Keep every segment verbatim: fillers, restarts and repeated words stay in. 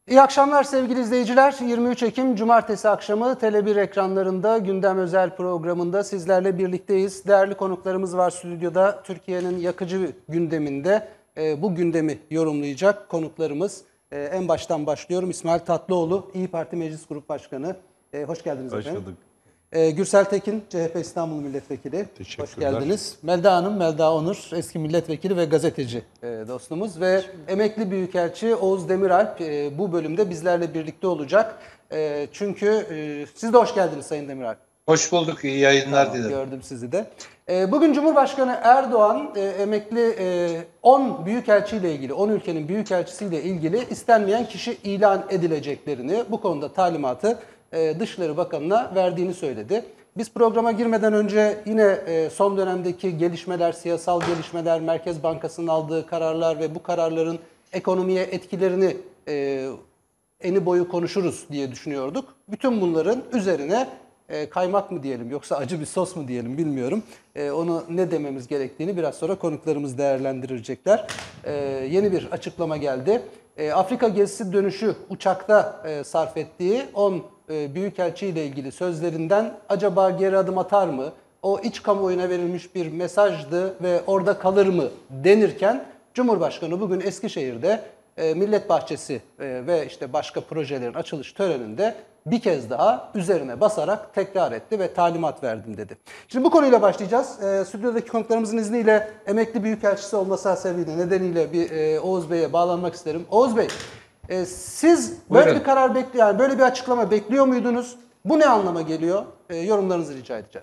İyi akşamlar sevgili izleyiciler. yirmi üç Ekim Cumartesi akşamı Tele bir ekranlarında Gündem Özel programında sizlerle birlikteyiz. Değerli konuklarımız var stüdyoda. Türkiye'nin yakıcı gündeminde e, bu gündemi yorumlayacak konuklarımız. E, en baştan başlıyorum. İsmail Tatlıoğlu, İYİ Parti Meclis Grup Başkanı. E, hoş geldiniz hoş efendim. Hoş bulduk. E, Gürsel Tekin, C H P İstanbul Milletvekili. Teşekkürler. Hoş geldiniz. Melda Hanım, Melda Onur, eski milletvekili ve gazeteci e, dostumuz. Ve emekli büyükelçi Oğuz Demiralp e, bu bölümde bizlerle birlikte olacak. E, çünkü e, siz de hoş geldiniz Sayın Demiralp. Hoş bulduk, iyi yayınlar Tamam, dilerim. gördüm sizi de. E, bugün Cumhurbaşkanı Erdoğan e, emekli e, on büyükelçiyle ilgili, on ülkenin büyükelçisiyle ilgili istenmeyen kişi ilan edileceklerini, bu konuda talimatı e, Dışişleri Bakanı'na verdiğini söyledi. Biz programa girmeden önce yine e, son dönemdeki gelişmeler, siyasal gelişmeler, Merkez Bankası'nın aldığı kararlar ve bu kararların ekonomiye etkilerini e, eni boyu konuşuruz diye düşünüyorduk. Bütün bunların üzerine e, kaymak mı diyelim yoksa acı bir sos mu diyelim bilmiyorum. E, onu ne dememiz gerektiğini biraz sonra konuklarımız değerlendirecekler. E, yeni bir açıklama geldi. E, Afrika gezisi dönüşü uçakta e, sarf ettiği on e, büyükelçi ile ilgili sözlerinden acaba geri adım atar mı? O iç kamuoyuna verilmiş bir mesajdı ve orada kalır mı denirken Cumhurbaşkanı bugün Eskişehir'de e, Millet Bahçesi e, ve işte başka projelerin açılış töreninde bir kez daha üzerine basarak tekrar etti ve talimat verdim dedi. Şimdi bu konuyla başlayacağız. E, stüdyodaki konuklarımızın izniyle emekli büyükelçisi olması hasebiyle nedeniyle bir e, Oğuz Bey'e bağlanmak isterim. Oğuz Bey, e, siz böyle Buyurun. bir karar bekliyor, yani böyle bir açıklama bekliyor muydunuz? Bu ne anlama geliyor? E, yorumlarınızı rica edeceğiz.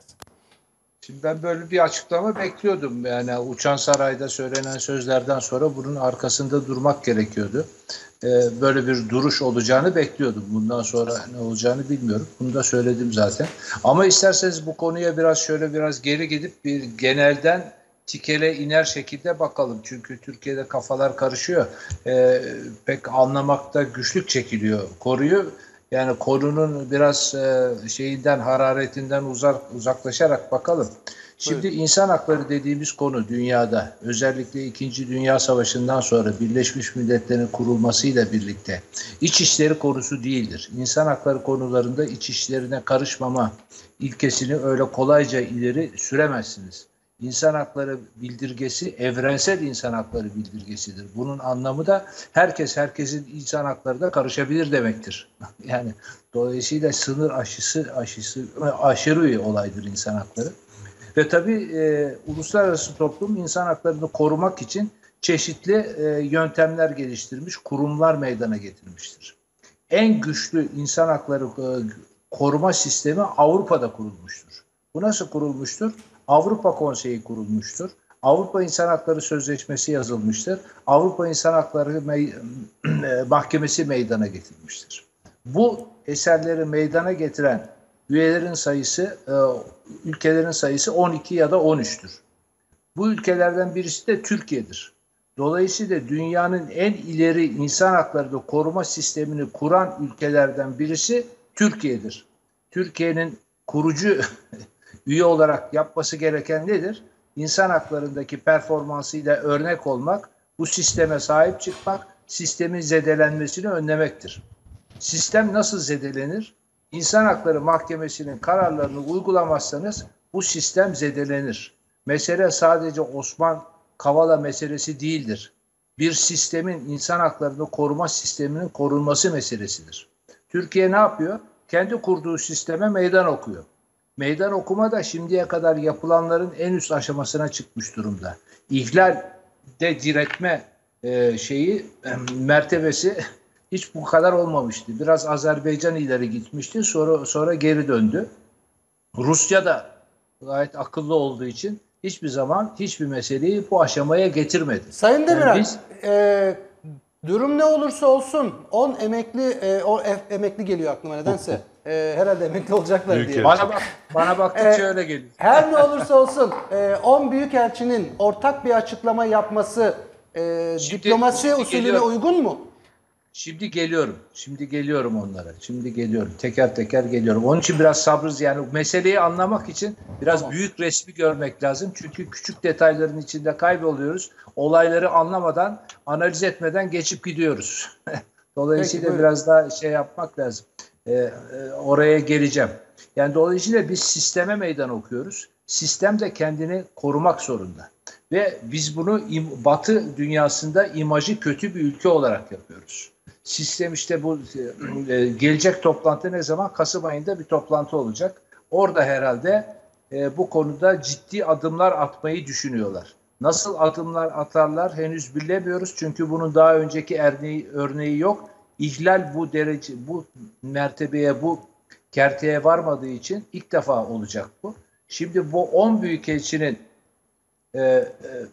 Şimdi ben böyle bir açıklama bekliyordum. Yani Uçan Saray'da söylenen sözlerden sonra bunun arkasında durmak gerekiyordu. Ee, böyle bir duruş olacağını bekliyordum. Bundan sonra ne olacağını bilmiyorum. Bunu da söyledim zaten. Ama isterseniz bu konuya biraz şöyle biraz geri gidip bir genelden tikele iner şekilde bakalım. Çünkü Türkiye'de kafalar karışıyor. Ee, pek anlamakta güçlük çekiliyor, koruyor. Yani konunun biraz e, şeyinden, hararetinden uzak uzaklaşarak bakalım. Şimdi evet. insan hakları dediğimiz konu dünyada, özellikle İkinci Dünya Savaşı'ndan sonra Birleşmiş Milletler'in kurulmasıyla birlikte iç işleri konusu değildir. İnsan hakları konularında iç işlerine karışmama ilkesini öyle kolayca ileri süremezsiniz. İnsan hakları bildirgesi evrensel insan hakları bildirgesidir. Bunun anlamı da herkes herkesin insan haklarına karışabilir demektir. Yani dolayısıyla sınır aşısı aşısı aşırı bir olaydır insan hakları. Ve tabii e, uluslararası toplum insan haklarını korumak için çeşitli e, yöntemler geliştirmiş, kurumlar meydana getirmiştir. En güçlü insan hakları e, koruma sistemi Avrupa'da kurulmuştur. Bu nasıl kurulmuştur? Avrupa Konseyi kurulmuştur. Avrupa İnsan Hakları Sözleşmesi yazılmıştır. Avrupa İnsan Hakları Me Mahkemesi meydana getirmiştir. Bu eserleri meydana getiren üyelerin sayısı, ülkelerin sayısı on iki ya da on üçtür. Bu ülkelerden birisi de Türkiye'dir. Dolayısıyla dünyanın en ileri insan haklarını koruma sistemini kuran ülkelerden birisi Türkiye'dir. Türkiye'nin kurucu üye olarak yapması gereken nedir? İnsan haklarındaki performansıyla örnek olmak, bu sisteme sahip çıkmak, sistemin zedelenmesini önlemektir. Sistem nasıl zedelenir? İnsan Hakları Mahkemesi'nin kararlarını uygulamazsanız bu sistem zedelenir. Mesele sadece Osman Kavala meselesi değildir. Bir sistemin, insan haklarını koruma sisteminin korunması meselesidir. Türkiye ne yapıyor? Kendi kurduğu sisteme meydan okuyor. Meydan okuma da şimdiye kadar yapılanların en üst aşamasına çıkmış durumda. İhlalde diretme e, şeyi e, mertebesi hiç bu kadar olmamıştı. Biraz Azerbaycan ileri gitmişti, sonra sonra geri döndü. Rusya da gayet akıllı olduğu için hiçbir zaman hiçbir meseleyi bu aşamaya getirmedi. Sayın Demirel, yani biz, e, durum ne olursa olsun on emekli e, o emekli geliyor aklıma nedense. E, herhalde emekli olacaklar diye. Bana bak, bana baktıkça e, öyle geliyor. Her ne olursa olsun e, on büyükelçinin ortak bir açıklama yapması e, şimdi, diplomasi şimdi usulüne geliyorum. uygun mu? Şimdi geliyorum. Şimdi geliyorum onlara. Şimdi geliyorum. Teker teker geliyorum. Onun için biraz sabrız, yani meseleyi anlamak için biraz tamam. büyük resmi görmek lazım. Çünkü küçük detayların içinde kayboluyoruz. Olayları anlamadan, analiz etmeden geçip gidiyoruz. Dolayısıyla Peki, biraz daha şey yapmak lazım. Ee, e, oraya geleceğim. Yani dolayısıyla biz sisteme meydan okuyoruz. Sistem de kendini korumak zorunda. Ve biz bunu im- Batı dünyasında imajı kötü bir ülke olarak yapıyoruz. Sistem işte bu e, gelecek toplantı ne zaman? Kasım ayında bir toplantı olacak. Orada herhalde e, bu konuda ciddi adımlar atmayı düşünüyorlar. Nasıl adımlar atarlar henüz bilemiyoruz. Çünkü bunun daha önceki örneği, örneği yok. İhlal bu derece, bu mertebeye, bu kerteye varmadığı için ilk defa olacak bu. Şimdi bu on büyükelçinin e, e,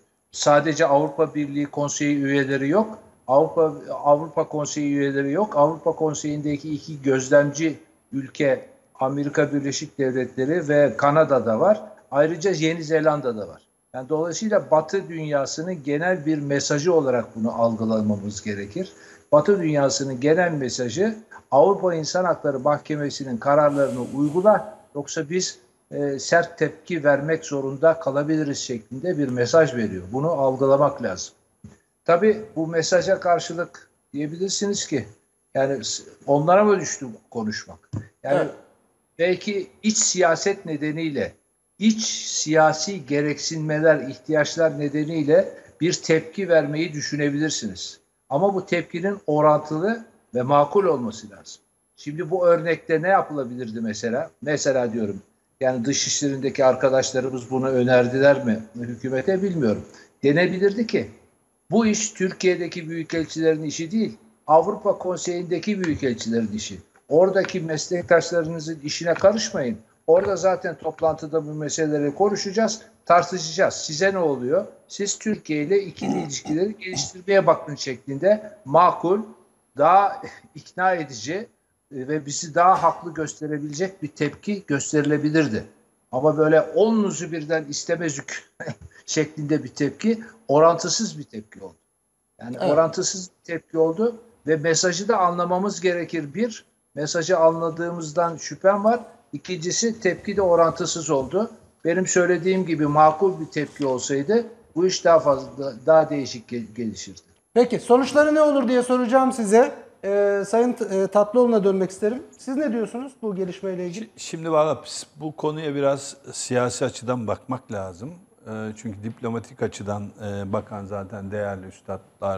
sadece Avrupa Birliği Konseyi üyeleri yok. Avrupa Avrupa Konseyi üyeleri yok. Avrupa Konseyi'ndeki iki gözlemci ülke Amerika Birleşik Devletleri ve Kanada'da var. Ayrıca Yeni Zelanda'da var. Yani dolayısıyla Batı dünyasının genel bir mesajı olarak bunu algılamamız gerekir. Batı dünyasının genel mesajı Avrupa İnsan Hakları Mahkemesi'nin kararlarını uygula, yoksa biz e, sert tepki vermek zorunda kalabiliriz şeklinde bir mesaj veriyor. Bunu algılamak lazım. Tabii bu mesaja karşılık diyebilirsiniz ki yani onlara mı düştü konuşmak? Yani evet. belki iç siyaset nedeniyle, iç siyasi gereksinmeler, ihtiyaçlar nedeniyle bir tepki vermeyi düşünebilirsiniz. Ama bu tepkinin orantılı ve makul olması lazım. Şimdi bu örnekte ne yapılabilirdi mesela? Mesela diyorum, yani dışişlerindeki arkadaşlarımız bunu önerdiler mi hükümete bilmiyorum. Denebilirdi ki bu iş Türkiye'deki büyükelçilerin işi değil, Avrupa Konseyi'ndeki büyükelçilerin işi. Oradaki meslektaşlarınızın işine karışmayın. Orada zaten toplantıda bu meseleleri konuşacağız, tartışacağız. Size ne oluyor? Siz Türkiye ile ikili ilişkileri geliştirmeye bakın şeklinde makul, daha ikna edici ve bizi daha haklı gösterebilecek bir tepki gösterilebilirdi. Ama böyle onunuzu birden istemezük şeklinde bir tepki, orantısız bir tepki oldu. Yani Evet. orantısız bir tepki oldu ve mesajı da anlamamız gerekir. Bir, mesajı anladığımızdan şüphem var. İkincisi, tepki de orantısız oldu. Benim söylediğim gibi makul bir tepki olsaydı bu iş daha fazla, daha değişik gelişirdi. Peki sonuçları ne olur diye soracağım size. Ee, Sayın e, Tatlıoğlu'na dönmek isterim. Siz ne diyorsunuz bu gelişmeyle ilgili? Şimdi valla bu konuya biraz siyasi açıdan bakmak lazım. Çünkü diplomatik açıdan bakan zaten değerli üstadlar,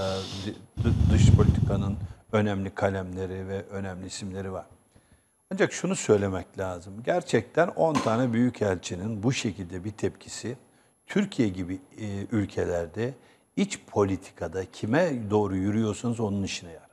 dış politikanın önemli kalemleri ve önemli isimleri var. Ancak şunu söylemek lazım. Gerçekten on tane büyükelçinin bu şekilde bir tepkisi Türkiye gibi ülkelerde iç politikada kime doğru yürüyorsanız onun işine yarar.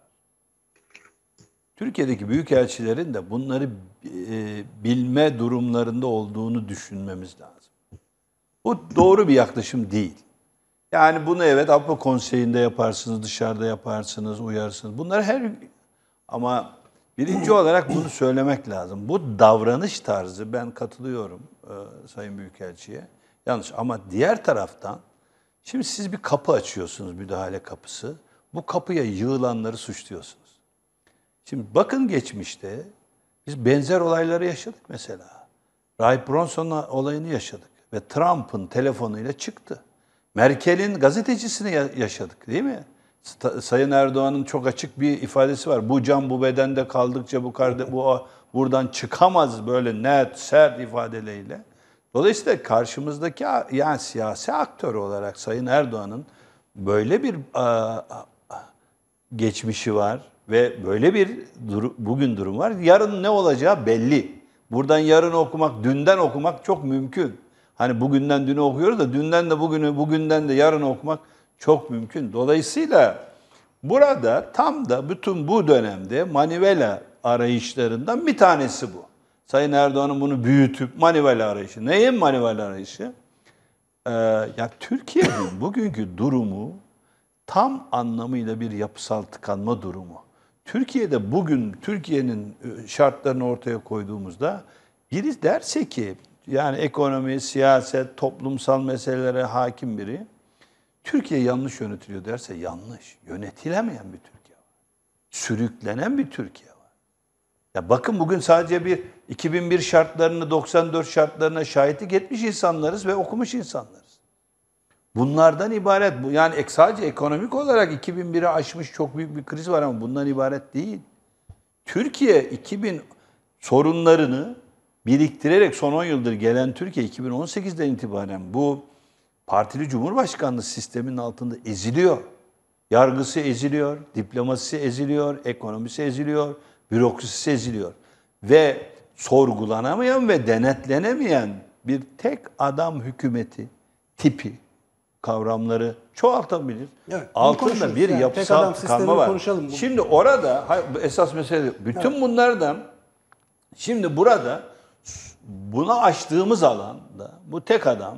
Türkiye'deki büyükelçilerin de bunları e, bilme durumlarında olduğunu düşünmemiz lazım. Bu doğru bir yaklaşım değil. Yani bunu evet Avrupa Konseyi'nde yaparsınız, dışarıda yaparsınız, uyarsınız. Bunlar her... Ama birinci olarak bunu söylemek lazım. Bu davranış tarzı, ben katılıyorum e, Sayın Büyükelçi'ye. Yanlış ama diğer taraftan, şimdi siz bir kapı açıyorsunuz, müdahale kapısı. Bu kapıya yığılanları suçluyorsunuz. Şimdi bakın geçmişte biz benzer olayları yaşadık mesela. Rahip Bronson'un olayını yaşadık ve Trump'ın telefonuyla çıktı. Merkel'in gazetecisini yaşadık değil mi? Sayın Erdoğan'ın çok açık bir ifadesi var. Bu can bu bedende kaldıkça bu karde bu buradan çıkamaz, böyle net, sert ifadeleriyle. Dolayısıyla karşımızdaki yani siyasi aktör olarak Sayın Erdoğan'ın böyle bir a, a, geçmişi var. Ve böyle bir dur- bugün durum var. Yarın ne olacağı belli. Buradan yarın okumak, dünden okumak çok mümkün. Hani bugünden dünü okuyoruz da dünden de bugünü, bugünden de yarın okumak çok mümkün. Dolayısıyla burada tam da bütün bu dönemde manivela arayışlarından bir tanesi bu. Sayın Erdoğan'ın bunu büyütüp manivela arayışı. Neyin manivela arayışı? Ee, ya Türkiye'nin bugünkü durumu tam anlamıyla bir yapısal tıkanma durumu. Türkiye'de bugün Türkiye'nin şartlarını ortaya koyduğumuzda biri derse ki yani ekonomi, siyaset, toplumsal meselelere hakim biri Türkiye yanlış yönetiliyor derse yanlış. Yönetilemeyen bir Türkiye var. Sürüklenen bir Türkiye var. Ya bakın bugün sadece bir iki bin bir şartlarını, doksan dört şartlarına şahitlik etmiş insanlarız ve okumuş insanlarız. Bunlardan ibaret. Bu yani ek- sadece ekonomik olarak iki bin biri aşmış çok büyük bir kriz var ama bundan ibaret değil. Türkiye iki bin sorunlarını biriktirerek son on yıldır gelen Türkiye iki bin on sekizden itibaren bu partili cumhurbaşkanlığı sisteminin altında eziliyor. Yargısı eziliyor, diplomasisi eziliyor, ekonomisi eziliyor, bürokrasisi eziliyor. Ve sorgulanamayan ve denetlenemeyen bir tek adam hükümeti tipi kavramları çoğaltabilir. Evet, bunu Altında konuşuruz. bir Yani tek yapısal adam tıkanma sistemini var. konuşalım bunu. Şimdi orada hayır, esas mesele bütün Evet. bunlardan şimdi burada buna açtığımız alanda bu tek adam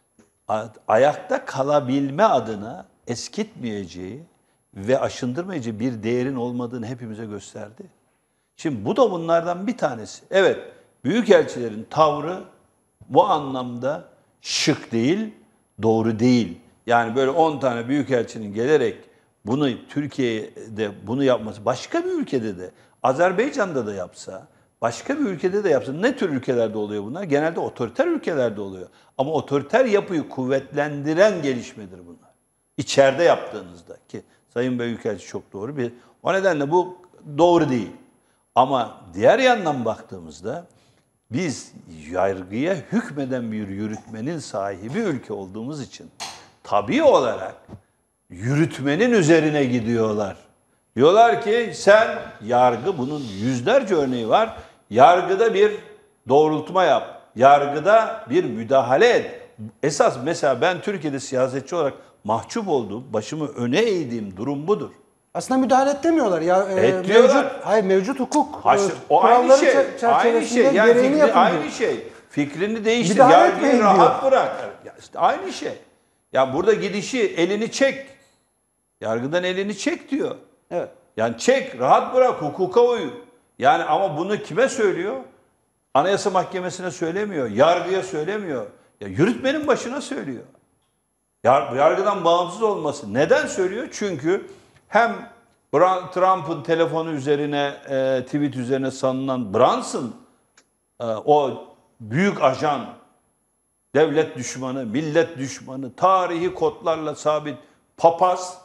ayakta kalabilme adına eskitmeyeceği ve aşındırmayacağı bir değerin olmadığını hepimize gösterdi. Şimdi bu da bunlardan bir tanesi. Evet, büyükelçilerin tavrı bu anlamda şık değil, doğru değil. Yani böyle on tane büyükelçinin gelerek bunu Türkiye'de bunu yapması, başka bir ülkede de, Azerbaycan'da da yapsa, başka bir ülkede de yapsa, ne tür ülkelerde oluyor bunlar? Genelde otoriter ülkelerde oluyor. Ama otoriter yapıyı kuvvetlendiren gelişmedir bunlar. İçeride yaptığınızda ki Sayın Büyükelçi çok doğru bir. O nedenle bu doğru değil. Ama diğer yandan baktığımızda biz yargıya hükmeden bir yürütmenin sahibi ülke olduğumuz için tabii olarak yürütmenin üzerine gidiyorlar. Diyorlar ki sen yargı, bunun yüzlerce örneği var. Yargıda bir doğrultma yap. Yargıda bir müdahale et. Esas mesela ben Türkiye'de siyasetçi olarak mahcup olduğum, başımı öne eğdiğim durum budur. Aslında müdahale etmiyorlar. Ya, e, Etmiyorlar. mevcut, hayır, mevcut hukuk Haşr, e, o aynı kuralları şey. çer- Aynı çerçevesinde şey. Yani gereğini fikri, yapın aynı diyor. şey. Fikrini değiştir. Müdahale Yargıyı etmeyin rahat diyor. bırak. Ya işte aynı şey. Ya burada gidişi elini çek. Yargıdan elini çek diyor. Evet. Yani çek, rahat bırak, hukuka uy. Yani ama bunu kime söylüyor? Anayasa Mahkemesi'ne söylemiyor, yargıya söylemiyor. Ya yürütmenin başına söylüyor. Yar- Yargıdan bağımsız olması. Neden söylüyor? Çünkü hem Bra- Trump'ın telefonu üzerine, e, tweet üzerine sanılan Brunson, e, o büyük ajan, devlet düşmanı, millet düşmanı, tarihi kodlarla sabit papaz,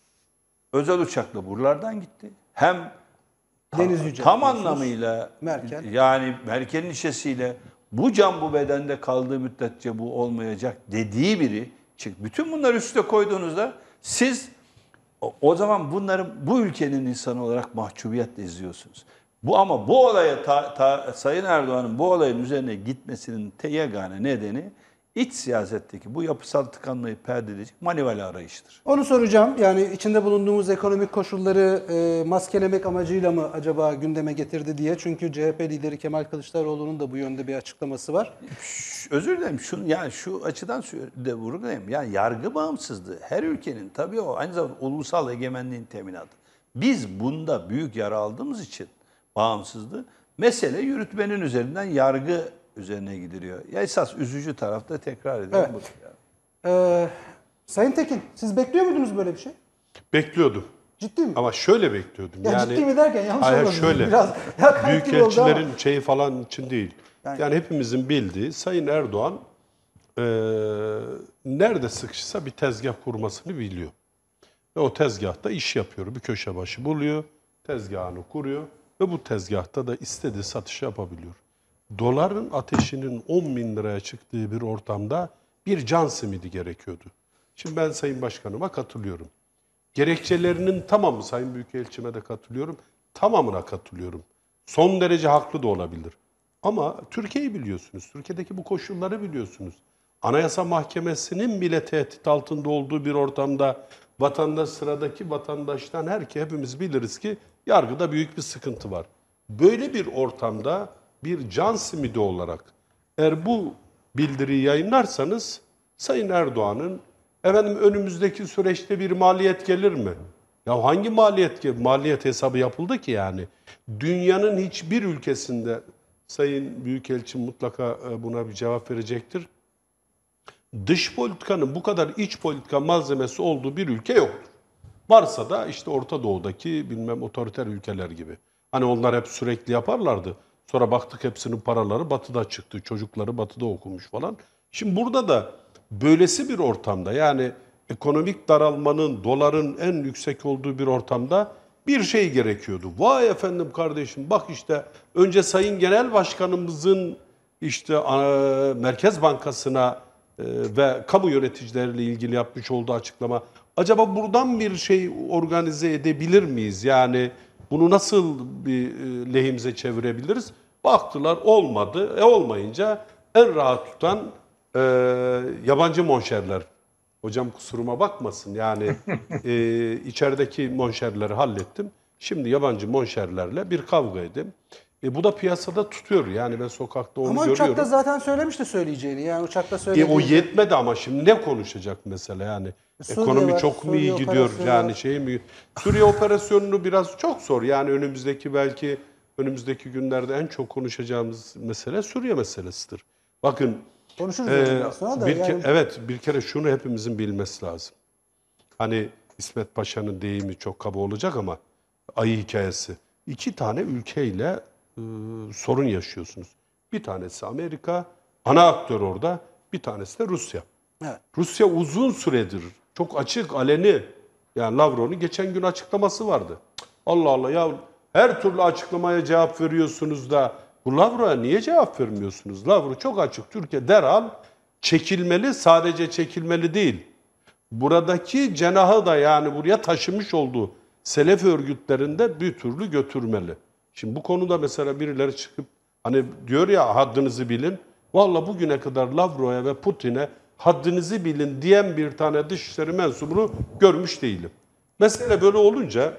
özel uçakla buralardan gitti. Hem ta- Deniz Yücel tam diyorsunuz. anlamıyla Merkel. yani Merkel'in işesiyle bu can bu bedende kaldığı müddetçe bu olmayacak dediği biri çık. Bütün bunları üste koyduğunuzda siz o, o zaman bunların bu ülkenin insanı olarak mahcubiyetle izliyorsunuz. Bu ama bu olaya ta, ta, Sayın Erdoğan'ın bu olayın üzerine gitmesinin te yegane nedeni iç siyasetteki bu yapısal tıkanmayı perdeleyecek manivela arayıştır. Onu soracağım. Yani içinde bulunduğumuz ekonomik koşulları e, maskelemek amacıyla mı acaba gündeme getirdi diye. Çünkü C H P lideri Kemal Kılıçdaroğlu'nun da bu yönde bir açıklaması var. Ş- Özür dilerim. Şunu yani şu açıdan sö- de vurgulayayım. Yani yargı bağımsızlığı her ülkenin tabii o aynı zamanda ulusal egemenliğin teminatı. Biz bunda büyük yara aldığımız için bağımsızlığı mesele yürütmenin üzerinden yargı üzerine gidiliyor. Ya esas üzücü tarafta tekrar ediyorum. Evet. budur yani. Ee, Sayın Tekin, siz bekliyor muydunuz böyle bir şey? Bekliyordum. Ciddi mi? Ama şöyle bekliyordum. Ya yani ciddi mi derken yanlış hayır, anladınız. şöyle. Biraz ya kayıt gibi oldu ama. Büyükelçilerin şeyi falan için değil. Yani- Yani, hepimizin bildiği Sayın Erdoğan e, nerede sıkışsa bir tezgah kurmasını biliyor. Ve o tezgahta iş yapıyor. Bir köşe başı buluyor, tezgahını kuruyor ve bu tezgahta da istediği satışı yapabiliyor. Doların ateşinin on bin liraya çıktığı bir ortamda bir can simidi gerekiyordu. Şimdi ben Sayın Başkanıma katılıyorum. Gerekçelerinin tamamı, Sayın Büyükelçime de katılıyorum, tamamına katılıyorum. Son derece haklı da olabilir. Ama Türkiye'yi biliyorsunuz, Türkiye'deki bu koşulları biliyorsunuz. Anayasa Mahkemesi'nin bile tehdit altında olduğu bir ortamda vatandaş, sıradaki vatandaştan herkes hepimiz biliriz ki yargıda büyük bir sıkıntı var. Böyle bir ortamda bir can simidi olarak eğer bu bildiriyi yayınlarsanız Sayın Erdoğan'ın efendim önümüzdeki süreçte bir maliyet gelir mi? Ya hangi maliyet gelir? Maliyet hesabı yapıldı ki yani. Dünyanın hiçbir ülkesinde Sayın Büyükelçim mutlaka buna bir cevap verecektir. Dış politikanın bu kadar iç politika malzemesi olduğu bir ülke yoktur. Varsa da işte Orta Doğu'daki bilmem otoriter ülkeler gibi. Hani onlar hep sürekli yaparlardı. Sonra baktık hepsinin paraları batıda çıktı. Çocukları batıda okumuş falan. Şimdi burada da böylesi bir ortamda, yani ekonomik daralmanın, doların en yüksek olduğu bir ortamda bir şey gerekiyordu. Vay efendim kardeşim, bak işte önce Sayın Genel Başkanımızın işte e, Merkez Bankası'na e, ve kamu yöneticileriyle ilgili yapmış olduğu açıklama. Acaba buradan bir şey organize edebilir miyiz? Yani bunu nasıl bir e, lehimize çevirebiliriz? Baktılar, olmadı. E olmayınca en rahat tutan e, yabancı monşerler. Hocam kusuruma bakmasın, yani e, içerideki monşerleri hallettim. Şimdi yabancı monşerlerle bir kavga edeyim. E, bu da piyasada tutuyor, yani ben sokakta onu Ama görüyorum. uçakta zaten söylemişti söyleyeceğini. Yani uçakta E, söylediğini. o yetmedi ama şimdi ne konuşacak mesela yani? Suriye Ekonomi var, çok mu Suriye iyi gidiyor operasyonu yani var. şey mi? Suriye operasyonunu biraz çok zor. Yani önümüzdeki belki önümüzdeki günlerde en çok konuşacağımız mesele Suriye meselesidir. Bakın Konuşuruz e, ondan sonra da. bir ke- yani. evet bir kere şunu hepimizin bilmesi lazım. Hani İsmet Paşa'nın deyimi çok kaba olacak ama ayı hikayesi. İki tane ülkeyle e, sorun yaşıyorsunuz. Bir tanesi Amerika, ana aktör orada. Bir tanesi de Rusya. Evet. Rusya uzun süredir çok açık, aleni. Yani Lavrov'un geçen gün açıklaması vardı. Allah Allah ya, her türlü açıklamaya cevap veriyorsunuz da bu Lavrov'a niye cevap vermiyorsunuz? Lavrov çok açık. Türkiye derhal çekilmeli, sadece çekilmeli değil. Buradaki cenahı da, yani buraya taşımış olduğu Selef örgütlerinde bir türlü götürmeli. Şimdi bu konuda mesela birileri çıkıp hani diyor ya, haddinizi bilin. Vallahi bugüne kadar Lavrov'a ve Putin'e haddinizi bilin diyen bir tane dışişleri mensubunu görmüş değilim. Mesele böyle olunca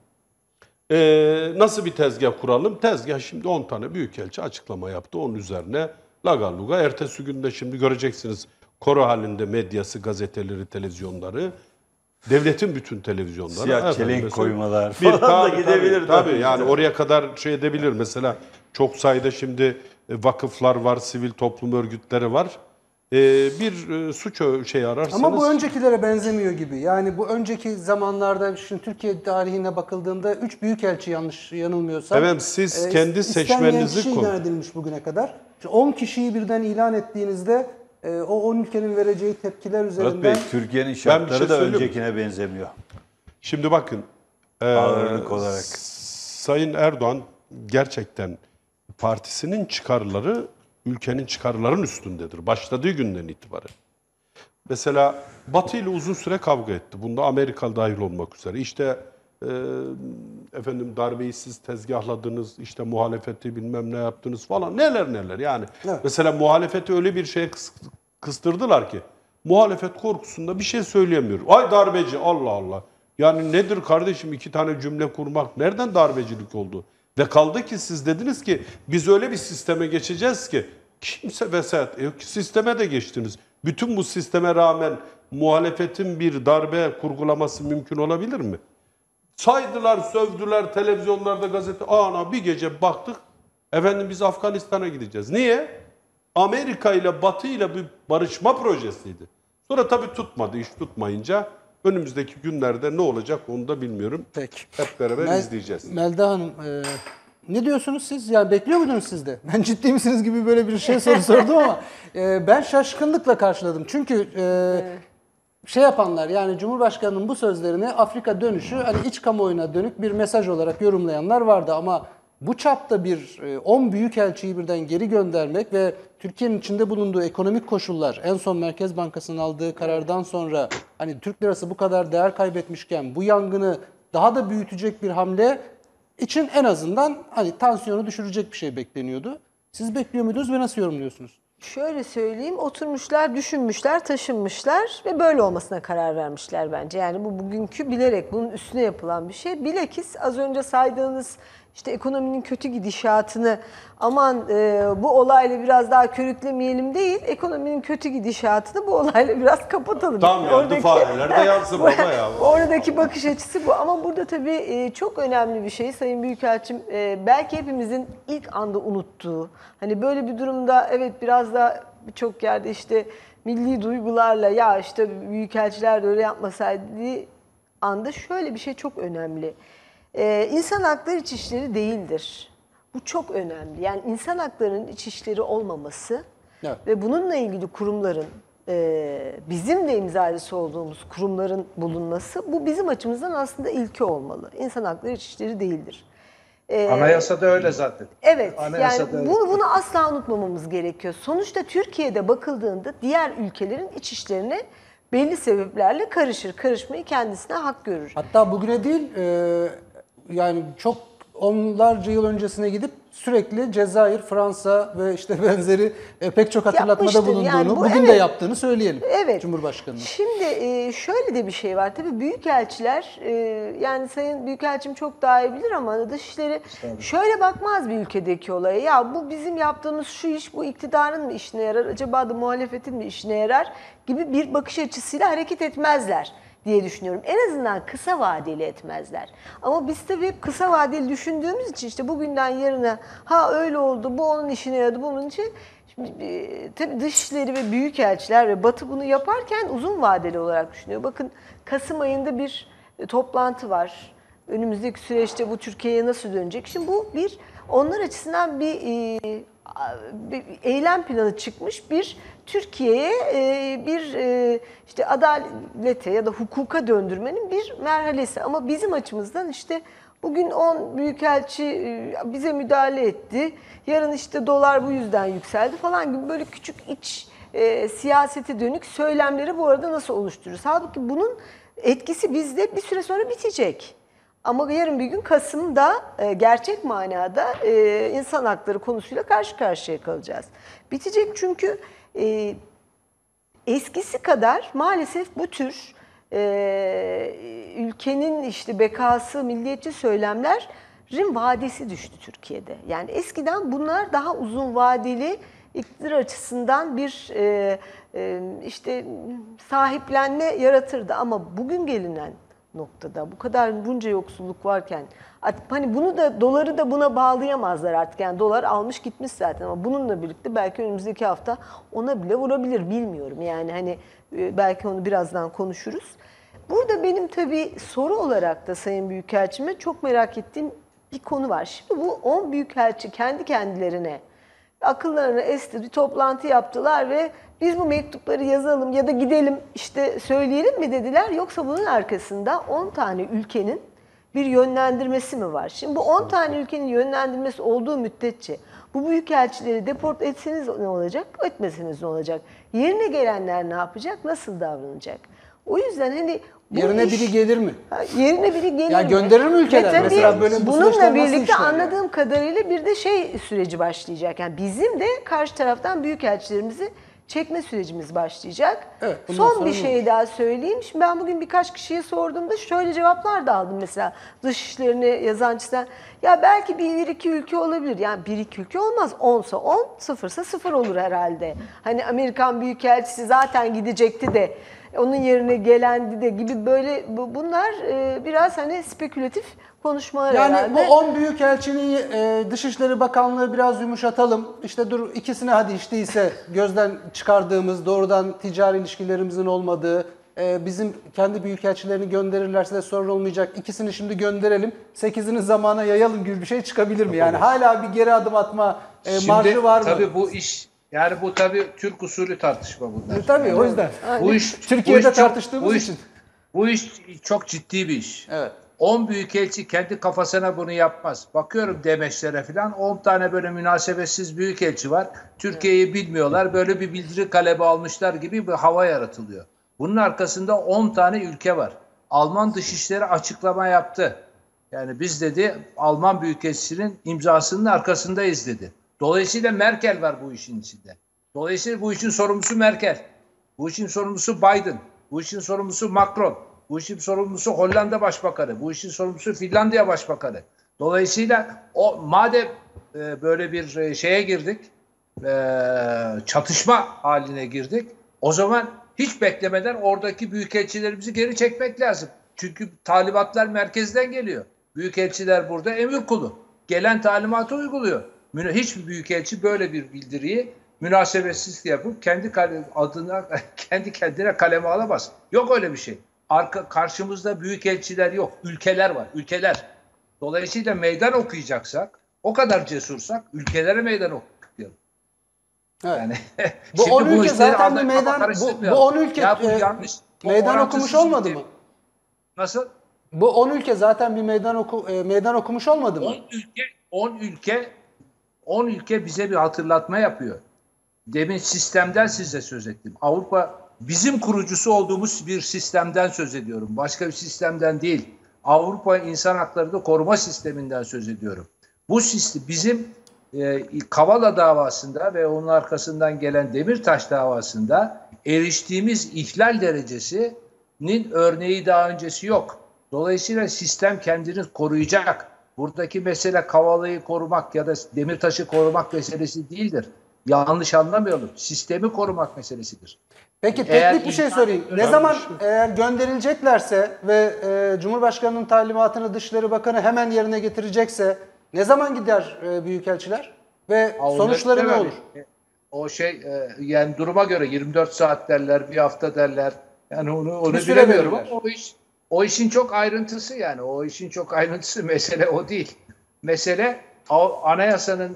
ee, nasıl bir tezgah kuralım? Tezgah şimdi on tane büyükelçi açıklama yaptı. Onun üzerine lagaluga. Ertesi günde şimdi göreceksiniz koro halinde medyası, gazeteleri, televizyonları, devletin bütün televizyonları. Siyah efendim, çelenk mesela koymalar bir falan da tabii, gidebilir. Tabii, tabii yani oraya kadar şey edebilir. Mesela çok sayıda şimdi e, vakıflar var, sivil toplum örgütleri var. E, bir e, suç ö- şey ararsanız... Ama bu öncekilere benzemiyor gibi. Yani bu önceki zamanlarda şimdi Türkiye tarihine bakıldığında üç büyükelçi, yanlış yanılmıyorsam. Evet, siz e, kendi istenmeyen seçmeninizi kişi konu- ilan edilmiş bugüne kadar. on kişiyi birden ilan ettiğinizde e, o on ülkenin vereceği tepkiler Murat üzerinden... Bey, Türkiye'nin şartları şey da söyleyeyim mi? öncekine benzemiyor. Şimdi bakın, e, Ağırlık olarak. Sayın Erdoğan gerçekten partisinin çıkarları ülkenin çıkarlarının üstündedir. Başladığı günden itibaren. Mesela Batı ile uzun süre kavga etti. Bunda Amerika dahil olmak üzere. İşte e, efendim darbeyi siz tezgahladınız, işte muhalefeti bilmem ne yaptınız falan, neler neler yani. Evet. Mesela muhalefeti öyle bir şeye kıs- kıstırdılar ki muhalefet korkusunda bir şey söyleyemiyor. Ay darbeci, Allah Allah. Yani nedir kardeşim, iki tane cümle kurmak nereden darbecilik oldu? Ve kaldı ki siz dediniz ki biz öyle bir sisteme geçeceğiz ki kimse vesayet, e, sisteme de geçtiniz. Bütün bu sisteme rağmen muhalefetin bir darbe kurgulaması mümkün olabilir mi? Saydılar, sövdüler, televizyonlarda, gazete. Ana bir gece baktık, efendim biz Afganistan'a gideceğiz. Niye? Amerika ile Batı ile bir barışma projesiydi. Sonra tabii tutmadı, iş tutmayınca önümüzdeki günlerde ne olacak onu da bilmiyorum. Peki. Hep beraber Mel- izleyeceğiz. Melda Hanım, e, ne diyorsunuz siz? Yani bekliyor muydunuz siz de? Ben ciddi misiniz gibi böyle bir şey soru sordum ama e, ben şaşkınlıkla karşıladım. Çünkü e, şey yapanlar, yani Cumhurbaşkanı'nın bu sözlerini Afrika dönüşü hani iç kamuoyuna dönük bir mesaj olarak yorumlayanlar vardı ama bu çapta bir on büyükelçiyi birden geri göndermek ve Türkiye'nin içinde bulunduğu ekonomik koşullar, en son Merkez Bankası'nın aldığı karardan sonra hani Türk lirası bu kadar değer kaybetmişken bu yangını daha da büyütecek bir hamle için en azından hani tansiyonu düşürecek bir şey bekleniyordu. Siz bekliyor muydunuz ve nasıl yorumluyorsunuz? Şöyle söyleyeyim, oturmuşlar, düşünmüşler, taşınmışlar ve böyle olmasına karar vermişler bence. Yani bu bugünkü bilerek bunun üstüne yapılan bir şey. Bilakis az önce saydığınız işte ekonominin kötü gidişatını aman e, bu olayla biraz daha körüklemeyelim değil, ekonominin kötü gidişatını bu olayla biraz kapatalım. Tam yandı Oradaki- fareler de yansın baba ya. Oradaki bakış açısı bu. Ama burada tabii e, çok önemli bir şey Sayın Büyükelçim. E, belki hepimizin ilk anda unuttuğu. Hani böyle bir durumda evet biraz da birçok yerde işte milli duygularla ya işte büyükelçiler de öyle yapmasaydı anda şöyle bir şey çok önemli. E, insan hakları iç işleri değildir. Bu çok önemli. Yani insan haklarının iç işleri olmaması Evet. ve bununla ilgili kurumların e, bizim de imzacısı olduğumuz kurumların bulunması, bu bizim açımızdan aslında ilke olmalı. İnsan hakları iç işleri değildir. E, Anayasada öyle zaten. Evet, Anayasada yani öyle. bunu, bunu asla unutmamamız gerekiyor. Sonuçta Türkiye'de bakıldığında diğer ülkelerin iç işlerine belli sebeplerle karışır. Karışmayı kendisine hak görür. Hatta bugüne değil, e, yani çok onlarca yıl öncesine gidip sürekli Cezayir, Fransa ve işte benzeri e, pek çok hatırlatmada Yapmıştır. bulunduğunu, Yani bu- bugün de evet. yaptığını söyleyelim Evet. Cumhurbaşkanı'nın. Şimdi e, şöyle de bir şey var. Tabii büyükelçiler, e, yani Sayın Büyükelçim çok daha iyi bilir ama dışişleri şöyle bakmaz bir ülkedeki olaya. Ya bu bizim yaptığımız şu iş, bu iktidarın mı işine yarar, acaba da muhalefetin mi işine yarar gibi bir bakış açısıyla hareket etmezler diye düşünüyorum. En azından kısa vadeli etmezler. Ama biz tabii hep kısa vadeli düşündüğümüz için işte bugünden yarına ha öyle oldu, bu onun işine yaradı, bu onun için. Şimdi, e, tabii dışişleri ve büyükelçiler ve Batı bunu yaparken uzun vadeli olarak düşünüyor. Bakın Kasım ayında bir e, toplantı var. Önümüzdeki süreçte bu Türkiye'ye nasıl dönecek? Şimdi bu bir onlar açısından bir, e, bir eylem planı çıkmış, bir Türkiye'ye e, bir e, işte adalete ya da hukuka döndürmenin bir merhalesi. Ama bizim açımızdan işte bugün on büyükelçi e, bize müdahale etti. Yarın işte dolar bu yüzden yükseldi falan gibi böyle küçük iç e, siyasete dönük söylemleri bu arada nasıl oluştururuz? Halbuki bunun etkisi bizde bir süre sonra bitecek. Ama yarın bir gün Kasım'da e, gerçek manada e, insan hakları konusuyla karşı karşıya kalacağız. Bitecek çünkü e, eskisi kadar maalesef bu tür e, ülkenin işte bekası, milliyetçi söylemlerin vadesi düştü Türkiye'de. Yani eskiden bunlar daha uzun vadeli iktidar açısından bir e, e, işte sahiplenme yaratırdı ama bugün gelinen noktada bu kadar bunca yoksulluk varken hani bunu da doları da buna bağlayamazlar artık. Yani dolar almış gitmiş zaten ama bununla birlikte belki önümüzdeki hafta ona bile vurabilir, bilmiyorum. Yani hani belki onu birazdan konuşuruz. Burada benim tabii soru olarak da Sayın Büyükelçime çok merak ettiğim bir konu var. Şimdi bu on büyükelçi kendi kendilerine akıllarını esti, bir toplantı yaptılar ve biz bu mektupları yazalım ya da gidelim işte söyleyelim mi dediler. Yoksa bunun arkasında on tane ülkenin bir yönlendirmesi mi var? Şimdi bu on tane ülkenin yönlendirmesi olduğu müddetçe bu büyükelçileri deport etseniz ne olacak, etmeseniz ne olacak? Yerine gelenler ne yapacak, nasıl davranacak? O yüzden hani bu Yerine iş, biri gelir mi? Yerine biri gelir Ya mi? gönderir mi ülkeler? Ve tabii Mesela böyle bu süreçler bununla nasıl birlikte işler anladığım yani? kadarıyla bir de şey süreci başlayacak. Yani bizim de karşı taraftan büyükelçilerimizi çekme sürecimiz başlayacak. Evet, bundan Son sonra bir ne şey olur? daha söyleyeyim. Şimdi ben bugün birkaç kişiye sorduğumda şöyle cevaplar da aldım mesela dışişlerini yazan kişiden. Ya belki bir, bir iki ülke olabilir. Yani bir iki ülke olmaz. Onsa on, sıfırsa sıfır olur herhalde. Hani Amerikan Büyükelçisi zaten gidecekti de onun yerine gelendi de gibi böyle bu- bunlar e, biraz hani spekülatif konuşmalar Yani herhalde. bu on büyükelçinin e, Dışişleri Bakanlığı biraz yumuşatalım. İşte dur ikisine hadi işte ise gözden çıkardığımız, doğrudan ticari ilişkilerimizin olmadığı, e, bizim kendi büyükelçilerini gönderirlerse de sorun olmayacak. İkisini şimdi gönderelim, sekizini zamana yayalım gibi bir şey çıkabilir mi? Yani hala bir geri adım atma e, Şimdi marjı var mı? tabii bu iş, yani bu tabii Türk usulü tartışma bunlar. E, tabii o yüzden. Bu iş Türkiye'de bu iş çok- tartıştığımız bu iş- için. Bu iş çok ciddi bir iş. Evet. on büyükelçi kendi kafasına bunu yapmaz. Bakıyorum demeçlere falan on tane böyle münasebetsiz büyükelçi var. Türkiye'yi bilmiyorlar. Böyle bir bildiri kalemi almışlar gibi bir hava yaratılıyor. Bunun arkasında on tane ülke var. Alman Dışişleri açıklama yaptı. Yani biz dedi Alman Büyükelçisi'nin imzasının arkasındayız dedi. Dolayısıyla Merkel var bu işin içinde. Dolayısıyla bu işin sorumlusu Merkel. Bu işin sorumlusu Biden. Bu işin sorumlusu Macron. Bu işin sorumlusu Hollanda Başbakanı. Bu işin sorumlusu Finlandiya Başbakanı. Dolayısıyla o madem e, böyle bir e, şeye girdik, e, çatışma haline girdik, o zaman hiç beklemeden oradaki büyükelçilerimizi geri çekmek lazım. Çünkü talimatlar merkezden geliyor. Büyükelçiler burada emir kulu. Gelen talimatı uyguluyor. Hiçbir büyükelçi böyle bir bildiriyi münasebetsiz yapıp kendi adına kendi kendine kaleme alamaz. Yok öyle bir şey. Arka karşımızda büyükelçiler yok. Ülkeler var. Ülkeler. Dolayısıyla meydan okuyacaksak, o kadar cesursak ülkelere meydan okuyalım. Evet. Yani Bu şimdi on ülke işleri zaten bir aldan meydan- kafa bu- karıştırmayalım. bu on ülke, Ya bu e, yanlış. Bu meydan orantısız okumuş olmadı bir- mı? Nasıl? Bu on ülke zaten bir meydan oku, e, meydan okumuş olmadı mı? on ülke on ülke on ülke bize bir hatırlatma yapıyor. Demin sistemden size söz ettim. Avrupa bizim kurucusu olduğumuz bir sistemden söz ediyorum. Başka bir sistemden değil. Avrupa İnsan Hakları Koruma Sisteminden söz ediyorum. Bu sistem bizim e, Kavala davasında ve onun arkasından gelen Demirtaş davasında eriştiğimiz ihlal derecesinin örneği daha öncesi yok. Dolayısıyla sistem kendini koruyacak. Buradaki mesele Kavala'yı korumak ya da Demirtaş'ı korumak meselesi değildir. Yanlış anlamayalım. Sistemi korumak meselesidir. Peki Eğer teknik bir şey insan- sorayım. Ne zaman eğer gönderileceklerse ve e, Cumhurbaşkanı'nın talimatını Dışişleri Bakanı hemen yerine getirecekse ne zaman gider e, büyükelçiler ve Ha, onları sonuçları ne bilemem. olur? O şey e, yani duruma göre yirmi dört saat derler, bir hafta derler. Yani onu onu Bir süre bilemiyorum verirler. ama o iş o işin çok ayrıntısı yani. O işin çok ayrıntısı mesele o değil. Mesele o anayasanın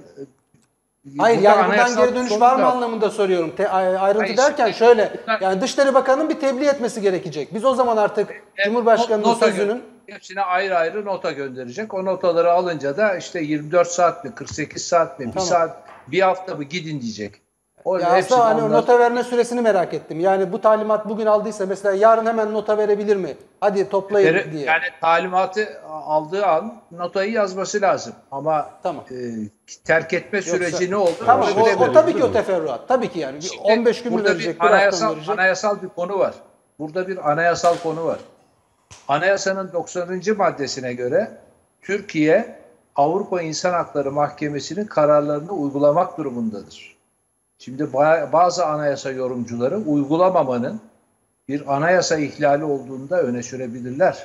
Hayır burada yani buradan anayasal geri dönüş sorun var mı da- anlamında soruyorum. Te- ay- ayrıntı Hayır, derken şimdi- şöyle bunlar- yani Dışişleri Bakanı'nın bir tebliğ etmesi gerekecek. Biz o zaman artık Evet, Cumhurbaşkanı'nın nota sözünün gö- hepsine ayrı ayrı nota gönderecek. O notaları alınca da işte yirmi dört saat mi, kırk sekiz saat mi, bir Tamam. saat, bir hafta mı gidin diyecek. O ya hepsini aslında hani o onlar- nota verme süresini merak ettim. Yani bu talimat bugün aldıysa mesela yarın hemen nota verebilir mi? Hadi toplayın Veri- diye. Yani talimatı aldığı an notayı yazması lazım. Ama Tamam. e, terk etme süreci ne oldu? Tamam onu o, o bilemiyorum. tabii ki o teferruat. Tabii ki yani. Bir Şimdi on beş gün mü burada verecek, bir bir hafta mı anayasal, verecek? anayasal bir konu var. Burada bir anayasal konu var. Anayasanın doksanıncı maddesine göre Türkiye Avrupa İnsan Hakları Mahkemesi'nin kararlarını uygulamak durumundadır. Şimdi ba- bazı anayasa yorumcuları uygulamamanın bir anayasa ihlali olduğunu da öne sürebilirler.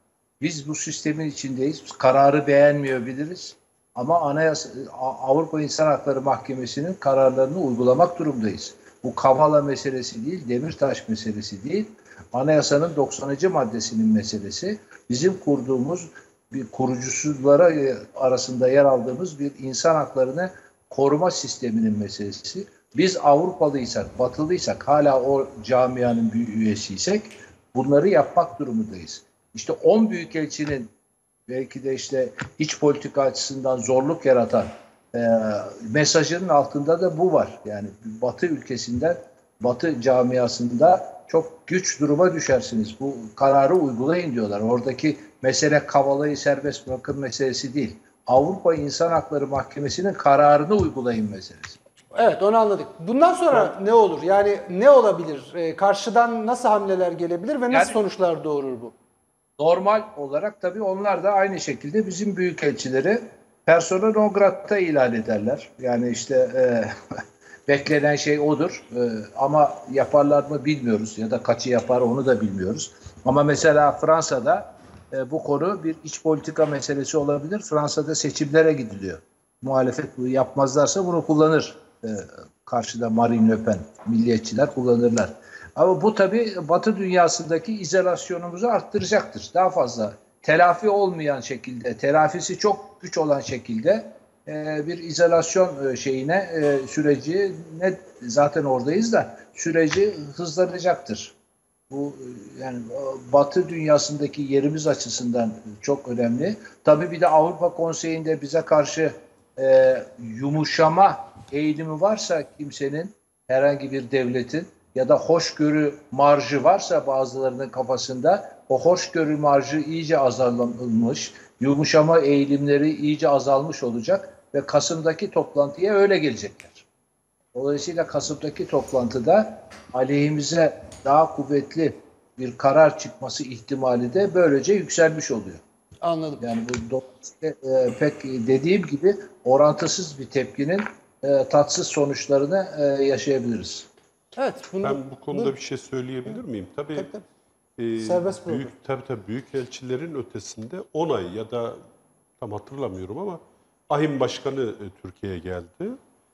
Biz bu sistemin içindeyiz. Kararı beğenmiyor biliriz. Ama Anayasa, Avrupa İnsan Hakları Mahkemesi'nin kararlarını uygulamak durumdayız. Bu Kavala meselesi değil, Demirtaş meselesi değil. Anayasanın doksanıncı maddesinin meselesi. Bizim kurduğumuz bir kurucusulara arasında yer aldığımız bir insan haklarını koruma sisteminin meselesi. Biz Avrupalıysak, Batılıysak, hala o camianın bir üyesiysek bunları yapmak durumundayız. İşte on büyükelçinin belki de işte iç politika açısından zorluk yaratan e, mesajının altında da bu var. Yani Batı ülkesinden, Batı camiasında çok güç duruma düşersiniz. Bu kararı uygulayın diyorlar. Oradaki mesele Kavala'yı serbest bırakın meselesi değil. Avrupa İnsan Hakları Mahkemesi'nin kararını uygulayın meselesi. Evet onu anladık. Bundan sonra ne olur? Yani ne olabilir? Ee, karşıdan nasıl hamleler gelebilir ve nasıl Yani- sonuçlar doğurur bu? Normal olarak tabii onlar da aynı şekilde bizim büyükelçileri persona non grata ilan ederler. Yani işte e, beklenen şey odur. E, ama yaparlar mı bilmiyoruz ya da kaçı yapar onu da bilmiyoruz. Ama mesela Fransa'da e, bu konu bir iç politika meselesi olabilir. Fransa'da seçimlere gidiliyor. Muhalefet bu yapmazlarsa bunu kullanır. E, karşıda Marine Le Pen, milliyetçiler kullanırlar. Ama bu tabii Batı dünyasındaki izolasyonumuzu arttıracaktır. Daha fazla telafi olmayan şekilde, telafisi çok güç olan şekilde e, bir izolasyon e, şeyine e, süreci ne zaten oradayız da süreci hızlanacaktır. Bu e, yani e, Batı dünyasındaki yerimiz açısından çok önemli. Tabii bir de Avrupa Konseyi'nde bize karşı e, yumuşama eğilimi varsa kimsenin, herhangi bir devletin ya da hoşgörü marjı varsa bazılarının kafasında o hoşgörü marjı iyice azalmış, yumuşama eğilimleri iyice azalmış olacak ve Kasım'daki toplantıya öyle gelecekler. Dolayısıyla Kasım'daki toplantıda aleyhimize daha kuvvetli bir karar çıkması ihtimali de böylece yükselmiş oluyor. Anladım. Yani bu dolayısıyla e, pek dediğim gibi orantısız bir tepkinin e, tatsız sonuçlarını e, yaşayabiliriz. Evet. Bunu, Ben bu konuda bunu- bir şey söyleyebilir miyim? Tabii, Tabii, tabii. e, Serbest bırakın. büyük, tabii, tabii büyük elçilerin ötesinde on ay ya da tam hatırlamıyorum ama AHİM Başkanı e, Türkiye'ye geldi.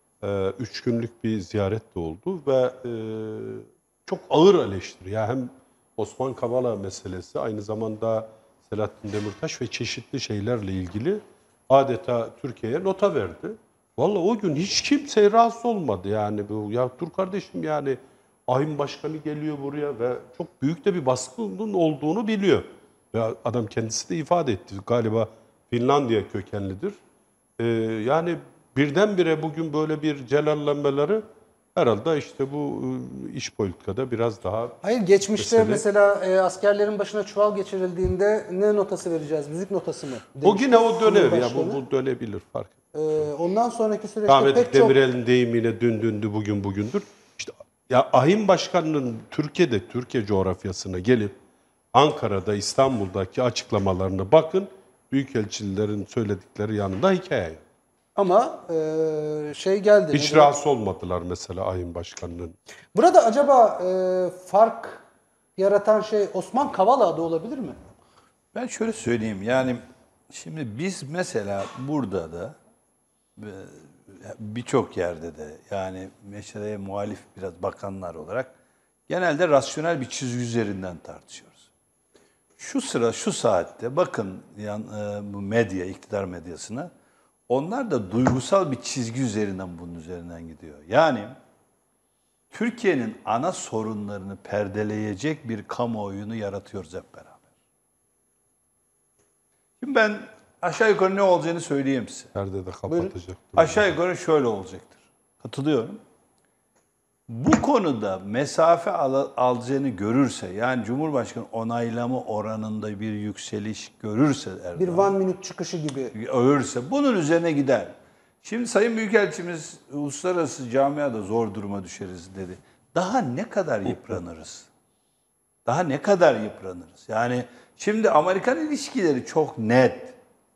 E, üç günlük bir ziyaret de oldu ve e, çok ağır eleştiri. Yani hem Osman Kavala meselesi, aynı zamanda Selahattin Demirtaş ve çeşitli şeylerle ilgili adeta Türkiye'ye nota verdi. Vallahi o gün hiç kimse rahatsız olmadı yani. Bu, ya dur kardeşim yani ahim başkanı geliyor buraya ve çok büyük de bir baskının olduğunu biliyor. Ve adam kendisi de ifade etti. Galiba Finlandiya kökenlidir. Ee, yani birdenbire bugün böyle bir celallenmeleri herhalde işte bu e, iç politikada biraz daha... Hayır, geçmişte Mesele- mesela e, askerlerin başına çuval geçirildiğinde ne notası vereceğiz? Müzik notası mı? O demişti yine o dönem ya Cumhurbaşkanı. bu, bu dönebilir fark etmez. E, ondan sonraki süreçte Rahmetli pek çok... Demirel'in deyimiyle dün dündü bugün bugündür. İşte ya ahim başkanının Türkiye'de, Türkiye coğrafyasına gelip Ankara'da, İstanbul'daki açıklamalarına bakın. Büyükelçilerin söyledikleri yanında hikaye. Ama e, şey geldi. Hiç nedir? rahatsız olmadılar mesela ahim başkanının. Burada acaba e, fark yaratan şey Osman Kavala adı olabilir mi? Ben şöyle söyleyeyim, yani şimdi biz mesela burada da e, birçok yerde de yani meşreye muhalif biraz bakanlar olarak genelde rasyonel bir çizgi üzerinden tartışıyoruz. Şu sıra, şu saatte bakın yan, e, bu medya, iktidar medyasına, onlar da duygusal bir çizgi üzerinden bunun üzerinden gidiyor. Yani Türkiye'nin ana sorunlarını perdeleyecek bir kamuoyunu yaratıyoruz hep beraber. Şimdi ben aşağı yukarı ne olacağını söyleyeyim size. Perdede kapatacak. Aşağı yukarı şöyle olacaktır. Katılıyorum. Bu konuda mesafe al- alacağını görürse, yani Cumhurbaşkanı onaylama oranında bir yükseliş görürse Erdoğan, Bir one minute çıkışı gibi. övürse bunun üzerine gider. Şimdi Sayın Büyükelçimiz uluslararası camiada zor duruma düşeriz dedi. Daha ne kadar yıpranırız? Daha ne kadar yıpranırız? Yani şimdi Amerikan ilişkileri çok net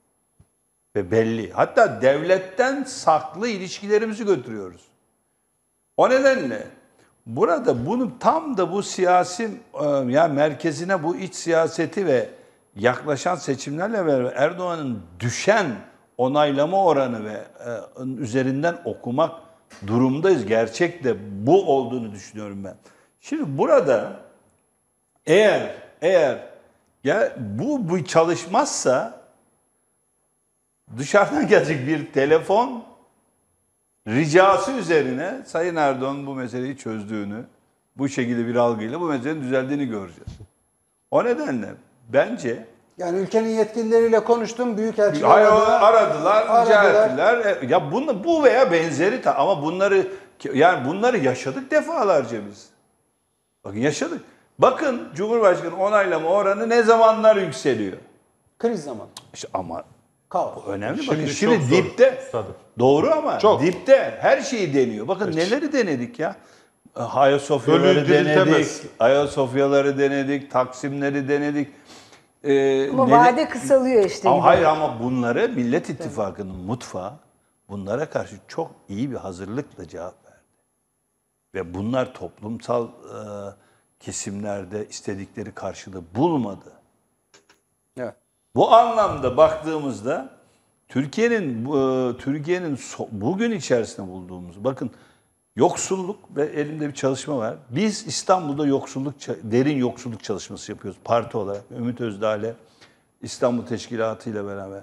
ve belli. Hatta devletten saklı ilişkilerimizi götürüyoruz. O nedenle burada bunu tam da bu siyasi yani merkezine bu iç siyaseti ve yaklaşan seçimlerle beraber Erdoğan'ın düşen onaylama oranı ve e, üzerinden okumak durumdayız. Gerçek de bu olduğunu düşünüyorum ben. Şimdi burada eğer eğer ya bu bu çalışmazsa dışarıdan gelecek bir telefon ricası üzerine Sayın Erdoğan bu meseleyi çözdüğünü, bu şekilde bir algıyla bu meselenin düzeldiğini göreceğiz. O nedenle bence Yani ülkenin yetkilileriyle konuştum, büyükelçi hayır, aradı. aradılar, rica aradılar. ettiler. E, Ya bunu, bu veya benzeri ta- ama bunları yani bunları yaşadık defalarca biz. Bakın yaşadık. Bakın Cumhurbaşkanı onaylama oranı ne zamanlar yükseliyor. Kriz zamanı. İşte ama Kaos. önemli. Şimdi Bakın çok şimdi zor, dipte üstadım. doğru ama Çok. dipte her şeyi deniyor. Bakın neleri denedik ya. Ayasofyaları Bölü denedik. diriltemez. Ayasofyaları denedik. Taksimleri denedik. Ee, Ama neler- vade kısalıyor işte. Ama gibi. hayır ama bunları Millet İttifakı'nın mutfağı bunlara karşı çok iyi bir hazırlıkla cevap verdi. Ve bunlar toplumsal e, kesimlerde istedikleri karşılığı bulmadı. Evet. Bu anlamda baktığımızda Türkiye'nin e, Türkiye'nin so- bugün içerisinde bulduğumuz bakın yoksulluk ve elimde bir çalışma var. Biz İstanbul'da yoksulluk derin yoksulluk çalışması yapıyoruz parti olarak. Ümit Özdağ'la İstanbul Teşkilatı ile beraber.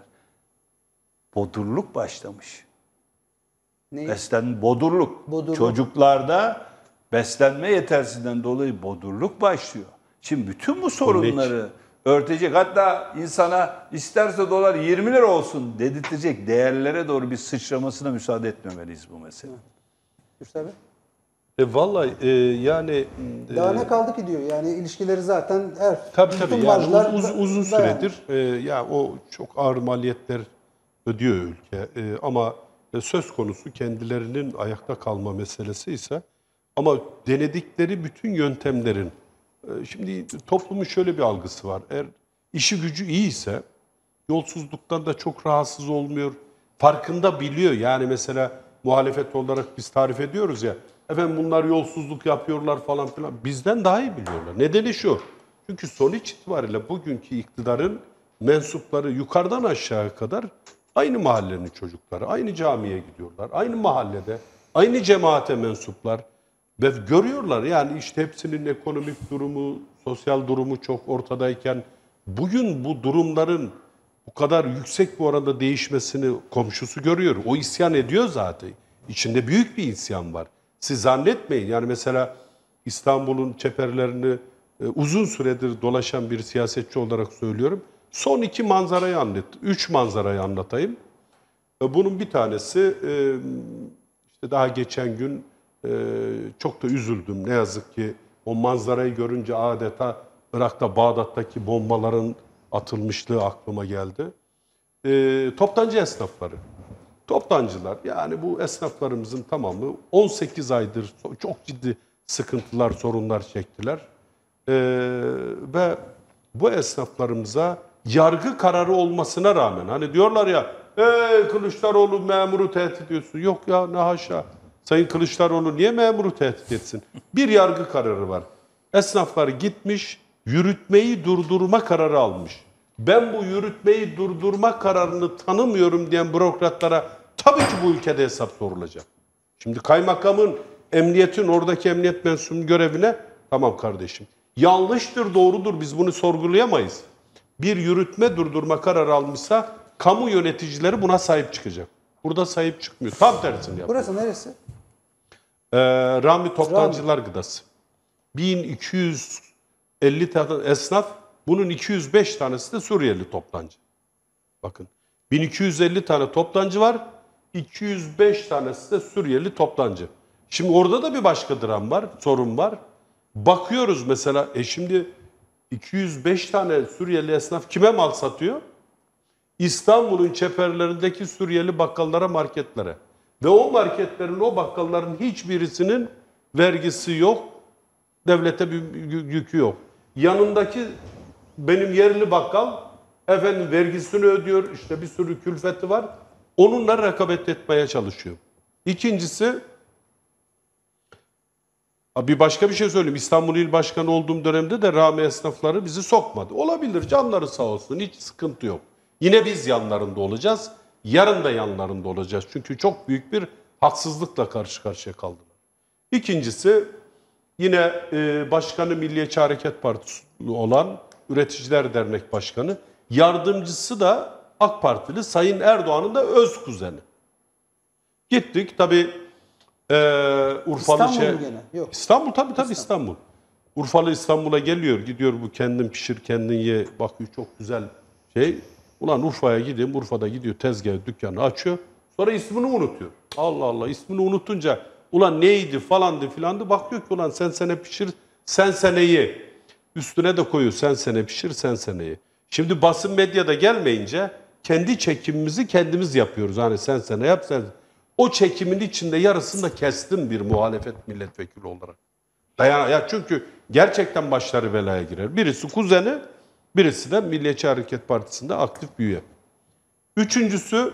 Bodurluk başlamış. Neyi? Beslen bodurluk. Bodurluk. Çocuklarda beslenme yetersizliğinden dolayı bodurluk başlıyor. Şimdi bütün bu sorunları örtecek, hatta insana isterse dolar yirmi lira olsun dedirtecek değerlere doğru bir sıçramasına müsaade etmemeliyiz bu mesele. Gürsel Bey. E, vallahi e, yani e, Daha ne kaldı ki diyor. Yani ilişkileri zaten her tabii bütün tabii yani marjlar uz- uz- uzun dayanmış. süredir e, ya o çok ağır maliyetler ödüyor ülke. E, ama e, söz konusu kendilerinin ayakta kalma meselesi ise ama denedikleri bütün yöntemlerin e, şimdi toplumun şöyle bir algısı var. Eğer işi gücü iyi ise yolsuzluktan da çok rahatsız olmuyor. Farkında biliyor. Yani mesela muhalefet olarak biz tarif ediyoruz ya. Efendim bunlar yolsuzluk yapıyorlar falan filan. Bizden daha iyi biliyorlar. Nedeni şu. Çünkü sonuç itibariyle bugünkü iktidarın mensupları yukarıdan aşağı kadar aynı mahallenin çocukları. Aynı camiye gidiyorlar. Aynı mahallede. Aynı cemaate mensuplar. Ve görüyorlar yani işte hepsinin ekonomik durumu, sosyal durumu çok ortadayken bugün bu durumların bu kadar yüksek bir oranda değişmesini komşusu görüyor. O isyan ediyor zaten. İçinde büyük bir isyan var. Siz zannetmeyin. Yani mesela İstanbul'un çeperlerini e, uzun süredir dolaşan bir siyasetçi olarak söylüyorum. Son iki manzarayı anlat, üç manzarayı anlatayım. E, bunun bir tanesi e, işte daha geçen gün e, çok da üzüldüm. Ne yazık ki o manzarayı görünce adeta Irak'ta, Bağdat'taki bombaların atılmışlığı aklıma geldi. E, toptancı esnafları. Toptancılar, yani bu esnaflarımızın tamamı on sekiz aydır çok ciddi sıkıntılar, sorunlar çektiler. Ee, ve bu esnaflarımıza yargı kararı olmasına rağmen, hani diyorlar ya, ''Ey Kılıçdaroğlu memuru tehdit ediyorsun.'' Yok ya, ne haşa. Sayın Kılıçdaroğlu niye memuru tehdit etsin? Bir yargı kararı var. Esnaflar gitmiş, yürütmeyi durdurma kararı almış. Ben bu yürütmeyi durdurma kararını tanımıyorum diyen bürokratlara tabii ki bu ülkede hesap sorulacak. Şimdi kaymakamın, emniyetin, oradaki emniyet mensubunun görevine, tamam kardeşim, yanlıştır, doğrudur, biz bunu sorgulayamayız. Bir yürütme durdurma kararı almışsa kamu yöneticileri buna sahip çıkacak. Burada sahip çıkmıyor. Tam tersini yapıyor. Burası neresi? Ee, Rami Toptancılar Gıdası. bin iki yüz elli tane esnaf, bunun iki yüz beş tanesi de Suriyeli toptancı. Bakın, bin iki yüz elli tane toptancı var, iki yüz beş tanesi de Suriyeli toptancı. Şimdi orada da bir başka dram var, sorun var. Bakıyoruz mesela, e şimdi iki yüz beş tane Suriyeli esnaf kime mal satıyor? İstanbul'un çeperlerindeki Suriyeli bakkallara, marketlere. Ve o marketlerin, o bakkalların hiçbirisinin vergisi yok, devlete bir yükü yok. Yanındaki benim yerli bakkal, efendim vergisini ödüyor, işte bir sürü külfeti var. Onunla rekabet etmeye çalışıyor. İkincisi, bir başka bir şey söyleyeyim. İstanbul İl Başkanı olduğum dönemde de Rami esnafları bizi sokmadı. Olabilir, canları sağ olsun, hiç sıkıntı yok. Yine biz yanlarında olacağız, yarın da yanlarında olacağız. Çünkü çok büyük bir haksızlıkla karşı karşıya kaldılar. İkincisi, yine e, Başkanı Milliyetçi Hareket Partisi olan Üreticiler Dernek Başkanı, yardımcısı da AK Partili Sayın Erdoğan'ın da öz kuzeni. Gittik tabii e, Urfalı İstanbul şey, mu gene? Yok. İstanbul tabii tabii İstanbul. Urfalı İstanbul'a geliyor, gidiyor, bu kendin pişir kendin ye, bakıyor çok güzel şey. Ulan Urfa'ya gideyim, Urfa'da gidiyor tezgahı, dükkanı açıyor. Sonra ismini unutuyor. Allah Allah, ismini unutunca ulan neydi falandı filandı, bakıyor ki ulan sen sene pişir, sen sene ye. Üstüne de koyuyor, sen sene pişir, sen sene ye. Şimdi basın medyada gelmeyince kendi çekimimizi kendimiz yapıyoruz. Hani sen sene yap, sen. O çekimin içinde yarısını da kestim bir muhalefet milletvekili olarak. Dayan ya, çünkü gerçekten başları belaya girer. Birisi kuzeni, birisi de Milliyetçi Hareket Partisi'nde aktif bir üye. Üçüncüsü,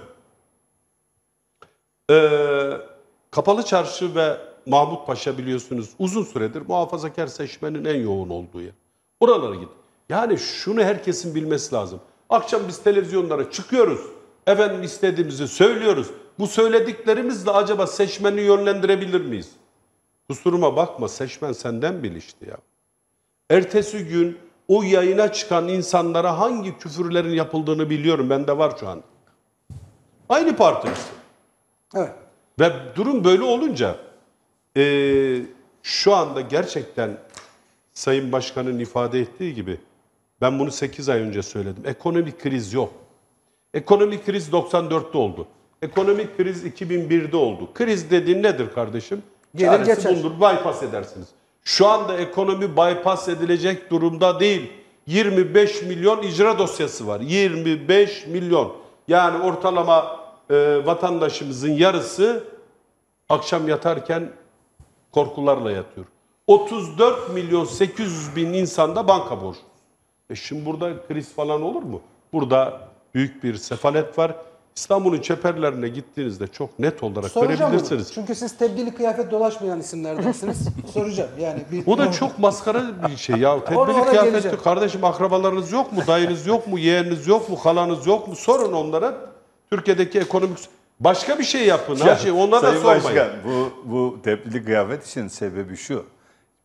e, Kapalı Çarşı ve Mahmut Paşa biliyorsunuz uzun süredir muhafazakar seçmenin en yoğun olduğu yer. Oralara gidin. Yani şunu herkesin bilmesi lazım. Akşam biz televizyonlara çıkıyoruz. Efendim istediğimizi söylüyoruz. Bu söylediklerimizle acaba seçmeni yönlendirebilir miyiz? Kusuruma bakma, seçmen senden bilişti ya. Ertesi gün o yayına çıkan insanlara hangi küfürlerin yapıldığını biliyorum. Bende var şu an. Aynı parti işte. Evet. Ve durum böyle olunca e, şu anda gerçekten Sayın Başkan'ın ifade ettiği gibi, ben bunu sekiz ay önce söyledim. Ekonomik kriz yok. Ekonomik kriz doksan dörtte oldu. Ekonomik kriz iki bin birde oldu. Kriz dediğin nedir kardeşim? Gelir Çaresi geçer. bulunur, bypass edersiniz. Şu anda ekonomi bypass edilecek durumda değil. yirmi beş milyon icra dosyası var. yirmi beş milyon. Yani ortalama e, vatandaşımızın yarısı akşam yatarken korkularla yatıyor. otuz dört milyon sekiz yüz bin insanda banka borcu. E şimdi burada kriz falan olur mu? Burada büyük bir sefalet var. İstanbul'un çeperlerine gittiğinizde çok net olarak Soracağım görebilirsiniz. bunu. Çünkü siz tebdili kıyafet dolaşmayan isimlerdensiniz. Soracağım yani. Bir... O da çok maskara bir şey ya. Ona- Tedbirli ona kıyafetli geleceğim. kardeşim, akrabalarınız yok mu? Dayınız yok mu? Yeğeniniz yok mu? Halanız yok mu? Sorun onlara. Türkiye'deki ekonomik... Başka bir şey yapın. Her şey onlara da Sayın sormayın. Başkan, bu, bu tepkili kıyafet için sebebi şu.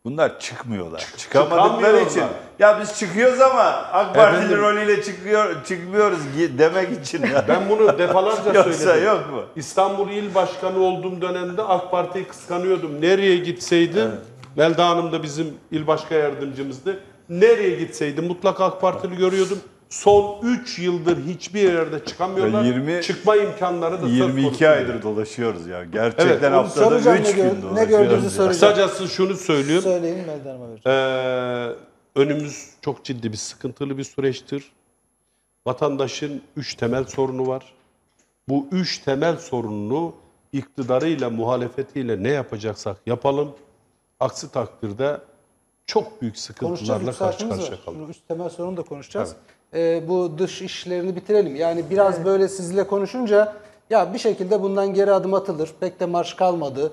Bunlar çıkmıyorlar. Çıkamadıkları Çıkamıyorlar. için. Ya biz çıkıyoruz ama AK Parti'nin Efendim? rolüyle çıkıyor, çıkmıyoruz demek için. Ya. Ben bunu defalarca Yoksa söyledim. yok mu? İstanbul İl Başkanı olduğum dönemde AK Parti'yi kıskanıyordum. Nereye gitseydim, Melda Hanım da bizim il başkan yardımcımızdı. Nereye gitseydim mutlaka AK Partili görüyordum. Son üç yıldır hiçbir yerde çıkamıyorlar. yirmi Çıkma imkanları da söz konusu yirmi iki değil. aydır dolaşıyoruz ya. Gerçekten Evet, onu haftada soracağım, üç ne gün gör- ne dolaşıyoruz. gördüğünüzü ya. soracağım. Kısacası şunu söylüyorum. Söyleyin Melda Hanım'a vereceğim. Ee, önümüz çok ciddi bir sıkıntılı bir süreçtir. Vatandaşın üç temel sorunu var. Bu üç temel sorununu iktidarıyla, muhalefetiyle ne yapacaksak yapalım. Aksi takdirde çok büyük Konuşacağız. sıkıntılarla Üç karşı saatimiz karşıya var. kalırız. Şimdi üst temel sorunu da konuşacağız. Ee, bu dış işlerini bitirelim. Yani biraz böyle sizinle konuşunca ya bir şekilde bundan geri adım atılır. Pek de marş kalmadı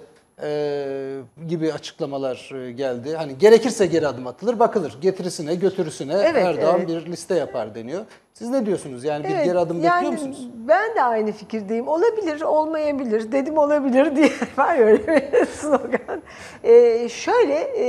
ee, gibi açıklamalar e, geldi. Hani gerekirse geri adım atılır, bakılır. Getirisine, götürüsüne Evet, Erdoğan evet. bir liste yapar deniyor. Siz ne diyorsunuz? Yani bir Evet, geri adım yani bekliyor musunuz? Ben de aynı fikirdeyim. Olabilir, olmayabilir. Dedim olabilir diye var ya öyle bir slogan. Ee, şöyle, e,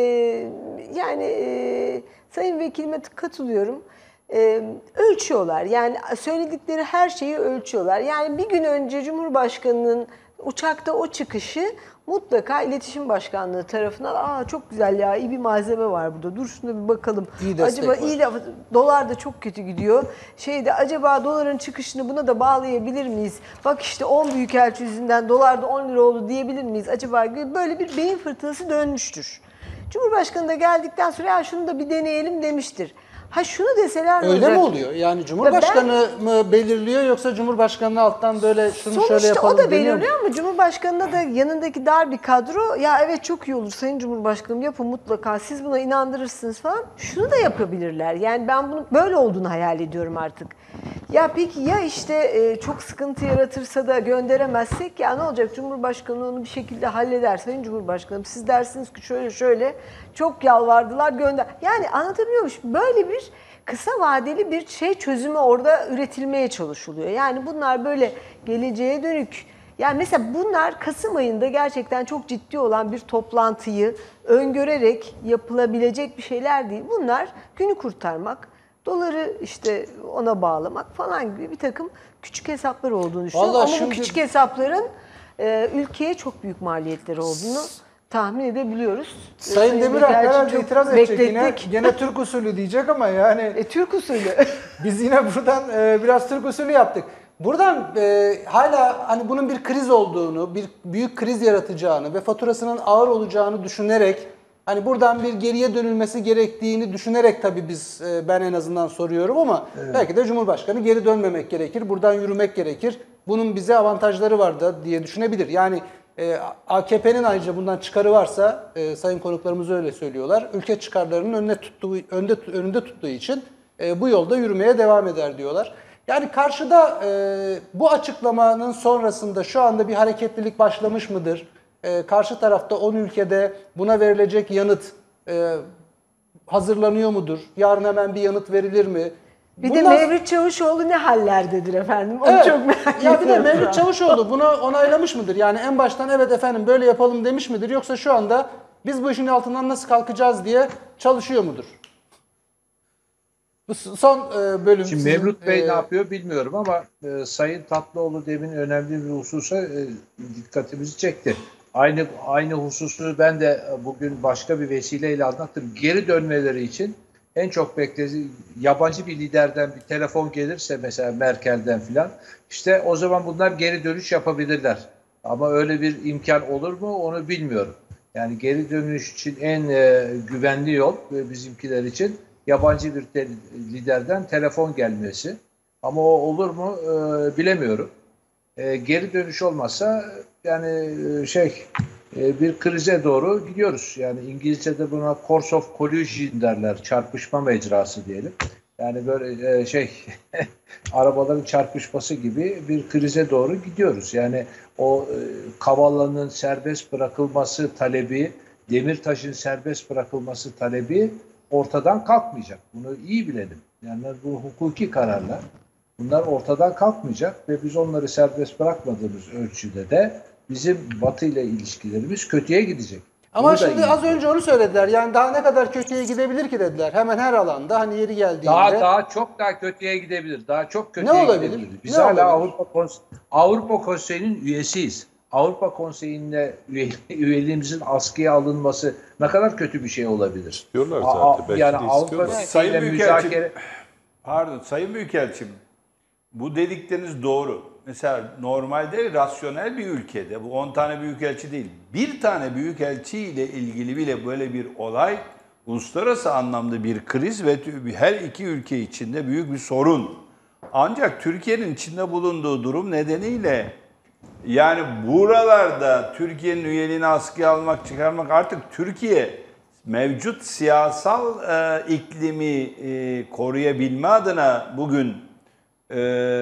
yani e, Sayın Vekilime katılıyorum. Ee, ölçüyorlar. Yani söyledikleri her şeyi ölçüyorlar. Yani bir gün önce Cumhurbaşkanı'nın uçakta o çıkışı mutlaka İletişim Başkanlığı tarafından aa çok güzel ya iyi bir malzeme var burada. Dur şuna bir bakalım. İyi destek Acaba var. iyi de dolar da çok kötü gidiyor. Şeyde acaba doların çıkışını buna da bağlayabilir miyiz? Bak işte on büyükelçi yüzünden dolar da on lira oldu diyebilir miyiz? Acaba böyle bir beyin fırtınası dönmüştür. Cumhurbaşkanı da geldikten sonra ya şunu da bir deneyelim demiştir. Ha şunu deseler ne Öyle olacak? mi oluyor? Yani Cumhurbaşkanı mı belirliyor yoksa Cumhurbaşkanı alttan böyle şunu şöyle Sonuçta yapalım o da deniyor mu? belirliyor ama Cumhurbaşkanı'na da yanındaki dar bir kadro ya evet çok iyi olur Sayın Cumhurbaşkanım yapın mutlaka siz buna inandırırsınız falan. Şunu da yapabilirler. Yani ben bunun böyle olduğunu hayal ediyorum artık. Ya peki ya işte e, çok sıkıntı yaratırsa da gönderemezsek ya ne olacak? Cumhurbaşkanı onu bir şekilde halleder. Sayın Cumhurbaşkanım siz dersiniz ki şöyle şöyle çok yalvardılar gönder. Yani anlatabiliyor muyum? Böyle bir kısa vadeli bir şey çözümü orada üretilmeye çalışılıyor. Yani bunlar böyle geleceğe dönük. Yani mesela bunlar Kasım ayında gerçekten çok ciddi olan bir toplantıyı öngörerek yapılabilecek bir şeyler değil. Bunlar günü kurtarmak, doları işte ona bağlamak falan gibi bir takım küçük hesaplar olduğunu düşünüyorum. Vallahi Ama şimdi- bu küçük hesapların e, ülkeye çok büyük maliyetleri olduğunu tahmin edebiliyoruz. Sayın Demirel Büyükelçi herhalde çok itiraz edecek yine. beklettik. Gene Türk usulü diyecek ama yani E, Türk usulü. biz yine buradan e, biraz Türk usulü yaptık. Buradan e, hala hani bunun bir kriz olduğunu, bir büyük kriz yaratacağını ve faturasının ağır olacağını düşünerek hani buradan bir geriye dönülmesi gerektiğini düşünerek tabii biz e, ben en azından soruyorum ama belki de Cumhurbaşkanı geri dönmemek gerekir, buradan yürümek gerekir. Bunun bize avantajları var da diye düşünebilir. Yani e, A K P'nin ayrıca bundan çıkarı varsa e, sayın konuklarımız öyle söylüyorlar. Ülke çıkarlarının önüne tuttuğu, önde önünde tuttuğu için e, bu yolda yürümeye devam eder diyorlar. Yani karşıda e, bu açıklamanın sonrasında şu anda bir hareketlilik başlamış mıdır? E, karşı tarafta on ülkede buna verilecek yanıt e, hazırlanıyor mudur? Yarın hemen bir yanıt verilir mi? Bir de Bundan- Mevlüt Çavuşoğlu ne hallerdedir efendim? Onu Evet. çok merak Ya bir de ediyorum. şu Mevlüt an. Çavuşoğlu bunu onaylamış mıdır? Yani en baştan evet efendim böyle yapalım demiş midir? Yoksa şu anda biz bu işin altından nasıl kalkacağız diye çalışıyor mudur? Bu s- son e, bölüm. Şimdi sizin, Mevlüt Bey e, ne yapıyor bilmiyorum ama e, Sayın Tatlıoğlu demin önemli bir hususa e, dikkatimizi çekti. Aynı aynı hususu ben de e, bugün başka bir vesileyle anlattım. Geri dönmeleri için en çok beklediği yabancı bir liderden bir telefon gelirse mesela Merkel'den filan işte o zaman bunlar geri dönüş yapabilirler. Ama öyle bir imkan olur mu onu bilmiyorum. Yani geri dönüş için en e, güvenli yol e, bizimkiler için yabancı bir te- liderden telefon gelmesi. Ama o olur mu e, bilemiyorum. E, geri dönüş olmazsa yani e, şey e, bir krize doğru gidiyoruz. Yani İngilizce'de buna course of collision derler. Çarpışma mecrası diyelim. Yani böyle e, şey arabaların çarpışması gibi bir krize doğru gidiyoruz. Yani o e, Kavala'nın serbest bırakılması talebi, Demirtaş'ın serbest bırakılması talebi ortadan kalkmayacak. Bunu iyi bilelim. Yani bu hukuki kararlar. Bunlar ortadan kalkmayacak ve biz onları serbest bırakmadığımız ölçüde de bizim Batı ile ilişkilerimiz kötüye gidecek. Ama Bunu da şimdi iyi. az önce onu söylediler. Yani daha ne kadar kötüye gidebilir ki dediler. Hemen her alanda hani yeri geldiğinde. Daha daha çok daha kötüye gidebilir. Daha çok kötüye Ne olabilir? gidebilir. Biz Ne hala olabilir? Avrupa Kons- Avrupa Konseyi'nin üyesiyiz. Avrupa Konseyi'nde üye- üyeliğimizin askıya alınması ne kadar kötü bir şey olabilir? Diyorlar Aa, zaten. Belki yani de Avrupa istiyorlar. Sayın Konseyi'yle Büyükelçim, müzakere pardon Sayın Büyükelçim, bu dedikleriniz doğru. Mesela normalde rasyonel bir ülkede, bu on tane büyükelçi değil, bir tane büyükelçi ile ilgili bile böyle bir olay uluslararası anlamda bir kriz ve her iki ülke içinde büyük bir sorun. Ancak Türkiye'nin içinde bulunduğu durum nedeniyle yani buralarda Türkiye'nin üyeliğini askıya almak, çıkarmak artık Türkiye mevcut siyasal e, iklimi e, koruyabilme adına bugün e,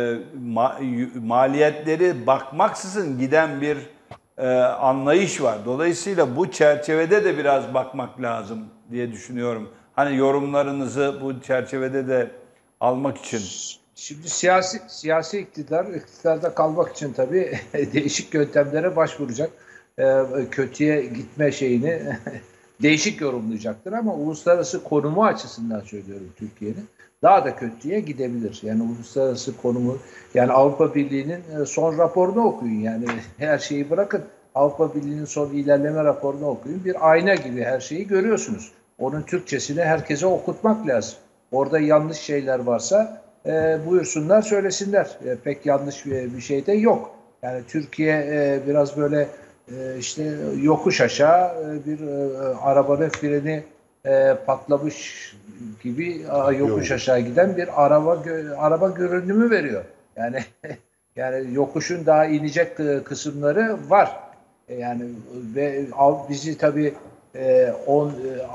ma, maliyetleri bakmaksızın giden bir e, anlayış var. Dolayısıyla bu çerçevede de biraz bakmak lazım diye düşünüyorum. Hani yorumlarınızı bu çerçevede de almak için. Şimdi siyasi siyasi iktidar, iktidarda kalmak için tabii değişik yöntemlere başvuracak. Ee, kötüye gitme şeyini değişik yorumlayacaktır ama uluslararası konumu açısından söylüyorum Türkiye'nin. Daha da kötüye gidebilir. Yani uluslararası konumu, yani Avrupa Birliği'nin son raporunu okuyun. Yani her şeyi bırakın. Avrupa Birliği'nin son ilerleme raporunu okuyun. Bir ayna gibi her şeyi görüyorsunuz. Onun Türkçesini herkese okutmak lazım. Orada yanlış şeyler varsa E, buyursunlar, söylesinler. E, pek yanlış bir, bir şey de yok. Yani Türkiye e, biraz böyle e, işte yokuş aşağı e, bir e, arabanın freni e, patlamış gibi a, yokuş aşağı giden bir araba gö- araba görünümü veriyor. Yani yani yokuşun daha inecek e, kısımları var. E, yani ve av- bizi tabii e, on, e,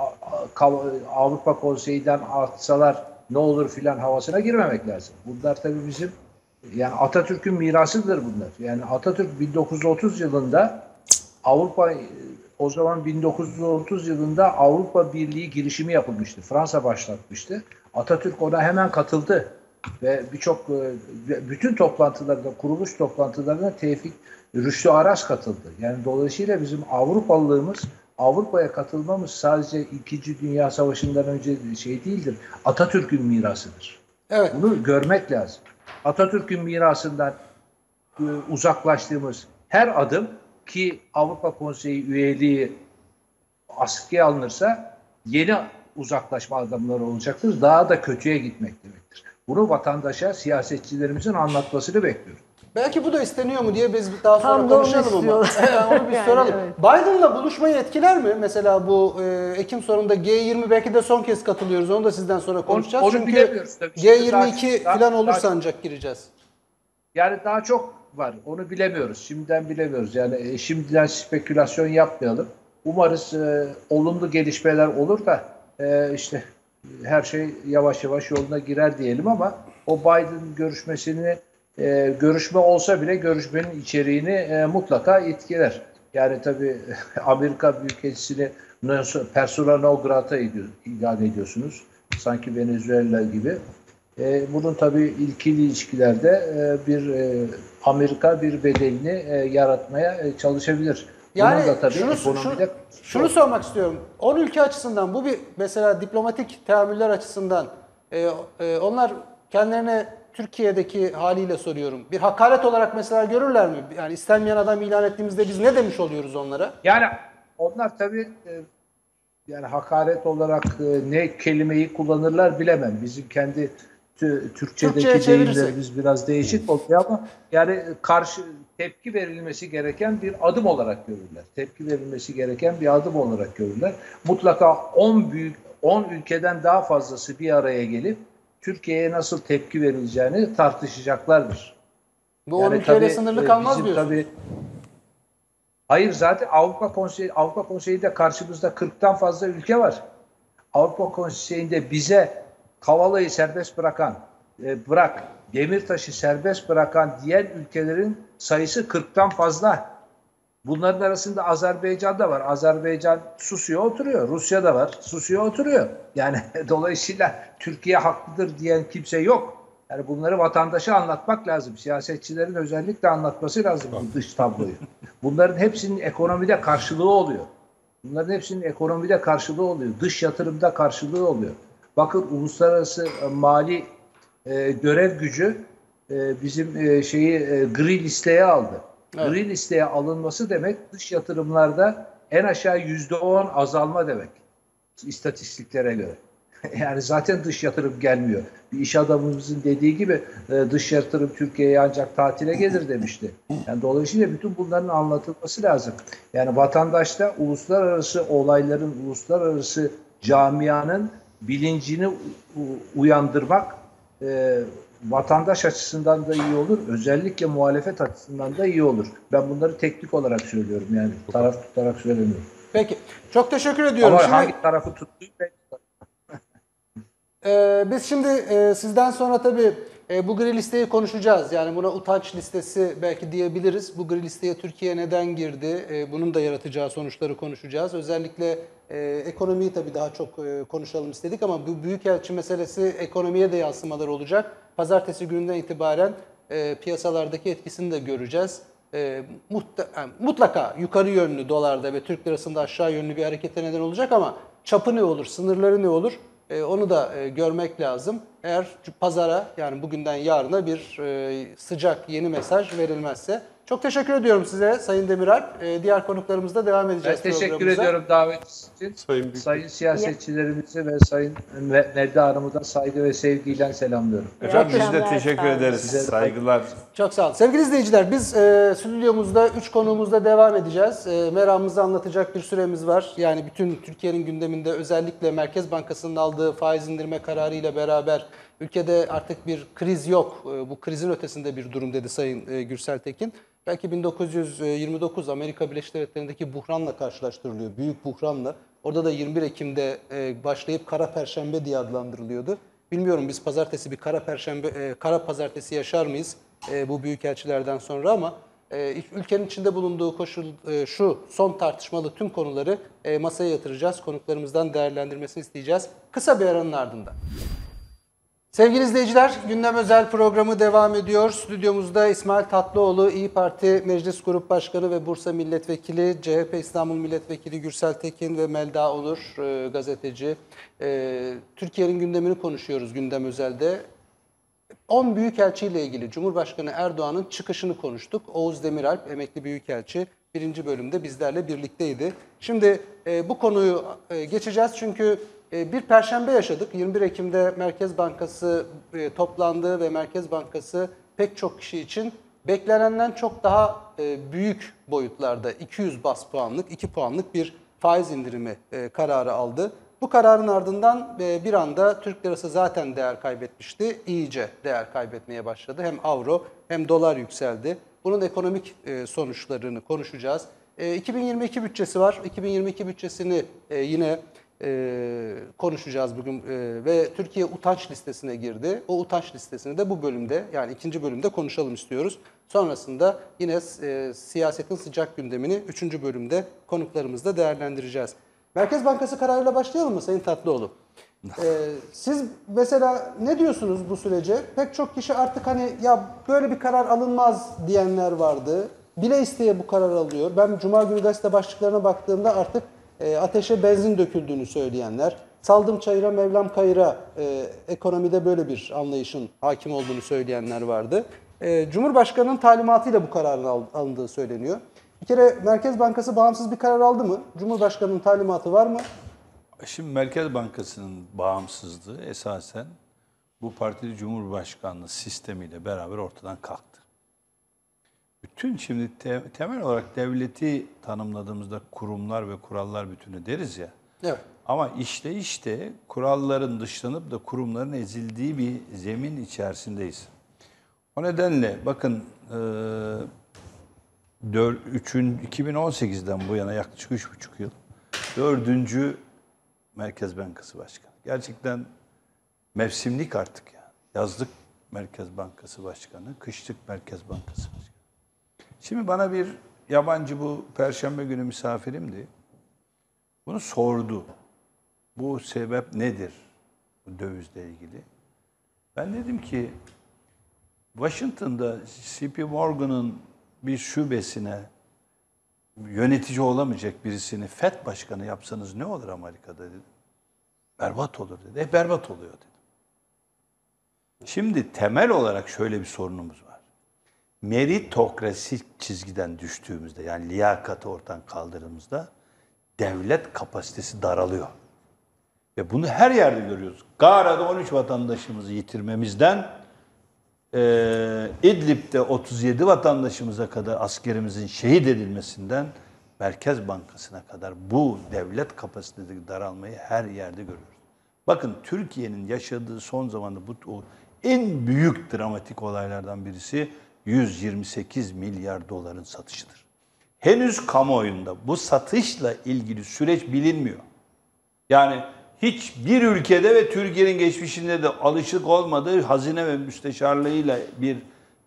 Avrupa Konseyi'den atsalar ne olur filan havasına girmemek lazım. Bunlar tabii bizim, yani Atatürk'ün mirasıdır bunlar. Yani Atatürk bin dokuz yüz otuz yılında Avrupa, o zaman bin dokuz yüz otuz yılında Avrupa Birliği girişimi yapılmıştı. Fransa başlatmıştı. Atatürk ona hemen katıldı ve birçok bütün toplantılarında, kuruluş toplantılarına Tevfik Rüştü Aras katıldı. Yani dolayısıyla bizim Avrupalılığımız, Avrupa'ya katılmamız sadece İkinci Dünya Savaşı'ndan önce şey değildir. Atatürk'ün mirasıdır. Evet. Bunu görmek lazım. Atatürk'ün mirasından e, uzaklaştığımız her adım, ki Avrupa Konseyi üyeliği askıya alınırsa yeni uzaklaşma adımları olacaktır. Daha da kötüye gitmek demektir. Bunu vatandaşa, siyasetçilerimizin anlatmasını bekliyorum. Belki bu da isteniyor mu diye biz daha sonra Tam da onu konuşalım ama. istiyorlar. Onu bir Yani soralım. evet. Biden'la buluşmayı etkiler mi? Mesela bu e, Ekim sonunda G yirmi belki de son kez katılıyoruz. Onu da sizden sonra konuşacağız. onu Çünkü bilemiyoruz tabii. G Şimdi yirmi iki daha- falan daha- olursa daha- ancak gireceğiz. Yani daha çok var. Onu bilemiyoruz. Şimdiden bilemiyoruz. Yani e, şimdiden spekülasyon yapmayalım. Umarız e, olumlu gelişmeler olur da e, işte her şey yavaş yavaş yoluna girer diyelim ama o Biden görüşmesini e, görüşme olsa bile görüşmenin içeriğini e, mutlaka etkiler. Yani tabii Amerika Büyükelçisi'ni persona non grata ediyor, ilan ediyorsunuz. Sanki Venezuela gibi. E, bunun tabii ilkili ilişkilerde e, bir e, Amerika bir bedelini e, yaratmaya e, çalışabilir. Yani Bunun da tabii şunu, ekonomide şunu, şunu sormak istiyorum. on ülke açısından bu bir mesela diplomatik teamüller açısından e, e, onlar kendilerine Türkiye'deki haliyle soruyorum. Bir hakaret olarak mesela görürler mi? Yani istenmeyen adam ilan ettiğimizde biz ne demiş oluyoruz onlara? yani onlar tabii e, yani hakaret olarak e, ne kelimeyi kullanırlar bilemem. Bizim kendi tü- Türkçedeki Türkçe'ye çevirirsek. deyimlerimiz biraz değişik oluyor ama yani karşı tepki verilmesi gereken bir adım olarak görürler. Tepki verilmesi gereken bir adım olarak görürler. Mutlaka on büyük on ülkeden daha fazlası bir araya gelip Türkiye'ye nasıl tepki verileceğini tartışacaklardır. Bu on Yani ülkeyle tabii, sınırlı e, kalmaz bizim diyorsunuz. tabii- Hayır, zaten Avrupa Konseyi Avrupa Konseyi'nde karşımızda kırktan fazla ülke var. Avrupa Konseyi'nde bize Kavala'yı serbest bırakan, e, bırak Demirtaş'ı serbest bırakan diğer ülkelerin sayısı kırktan fazla. Bunların arasında Azerbaycan da var. Azerbaycan susuyor oturuyor. Rusya da var. Susuyor oturuyor. Yani dolayısıyla Türkiye haklıdır diyen kimse yok. Yani bunları vatandaşa anlatmak lazım. Siyasetçilerin özellikle anlatması lazım bu dış tabloyu. Bunların hepsinin ekonomide karşılığı oluyor. Bunların hepsinin ekonomide karşılığı oluyor. Dış yatırımda karşılığı oluyor. Bakın uluslararası e, mali e, görev gücü e, bizim e, şeyi e, gri listeye aldı. Evet. Gri listeye alınması demek dış yatırımlarda en aşağı yüzde on azalma demek. İstatistiklere göre. Yani zaten dış yatırım gelmiyor. Bir iş adamımızın dediği gibi e, dış yatırım Türkiye'ye ancak tatile gelir demişti. Yani dolayısıyla bütün bunların anlatılması lazım. Yani vatandaşta uluslararası olayların, uluslararası camianın bilincini uyandırmak e, vatandaş açısından da iyi olur. Özellikle muhalefet açısından da iyi olur. Ben bunları teknik olarak söylüyorum, yani taraf tutarak söylemiyorum. Peki. Çok teşekkür ediyorum. Ama Şimdi, hangi tarafı tuttuğu e, biz şimdi e, sizden sonra tabii e, bu gri listeyi konuşacağız. Yani buna utanç listesi belki diyebiliriz. Bu gri listeye Türkiye neden girdi? E, bunun da yaratacağı sonuçları konuşacağız. Özellikle e, ekonomiyi tabii daha çok e, konuşalım istedik ama bu büyükelçi meselesi ekonomiye de yansımalar olacak. Pazartesi gününden itibaren e, piyasalardaki etkisini de göreceğiz. E, muhte, yani mutlaka yukarı yönlü dolarda ve Türk lirasında aşağı yönlü bir harekete neden olacak ama çapı ne olur, sınırları ne olur e, onu da e, görmek lazım. Eğer pazara, yani bugünden yarına bir e, sıcak yeni mesaj verilmezse. Çok teşekkür ediyorum size Sayın Demiralp. E, diğer konuklarımızla devam edeceğiz Ben teşekkür programımıza. ediyorum davetiniz için. Sayın Büyük- Sayın siyasetçilerimizi ve Sayın Nedda Hanım'ı da saygı ve sevgiyle selamlıyorum. Efendim biz de Teşekkürler, teşekkür sağ olun. ederiz. Size de- Saygılar. Çok sağ olun. Sevgili izleyiciler, biz e, stüdyomuzda üç konuğumuzla devam edeceğiz. E, meramımızı anlatacak bir süremiz var. Yani bütün Türkiye'nin gündeminde özellikle Merkez Bankası'nın aldığı faiz indirme kararı ile beraber ülkede artık bir kriz yok. E, bu krizin ötesinde bir durum dedi Sayın e, Gürsel Tekin. Belki bin dokuz yüz yirmi dokuz Amerika Birleşik Devletleri'ndeki buhranla karşılaştırılıyor. Büyük buhranla. Orada da yirmi bir Ekim'de e, başlayıp Kara Perşembe diye adlandırılıyordu. Bilmiyorum biz pazartesi bir kara perşembe, e, kara pazartesi yaşar mıyız e, bu büyükelçilerden sonra ama e, ülkenin içinde bulunduğu koşul e, şu son tartışmalı tüm konuları e, masaya yatıracağız. Konuklarımızdan değerlendirmesini isteyeceğiz. Kısa bir aranın ardından. Sevgili izleyiciler, Gündem Özel programı devam ediyor. Stüdyomuzda İsmail Tatlıoğlu, İyi Parti Meclis Grup Başkanı ve Bursa Milletvekili, C H P İstanbul Milletvekili Gürsel Tekin ve Melda Onur, e, gazeteci. E, Türkiye'nin gündemini konuşuyoruz Gündem Özel'de. on Büyükelçi ile ilgili Cumhurbaşkanı Erdoğan'ın çıkışını konuştuk. Oğuz Demiralp, emekli büyükelçi, birinci bölümde bizlerle birlikteydi. Şimdi e, bu konuyu e, geçeceğiz çünkü e, bir perşembe yaşadık. yirmi bir Ekim'de Merkez Bankası e, toplandı ve Merkez Bankası pek çok kişi için beklenenden çok daha e, büyük boyutlarda iki yüz bas puanlık, iki puanlık bir faiz indirimi e, kararı aldı. Bu kararın ardından bir anda Türk lirası zaten değer kaybetmişti. İyice değer kaybetmeye başladı. Hem avro hem dolar yükseldi. Bunun ekonomik sonuçlarını konuşacağız. iki bin yirmi iki bütçesi var. iki bin yirmi iki bütçesini yine konuşacağız bugün ve Türkiye utanç listesine girdi. O utanç listesini de bu bölümde, yani ikinci bölümde konuşalım istiyoruz. Sonrasında yine siyasetin sıcak gündemini üçüncü bölümde konuklarımızla değerlendireceğiz. Merkez Bankası kararıyla başlayalım mı Sayın Tatlıoğlu? Ee, siz mesela ne diyorsunuz bu sürece? Pek çok kişi artık hani ya böyle bir karar alınmaz diyenler vardı. Bile isteye bu karar alıyor. Ben Cuma günü gazete başlıklarına baktığımda artık e, ateşe benzin döküldüğünü söyleyenler, saldım çayıra Mevlam kayıra e, ekonomide böyle bir anlayışın hakim olduğunu söyleyenler vardı. E, Cumhurbaşkanı'nın talimatıyla bu kararın al, alındığı söyleniyor. Bir kere Merkez Bankası bağımsız bir karar aldı mı? Cumhurbaşkanı'nın talimatı var mı? Şimdi Merkez Bankası'nın bağımsızlığı esasen bu partili Cumhurbaşkanlığı sistemiyle beraber ortadan kalktı. Bütün şimdi te- temel olarak devleti tanımladığımızda kurumlar ve kurallar bütünü deriz ya. Evet. Ama işte işte kuralların dışlanıp da kurumların ezildiği bir zemin içerisindeyiz. O nedenle bakın e, iki bin on sekizden bu yana yaklaşık üç buçuk yıl dördüncü Merkez Bankası Başkanı. Gerçekten mevsimlik artık yani. Yazlık Merkez Bankası Başkanı, kışlık Merkez Bankası Başkanı. Şimdi bana bir yabancı bu Perşembe günü misafirimdi. Bunu sordu. Bu sebep nedir? Bu dövizle ilgili. Ben dedim ki Washington'da J P Morgan'ın bir şubesine yönetici olamayacak birisini F E D başkanı yapsanız ne olur Amerika'da dedim. Berbat olur dedi. E berbat oluyor dedim. Şimdi temel olarak şöyle bir sorunumuz var. Meritokrasi çizgiden düştüğümüzde, yani liyakatı ortadan kaldırdığımızda devlet kapasitesi daralıyor. Ve bunu her yerde görüyoruz. Gara'da on üç vatandaşımızı yitirmemizden e, İdlib'de otuz yedi vatandaşımıza kadar askerimizin şehit edilmesinden Merkez Bankası'na kadar bu devlet kapasitesi daralmayı her yerde görüyoruz. Bakın Türkiye'nin yaşadığı son zamanda bu o en büyük dramatik olaylardan birisi yüz yirmi sekiz milyar doların satışıdır. Henüz kamuoyunda bu satışla ilgili süreç bilinmiyor. Yani hiçbir ülkede ve Türkiye'nin geçmişinde de alışık olmadığı hazine ve müsteşarlığıyla bir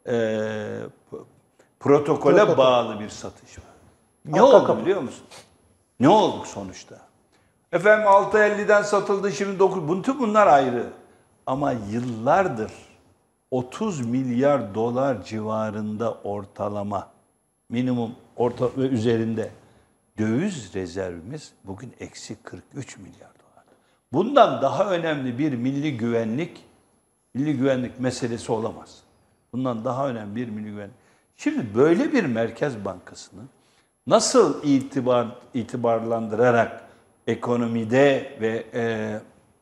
e, protokole Protokol. bağlı bir satış var. Ne Arka oldu kapı. biliyor musun? Ne olduk sonuçta? Efendim altı elliden satıldı, şimdi dokuz. Bütün bunlar ayrı. Ama yıllardır otuz milyar dolar civarında ortalama, minimum orta ve üzerinde döviz rezervimiz bugün eksi kırk üç milyar dolar. Bundan daha önemli bir milli güvenlik, milli güvenlik meselesi olamaz. Bundan daha önemli bir milli güvenlik. Şimdi böyle bir Merkez Bankası'nı nasıl itibar itibarlandırarak ekonomide ve e,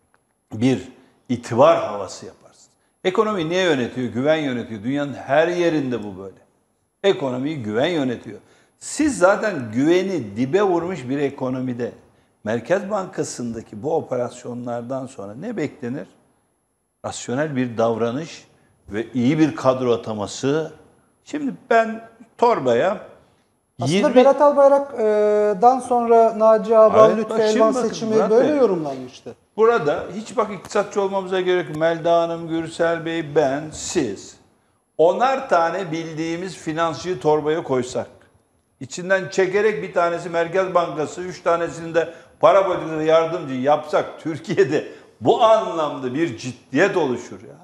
bir itibar havası yaparsın. Ekonomi niye yönetiyor? Güven yönetiyor. Dünyanın her yerinde bu böyle. Ekonomiyi güven yönetiyor. Siz zaten güveni dibe vurmuş bir ekonomide Merkez Bankası'ndaki bu operasyonlardan sonra ne beklenir? Rasyonel bir davranış ve iyi bir kadro ataması. Şimdi ben torbaya Aslında yirmi Berat Albayrak'dan sonra Naci Ağbal, Evet, Lütfü bak şimdi Elvan bakın seçimi Murat böyle Bey. yorumlanmıştı. Burada hiç bak iktisatçı olmamıza gerek yok. Melda Hanım, Gürsel Bey, ben, siz. Onar tane bildiğimiz finansçıyı torbaya koysak, içinden çekerek bir tanesi Merkez Bankası, üç tanesini de para politikası yardımcı yapsak Türkiye'de bu anlamda bir ciddiyet oluşur ya.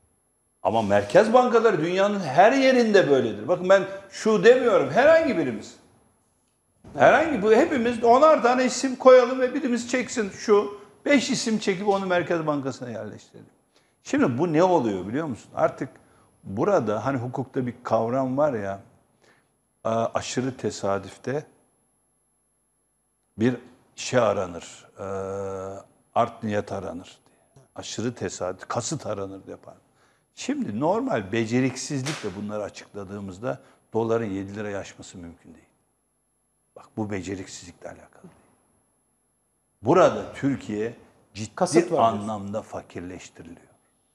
Ama merkez bankaları dünyanın her yerinde böyledir. Bakın ben şu demiyorum, herhangi birimiz. Herhangi bu hepimiz onar tane isim koyalım ve birimiz çeksin şu beş isim çekip onu Merkez Bankası'na yerleştirelim. Şimdi bu ne oluyor biliyor musun? Artık burada hani hukukta bir kavram var ya, aşırı tesadüfte bir şey aranır, art niyet aranır diye. Aşırı tesadüf, kasıt aranır yapar. Şimdi normal beceriksizlikle bunları açıkladığımızda doların yedi liraya aşması mümkün değil. Bak bu beceriksizlikle alakalı değil. Burada Türkiye ciddi Kasıt var anlamda fakirleştiriliyor.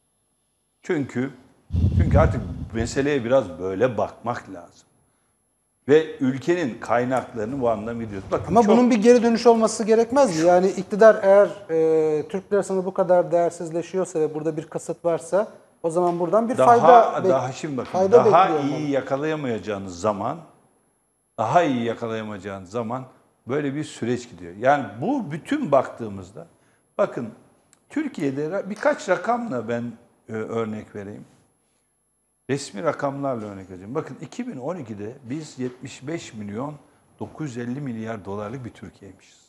Çünkü çünkü artık meseleye biraz böyle bakmak lazım. Ve ülkenin kaynaklarını bu anlamda biliyoruz. Bakın Ama çok- bunun bir geri dönüş olması gerekmez mi? Yani iktidar eğer e, Türk lirasını bu kadar değersizleşiyorsa ve burada bir kasıt varsa o zaman buradan bir daha fayda bek- daha şimdi bakın fayda daha bekliyor iyi olmalı. yakalayamayacağınız zaman daha iyi yakalayamayacağınız zaman böyle bir süreç gidiyor. Yani bu bütün baktığımızda bakın Türkiye'de birkaç rakamla ben e, örnek vereyim. Resmi rakamlarla örnek vereceğim. Bakın iki bin on ikide biz yetmiş beş milyon dokuz yüz elli milyar dolarlık bir Türkiye'ymişiz.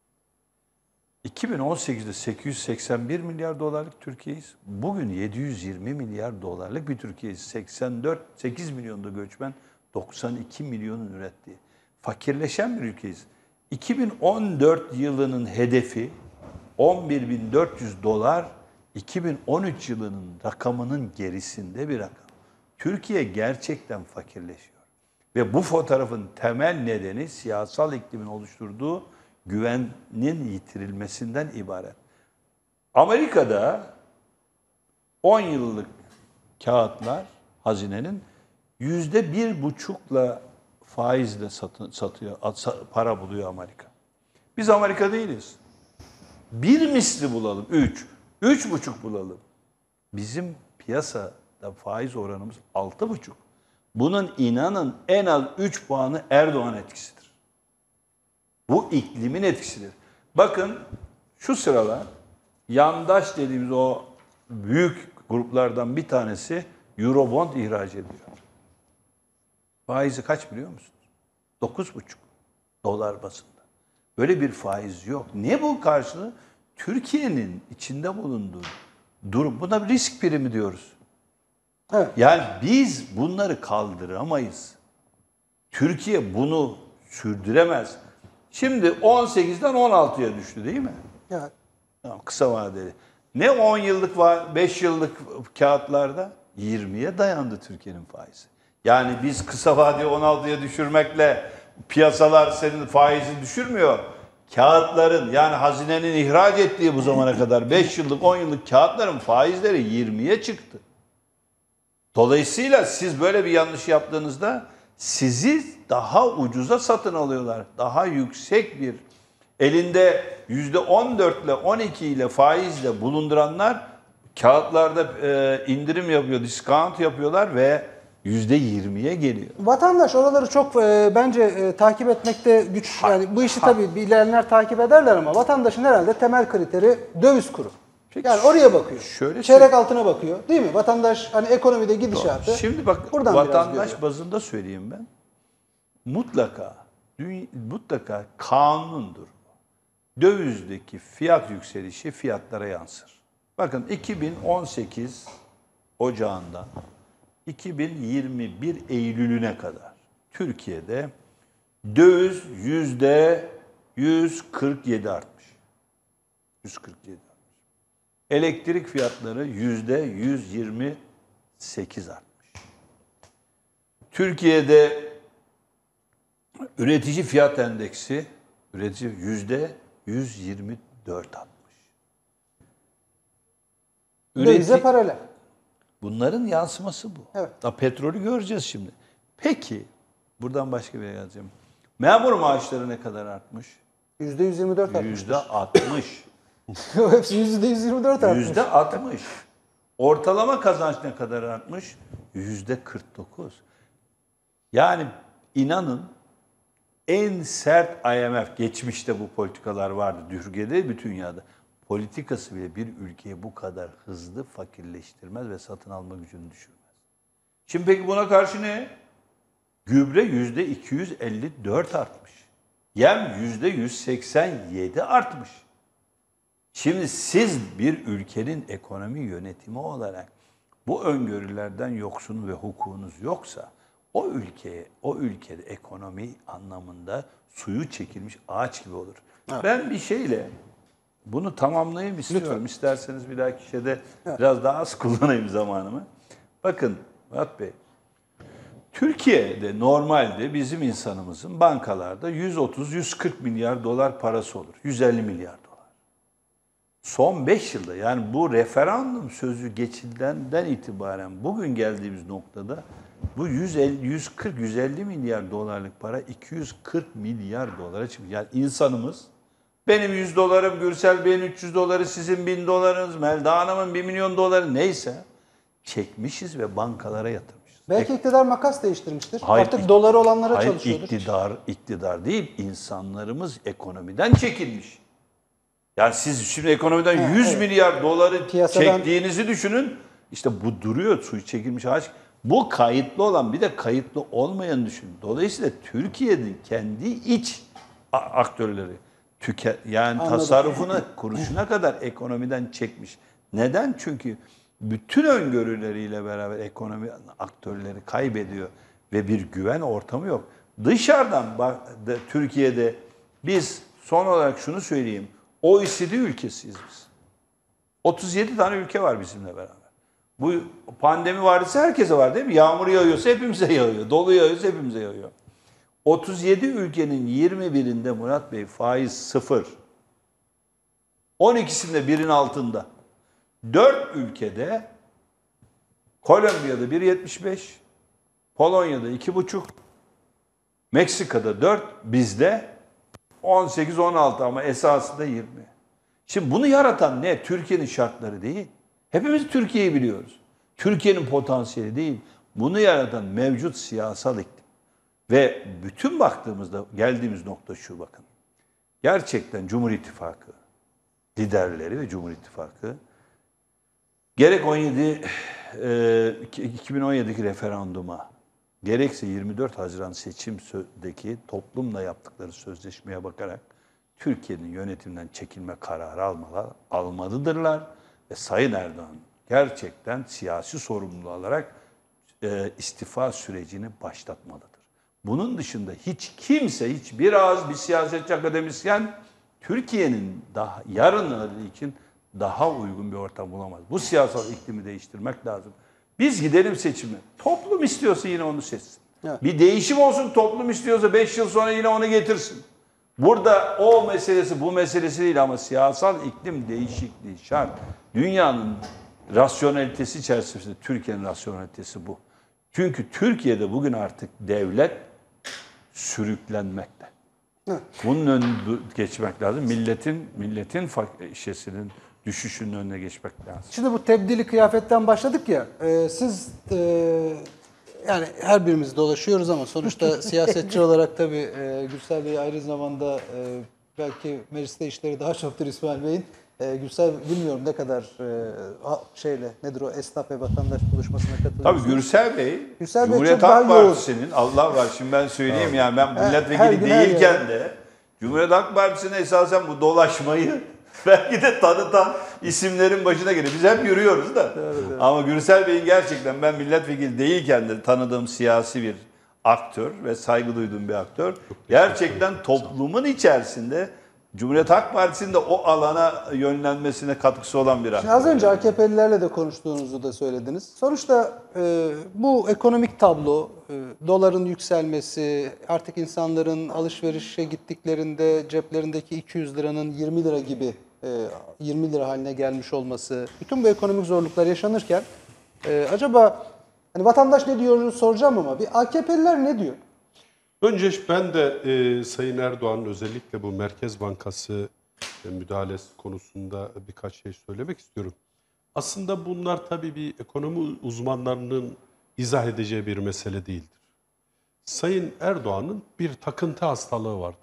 iki bin on sekizde sekiz yüz seksen bir milyar dolarlık Türkiye'yiz. Bugün yedi yüz yirmi milyar dolarlık bir Türkiye'yiz. seksen dört sekiz milyonda göçmen, doksan iki milyonun ürettiği. Fakirleşen bir ülkeyiz. iki bin on dört yılının hedefi on bir bin dört yüz dolar, iki bin on üç yılının rakamının gerisinde bir rakam. Türkiye gerçekten fakirleşiyor. Ve bu fotoğrafın temel nedeni siyasal iklimin oluşturduğu güvenin yitirilmesinden ibaret. Amerika'da on yıllık kağıtlar hazinenin yüzde bir buçukla faizle satın, satıyor, para buluyor Amerika. Biz Amerika değiliz. Bir misli bulalım, üç, üç buçuk bulalım. Bizim piyasada faiz oranımız altı buçuk. Bunun inanın en az üç puanı Erdoğan etkisidir. Bu iklimin etkisidir. Bakın şu sıralar yandaş dediğimiz o büyük gruplardan bir tanesi Eurobond ihraç ediyor. Faizi kaç biliyor musunuz? Dokuz buçuk. Dolar bazında. Böyle bir faiz yok. Ne bu karşılığı? Türkiye'nin içinde bulunduğu durum. Buna bir risk primi diyoruz. Evet. Yani biz bunları kaldıramayız. Türkiye bunu sürdüremez. Şimdi on sekizden on altıya düştü değil mi? Evet. Tamam, kısa vadeli. Ne on yıllık var, beş yıllık kağıtlarda yirmiye dayandı Türkiye'nin faizi. Yani biz kısa vadeli on altıya düşürmekle piyasalar senin faizi düşürmüyor. Kağıtların yani hazinenin ihraç ettiği bu zamana kadar beş yıllık on yıllık kağıtların faizleri yirmiye çıktı. Dolayısıyla siz böyle bir yanlış yaptığınızda sizi daha ucuza satın alıyorlar. Daha yüksek bir elinde yüzde on dört ile on iki ile faizle bulunduranlar kağıtlarda e, indirim yapıyor, discount yapıyorlar ve yüzde yirmiye geliyor. Vatandaş oraları çok e, bence e, takip etmekte güç. Yani bu işi tabii bilenler takip ederler ama vatandaşın herhalde temel kriteri döviz kuru. Peki, Yani oraya bakıyor. şöyle Çeyrek söyleyeyim. altına bakıyor. Değil mi? Vatandaş hani ekonomide gidişatı. Şimdi bak buradan biraz vatandaş görüyor. bazında söyleyeyim ben. Mutlaka dünya, mutlaka kanundur. Dövizdeki fiyat yükselişi fiyatlara yansır. Bakın iki bin on sekiz Ocağı'ndan iki bin yirmi bir Eylül'üne kadar Türkiye'de döviz yüzde yüz kırk yedi artmış. yüz kırk yedi artmış. Elektrik fiyatları yüzde yüz yirmi sekiz artmış. Türkiye'de üretici fiyat endeksi üretici yüzde yüz yirmi dört artmış. Dövize paralel. Bunların yansıması bu. Evet. Da petrolü göreceğiz şimdi. Peki, buradan başka bir yere yazacağım. Memur maaşları ne kadar artmış? yüzde yüz yirmi dört artmış. Yüzde altmış. Hepsi yüzde yüz yirmi dört artmış. Yüzde altmış. Ortalama kazanç ne kadar artmış? Yüzde kırk dokuz. Yani inanın en sert I M F, geçmişte bu politikalar vardı Türkiye'de, bütün dünyada. Politikası bile bir ülkeyi bu kadar hızlı fakirleştirmez ve satın alma gücünü düşürmez. Şimdi peki buna karşı ne? Gübre yüzde iki yüz elli dört artmış. Yem yüzde yüz seksen yedi artmış. Şimdi siz bir ülkenin ekonomi yönetimi olarak bu öngörülerden yoksun ve hukukunuz yoksa o ülkeye, o ülkede ekonomi anlamında suyu çekilmiş ağaç gibi olur. Evet. Ben bir şeyle bunu tamamlayayım istiyorum. Lütfen. İsterseniz bir dahaki şeyde evet. biraz daha az kullanayım zamanımı. Bakın Murat Bey, Türkiye'de normalde bizim insanımızın bankalarda yüz otuz yüz kırk milyar dolar parası olur. yüz elli milyar dolar. Son beş yılda yani bu referandum sözü geçildenden itibaren bugün geldiğimiz noktada bu yüz elli, yüz kırk yüz elli milyar dolarlık para iki yüz kırk milyar dolara çıkıyor. Yani insanımız benim yüz dolarım, Gürsel Bey'in üç yüz doları, sizin bin dolarınız, Melda Hanım'ın bir milyon doları neyse çekmişiz ve bankalara yatırmışız. Belki iktidar makas değiştirmiştir. Hayır, Artık doları olanlara hayır, çalışıyordur. iktidar, iktidar değil, insanlarımız ekonomiden çekilmiş. Yani siz şimdi ekonomiden He, yüz evet. milyar doları Piyasadan... çektiğinizi düşünün. İşte bu duruyor, suyu çekilmiş ağaç. Bu kayıtlı olan bir de kayıtlı olmayan düşünün. Dolayısıyla Türkiye'nin kendi iç aktörleri tüke, yani Anladım. tasarrufuna, kuruşuna kadar ekonomiden çekmiş. Neden? Çünkü bütün öngörüleriyle beraber ekonomi aktörleri kaybediyor ve bir güven ortamı yok. Dışarıdan Türkiye'de biz son olarak şunu söyleyeyim. O E C D ülkesiyiz biz. otuz yedi tane ülke var bizimle beraber. Bu pandemi varsa herkese var değil mi? Yağmur yağıyorsa hepimize yağıyor. Dolu yağıyorsa hepimize yağıyor. otuz yedi ülkenin yirmi birinde Murat Bey faiz sıfır. on ikisinde birin altında. dört ülkede Kolombiya'da bir yetmiş beş, Polonya'da iki buçuk, Meksika'da dört, bizde on sekiz on altı ama esasında yirmi. Şimdi bunu yaratan ne? Türkiye'nin şartları değil. Hepimiz Türkiye'yi biliyoruz. Türkiye'nin potansiyeli değil. Bunu yaratan mevcut siyasal iklim. Ve bütün baktığımızda geldiğimiz nokta şu bakın. Gerçekten Cumhur İttifakı liderleri ve Cumhur İttifakı gerek on yedi iki bin on yedideki referanduma gerekse yirmi dört Haziran seçimdeki toplumla yaptıkları sözleşmeye bakarak Türkiye'nin yönetimden çekilme kararı almalı, almalıdırlar. Ve Sayın Erdoğan gerçekten siyasi sorumluluğu alarak e, istifa sürecini başlatmalıdır. Bunun dışında hiç kimse, hiçbir ağız bir siyasetçi akademisyen Türkiye'nin daha yarınları için daha uygun bir ortam bulamaz. Bu siyasal iklimi değiştirmek lazım. Biz gidelim seçime. Toplum istiyorsa yine onu seçsin. Evet. Bir değişim olsun, toplum istiyorsa beş yıl sonra yine onu getirsin. Burada o meselesi bu meselesi değil ama siyasal iklim değişikliği şart. Dünyanın rasyonelitesi çerçevesinde Türkiye'nin rasyonelitesi bu. Çünkü Türkiye'de bugün artık devlet sürüklenmekte. Evet. Bunun önüne geçmek lazım. Milletin milletin işesinin düşüşünün önüne geçmek lazım. Şimdi bu tebdili kıyafetten başladık ya, e, siz e, yani her birimiz dolaşıyoruz ama sonuçta siyasetçi olarak tabii e, Gürsel Bey ayrı zamanda e, belki mecliste işleri daha çoktur İsmail Bey'in. E, Gürsel bilmiyorum ne kadar e, şeyle nedir o esnaf ve vatandaş buluşmasına katılıyor. Tabii Gürsel Bey, Gürsel Bey Cumhuriyet çok Halk daha yoğun. Partisi'nin, Allah var şimdi ben söyleyeyim yani ben her milletvekili gün, her değilken yerde. de Cumhuriyet Halk Partisi'ne esasen bu dolaşmayı belki de tanıtan isimlerin başına geliyor. Biz hep yürüyoruz da. Evet, evet. Ama Gürsel Bey'in gerçekten ben milletvekili değilken de tanıdığım siyasi bir aktör ve saygı duyduğum bir aktör. Gerçekten toplumun içerisinde Cumhuriyet Halk Partisi'nin de o alana yönlenmesine katkısı olan bir aktör. Şimdi az önce A K P'lilerle de konuştuğunuzu da söylediniz. Sonuçta e, bu ekonomik tablo, e, doların yükselmesi, artık insanların alışverişe gittiklerinde ceplerindeki iki yüz liranın yirmi lira gibi e, yirmi lira haline gelmiş olması, bütün bu ekonomik zorluklar yaşanırken e, acaba hani vatandaş ne diyor soracağım ama bir A K P'liler ne diyor? Önce ben de e, Sayın Erdoğan'ın özellikle bu Merkez Bankası e, müdahalesi konusunda birkaç şey söylemek istiyorum. Aslında bunlar tabii bir ekonomi uzmanlarının izah edeceği bir mesele değildir. Sayın Erdoğan'ın bir takıntı hastalığı vardır.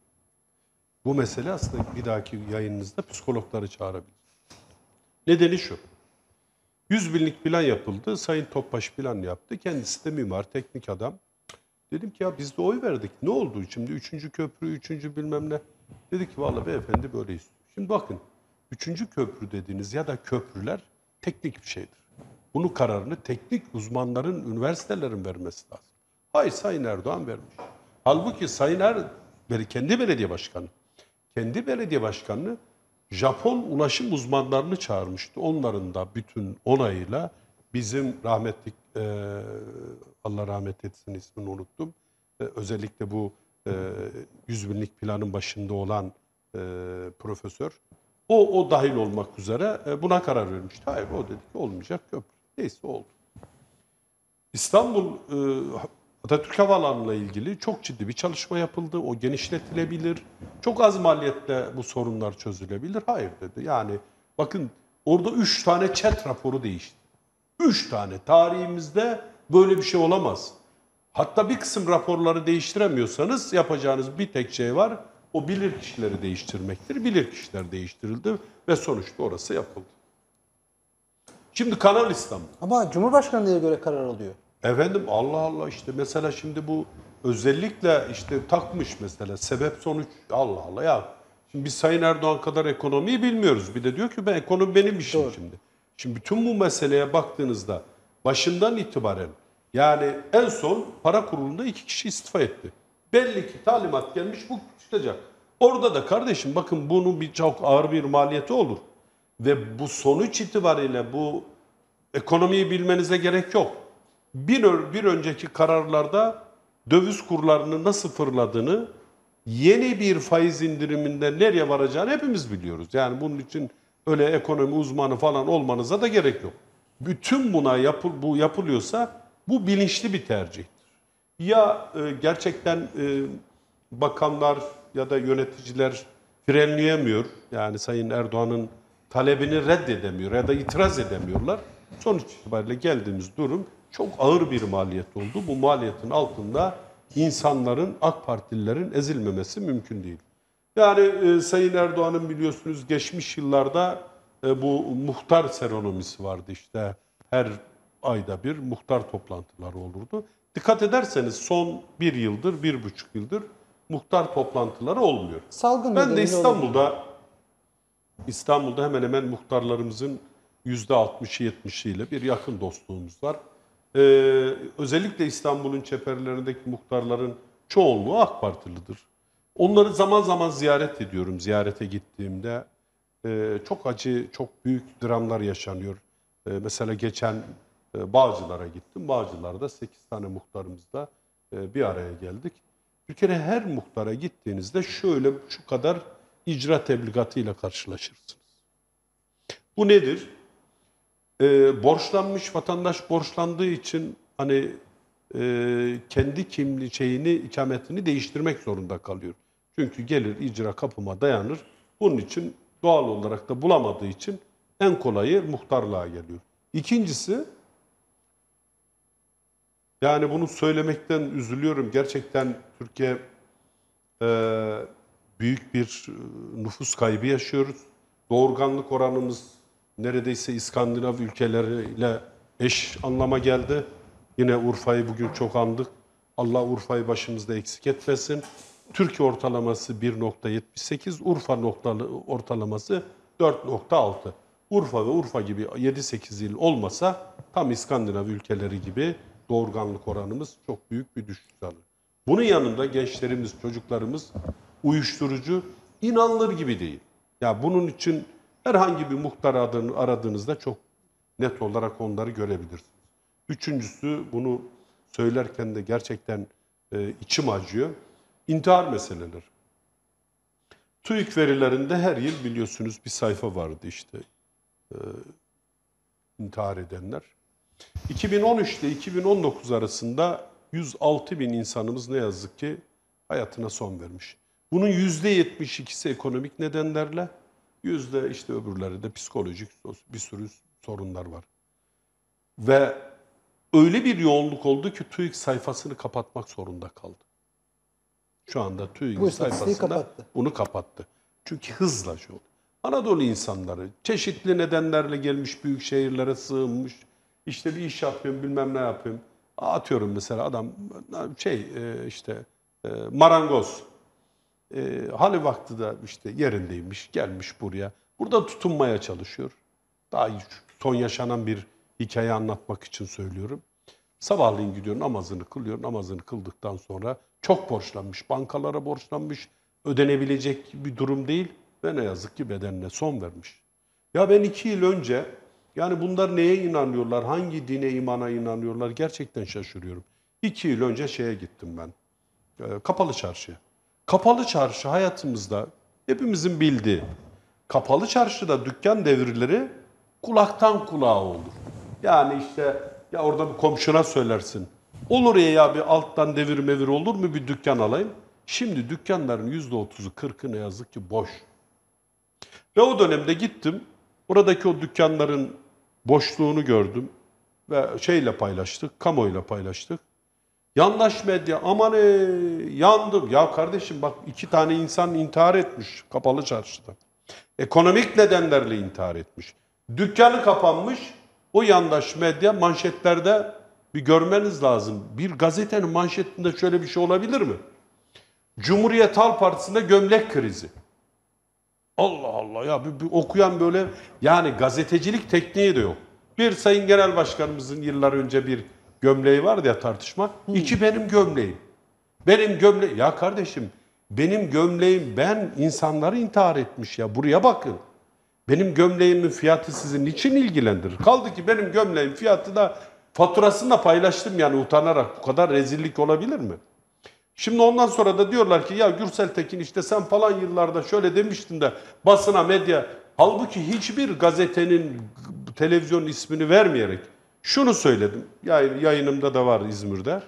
Bu mesele aslında bir dahaki yayınınızda psikologları çağırabilir. Nedeni şu. yüz binlik plan yapıldı. Sayın Topbaş plan yaptı. Kendisi de mimar, teknik adam. Dedim ki ya biz de oy verdik. Ne oldu şimdi? Üçüncü köprü, üçüncü bilmem ne. Dedi ki vallahi beyefendi böyle istiyor. Şimdi bakın. Üçüncü köprü dediğiniz ya da köprüler teknik bir şeydir. Bunun kararını teknik uzmanların, üniversitelerin vermesi lazım. Hayır Sayın Erdoğan vermiş. Halbuki Sayın Er, kendi belediye başkanı, kendi belediye başkanını Japon ulaşım uzmanlarını çağırmıştı. Onların da bütün onayıyla bizim rahmetli, e, Allah rahmet etsin ismini unuttum, e, özellikle bu e, yüz binlik planın başında olan e, profesör, o, o dahil olmak üzere e, buna karar vermişti. Hayır o dedi ki olmayacak köprü. Neyse oldu. İstanbul e, Atatürk Havaalanı'yla ilgili çok ciddi bir çalışma yapıldı. O genişletilebilir. Çok az maliyetle bu sorunlar çözülebilir. Hayır dedi. Yani bakın orada üç tane ÇED raporu değişti. Üç tane. Tarihimizde böyle bir şey olamaz. Hatta bir kısım raporları değiştiremiyorsanız yapacağınız bir tek şey var. O bilirkişileri değiştirmektir. Bilirkişiler değiştirildi ve sonuçta orası yapıldı. Şimdi Kanal İstanbul. Ama Cumhurbaşkanlığı'na göre karar alıyor. Efendim Allah Allah işte mesela şimdi bu özellikle işte takmış mesela sebep sonuç Allah Allah ya. Şimdi biz Sayın Erdoğan kadar ekonomiyi bilmiyoruz. Bir de diyor ki ben ekonomi benim işim Doğru. şimdi. Şimdi bütün bu meseleye baktığınızda başından itibaren yani en son para kurulunda iki kişi istifa etti. Belli ki talimat gelmiş bu çıkacak. Orada da kardeşim bakın bunun bir çok ağır bir maliyeti olur. Ve bu sonuç itibariyle bu ekonomiyi bilmenize gerek yok. Bir, bir önceki kararlarda döviz kurlarının nasıl fırladığını, yeni bir faiz indiriminde nereye varacağını hepimiz biliyoruz. Yani bunun için öyle ekonomi uzmanı falan olmanıza da gerek yok. Bütün buna yapıl, bu yapılıyorsa bu bilinçli bir tercihtir. Ya e, gerçekten e, bakanlar ya da yöneticiler frenleyemiyor. Yani Sayın Erdoğan'ın talebini reddedemiyor ya da itiraz edemiyorlar. Sonuç itibariyle geldiğimiz durum çok ağır bir maliyet oldu. Bu maliyetin altında insanların, AK Partililerin ezilmemesi mümkün değil. Yani e, Sayın Erdoğan'ın biliyorsunuz geçmiş yıllarda e, bu muhtar seremonisi vardı işte. Her ayda bir muhtar toplantıları olurdu. Dikkat ederseniz son bir yıldır, bir buçuk yıldır muhtar toplantıları olmuyor. Salgın Ben de nedeniyle İstanbul'da İstanbul'da hemen hemen muhtarlarımızın yüzde altmışı yetmişiyle bir yakın dostluğumuz var. Ee, özellikle İstanbul'un çeperlerindeki muhtarların çoğunluğu AK Partilidir. Onları zaman zaman ziyaret ediyorum. Ziyarete gittiğimde e, çok acı, çok büyük dramlar yaşanıyor. E, mesela geçen e, Bağcılar'a gittim. Bağcılar'da sekiz tane muhtarımızla e, bir araya geldik. Bir kere her muhtara gittiğinizde şöyle şu kadar icra tebligatıyla karşılaşırsınız. Bu nedir? Ee, borçlanmış vatandaş borçlandığı için hani e, kendi kimliği şeyini, ikametini değiştirmek zorunda kalıyor. Çünkü gelir icra kapıma dayanır. Bunun için doğal olarak da bulamadığı için en kolayı muhtarlığa geliyor. İkincisi, yani bunu söylemekten üzülüyorum. Gerçekten Türkiye e, büyük bir nüfus kaybı yaşıyoruz. Doğurganlık oranımız neredeyse İskandinav ülkeleriyle eş anlama geldi. Yine Urfa'yı bugün çok andık. Allah Urfa'yı başımızda eksik etmesin. Türkiye ortalaması bir nokta yetmiş sekiz, Urfa noktalı ortalaması dört nokta altı. Urfa ve Urfa gibi yedi sekiz il olmasa tam İskandinav ülkeleri gibi doğurganlık oranımız çok büyük bir düşüş alır. Bunun yanında gençlerimiz, çocuklarımız uyuşturucu inanılır gibi değil. Ya bunun için herhangi bir muhtar adını aradığınızda çok net olarak onları görebilirsiniz. Üçüncüsü, bunu söylerken de gerçekten e, içim acıyor. İntihar meseleleri. TÜİK verilerinde her yıl biliyorsunuz bir sayfa vardı işte e, intihar edenler. iki bin on üç ile iki bin on dokuz arasında yüz altı bin insanımız ne yazık ki hayatına son vermiş. Bunun yüzde yetmiş ikisi ekonomik nedenlerle, yüzde işte öbürleri de psikolojik bir sürü sorunlar var. Ve öyle bir yoğunluk oldu ki TÜİK sayfasını kapatmak zorunda kaldı. Şu anda TÜİK sayfasında kapattı. Bunu kapattı. Çünkü hızla şey oldu. Anadolu insanları çeşitli nedenlerle gelmiş, büyük şehirlere sığınmış. İşte bir iş yapıyorum, bilmem ne yapıyorum. Atıyorum mesela adam şey işte marangoz. E, hali vakti de işte yerindeymiş, gelmiş buraya. Burada tutunmaya çalışıyor. Daha son yaşanan bir hikaye anlatmak için söylüyorum. Sabahleyin gidiyor, namazını kılıyor. Namazını kıldıktan sonra çok borçlanmış, bankalara borçlanmış. Ödenebilecek bir durum değil ve ne yazık ki bedenine son vermiş. Ya ben iki yıl önce, yani bunlar neye inanıyorlar, hangi dine, imana inanıyorlar gerçekten şaşırıyorum. İki yıl önce şeye gittim ben, e, Kapalı Çarşı'ya. Kapalı Çarşı hayatımızda hepimizin bildiği, Kapalı Çarşı'da dükkan devirleri kulaktan kulağa olur. Yani işte ya orada bir komşuna söylersin. Olur ya, ya bir alttan devir mevir olur mu bir dükkan alayım. Şimdi dükkanların yüzde otuzu kırkı ne yazık ki boş. Ve o dönemde gittim. Oradaki o dükkanların boşluğunu gördüm. Ve şeyle paylaştık, kamuoyuyla paylaştık. Yandaş medya, aman e, yandım. Ya kardeşim bak, iki tane insan intihar etmiş Kapalı Çarşı'da. Ekonomik nedenlerle intihar etmiş. Dükkanı kapanmış. O yandaş medya manşetlerde bir görmeniz lazım. Bir gazetenin manşetinde şöyle bir şey olabilir mi? Cumhuriyet Halk Partisi'nde gömlek krizi. Allah Allah ya, bir, bir okuyan böyle, yani gazetecilik tekniği de yok. Bir Sayın Genel Başkanımızın yıllar önce bir gömleği vardı ya, tartışma. Hmm. İki benim gömleğim. Benim gömleğim. Ya kardeşim, benim gömleğim, ben insanları intihar etmiş ya. Buraya bakın. Benim gömleğimin fiyatı sizi niçin ilgilendirir? Kaldı ki benim gömleğim fiyatı da faturasını da paylaştım yani utanarak. Bu kadar rezillik olabilir mi? Şimdi ondan sonra da diyorlar ki ya Gürsel Tekin işte sen falan yıllarda şöyle demiştin de basına, medya. Halbuki hiçbir gazetenin, televizyon ismini vermeyerek şunu söyledim. Yayınımda da var İzmir'de.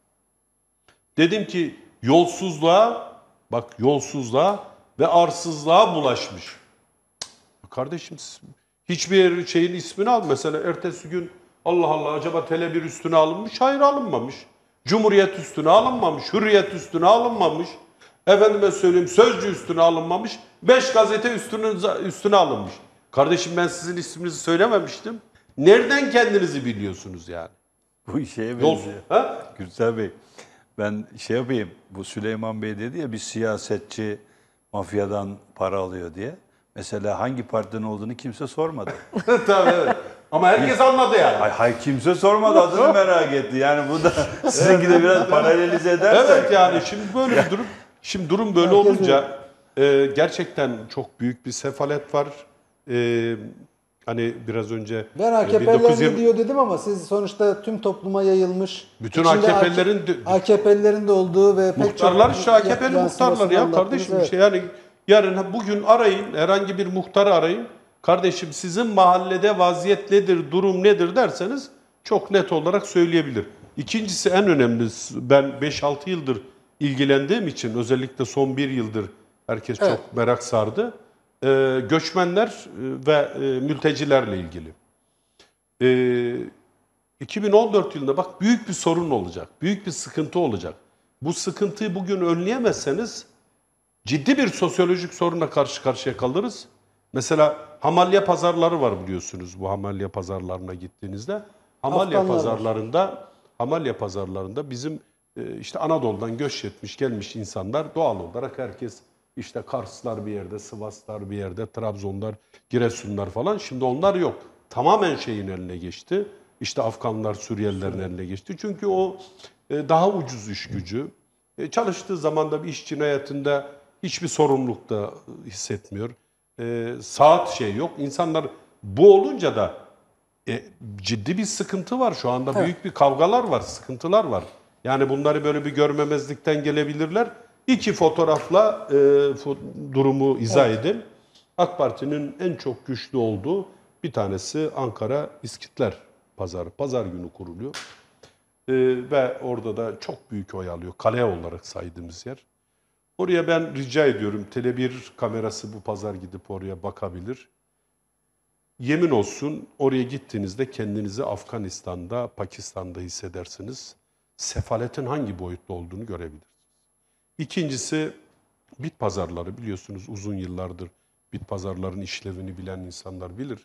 Dedim ki yolsuzluğa, bak yolsuzluğa ve arsızlığa bulaşmış. Kardeşim hiçbir şeyin ismini al. Mesela ertesi gün Allah Allah acaba Tele bir üstüne alınmış? Hayır, alınmamış. Cumhuriyet üstüne alınmamış. Hürriyet üstüne alınmamış. Efendime söyleyeyim Sözcü üstüne alınmamış. Beş gazete üstüne, üstüne alınmış. Kardeşim ben sizin isminizi söylememiştim. Nereden kendinizi biliyorsunuz yani? Bu şeye Yol- benziyor. Ha? Gürsel Bey, ben şey yapayım, bu Süleyman Bey dedi ya bir siyasetçi mafyadan para alıyor diye. Mesela hangi partinin olduğunu kimse sormadı. Tabii evet. Ama herkes anladı yani. Hay, hay kimse sormadı, adını merak etti. Yani bu da sizinki de biraz paralelize edersek. Evet yani şimdi böyle bir durum. Şimdi durum böyle Herkes olunca e, gerçekten çok büyük bir sefalet var. E, hani biraz önce Ben e, A K P'ler bin dokuz yüz yirmi gidiyor dedim ama siz sonuçta tüm topluma yayılmış. Bütün içinde A K P'lerin de- A K P'lerin de olduğu ve pek muhtarlar çok işte A K P'li yansımasını muhtarlar ya anlattınız. kardeşim Evet. işte yani yarın bugün arayın herhangi bir muhtarı arayın. Kardeşim sizin mahallede vaziyet nedir, durum nedir derseniz çok net olarak söyleyebilir. İkincisi en önemlisi ben beş altı yıldır ilgilendiğim için özellikle son bir yıldır herkes Evet. çok merak sardı. Ee, göçmenler e, ve e, mültecilerle ilgili. Ee, iki bin on dört yılında bak büyük bir sorun olacak. Büyük bir sıkıntı olacak. Bu sıkıntıyı bugün önleyemezseniz ciddi bir sosyolojik sorunla karşı karşıya kalırız. Mesela hamalya pazarları var biliyorsunuz bu hamalya pazarlarına gittiğinizde. Hamalya Afganlar var. pazarlarında hamalya pazarlarında bizim e, işte Anadolu'dan göç etmiş gelmiş insanlar doğal olarak herkes işte Karslar bir yerde, Sivaslar bir yerde, Trabzonlar, Giresunlar falan. Şimdi onlar yok. Tamamen şeyin eline geçti. İşte Afganlar, Suriyelilerin eline geçti. Çünkü o e, daha ucuz iş gücü. E, çalıştığı zaman da bir iş cinayetinde hiçbir sorumluluk da hissetmiyor. E, saat şey yok. İnsanlar bu olunca da e, ciddi bir sıkıntı var. Şu anda büyük bir kavgalar var, sıkıntılar var. Yani bunları böyle bir görmemezlikten gelebilirler. İki fotoğrafla e, fo- durumu izah edin. AK Parti'nin en çok güçlü olduğu bir tanesi Ankara İskitler Pazarı. Pazar günü kuruluyor. E, ve orada da çok büyük oy alıyor. Kale olarak saydığımız yer. Oraya ben rica ediyorum. Tele bir kamerası bu pazar gidip oraya bakabilir. Yemin olsun oraya gittiğinizde kendinizi Afganistan'da, Pakistan'da hissedersiniz. Sefaletin hangi boyutta olduğunu görebilirsiniz. İkincisi bit pazarları biliyorsunuz uzun yıllardır bit pazarların işlevini bilen insanlar bilir.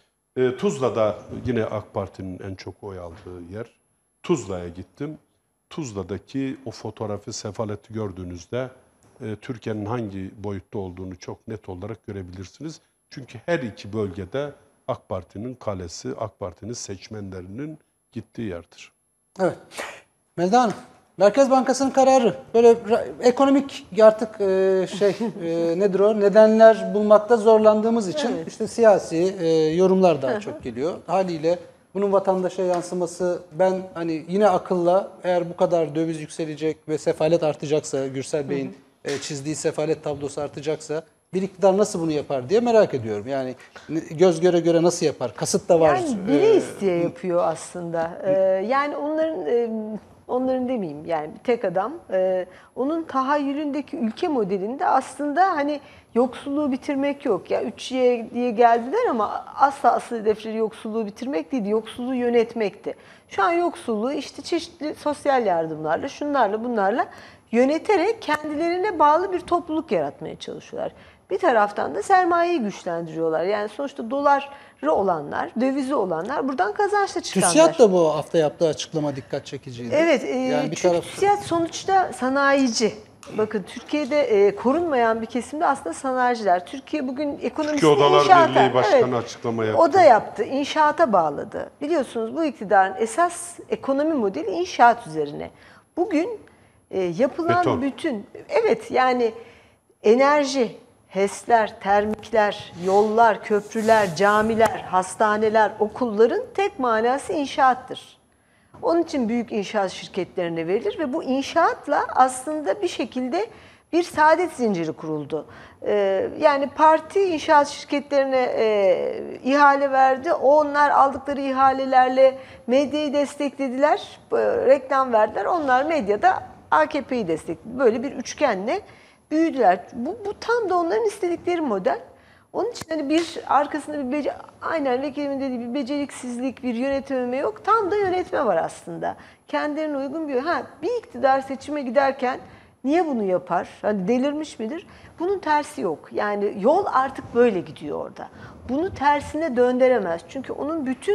E, Tuzla'da yine AK Parti'nin en çok oy aldığı yer. Tuzla'ya gittim. Tuzla'daki o fotoğrafı, sefaleti gördüğünüzde e, Türkiye'nin hangi boyutta olduğunu çok net olarak görebilirsiniz. Çünkü her iki bölgede AK Parti'nin kalesi, AK Parti'nin seçmenlerinin gittiği yerdir. Evet. Melda Hanım, Merkez Bankası'nın kararı böyle ra- ekonomik artık e, şey e, nedir o nedenler bulmakta zorlandığımız için işte siyasi e, yorumlar daha çok geliyor. Haliyle bunun vatandaşa yansıması ben hani yine akılla eğer bu kadar döviz yükselecek ve sefalet artacaksa Gürsel Bey'in e, çizdiği sefalet tablosu artacaksa bir iktidar nasıl bunu yapar diye merak ediyorum. Yani ne- göz göre göre nasıl yapar? Kasıt da var. Yani biri E, isteye yapıyor aslında. Ee, yani onların e, onların demeyeyim yani bir tek adam e, onun tahayyülündeki ülke modelinde aslında hani yoksulluğu bitirmek yok. Ya üç Y diye geldiler ama asla asıl hedefleri yoksulluğu bitirmek değil, yoksulluğu yönetmekti. Şu an yoksulluğu işte çeşitli sosyal yardımlarla, şunlarla bunlarla yöneterek kendilerine bağlı bir topluluk yaratmaya çalışıyorlar. Bir taraftan da sermayeyi güçlendiriyorlar. Yani sonuçta doları olanlar, dövizi olanlar buradan kazançla çıkanlar. TÜSİAD da bu hafta yaptığı açıklama dikkat çekiciydi. Evet, e, yani bir çünkü taraf TÜSİAD sonuçta sanayici. Bakın Türkiye'de e, korunmayan bir kesimde aslında sanayiciler. Türkiye bugün ekonomisini Türkiye Odalar inşaata, Birliği Başkanı açıklama yaptı. O da yaptı, inşaata bağladı. Biliyorsunuz bu iktidarın esas ekonomi modeli inşaat üzerine. Bugün e, yapılan Beton. bütün, evet yani enerji, HES'ler, termikler, yollar, köprüler, camiler, hastaneler, okulların tek manası inşaattır. Onun için büyük inşaat şirketlerine verilir ve bu inşaatla aslında bir şekilde bir saadet zinciri kuruldu. Ee, yani parti inşaat şirketlerine e, ihale verdi. Onlar aldıkları ihalelerle medyayı desteklediler, e, reklam verdiler. Onlar medyada A K P'yi destekledi. Böyle bir üçgenle büyüdüler. Bu, bu tam da onların istedikleri model. Onun için hani bir arkasında bir bece, aynen vekilimin dediği bir beceriksizlik, bir yönetememe yok. Tam da yönetme var aslında. Kendilerine uygun bir ha bir iktidar seçime giderken niye bunu yapar? Hani delirmiş midir? Bunun tersi yok. Yani yol artık böyle gidiyor orada. Bunu tersine döndüremez. Çünkü onun bütün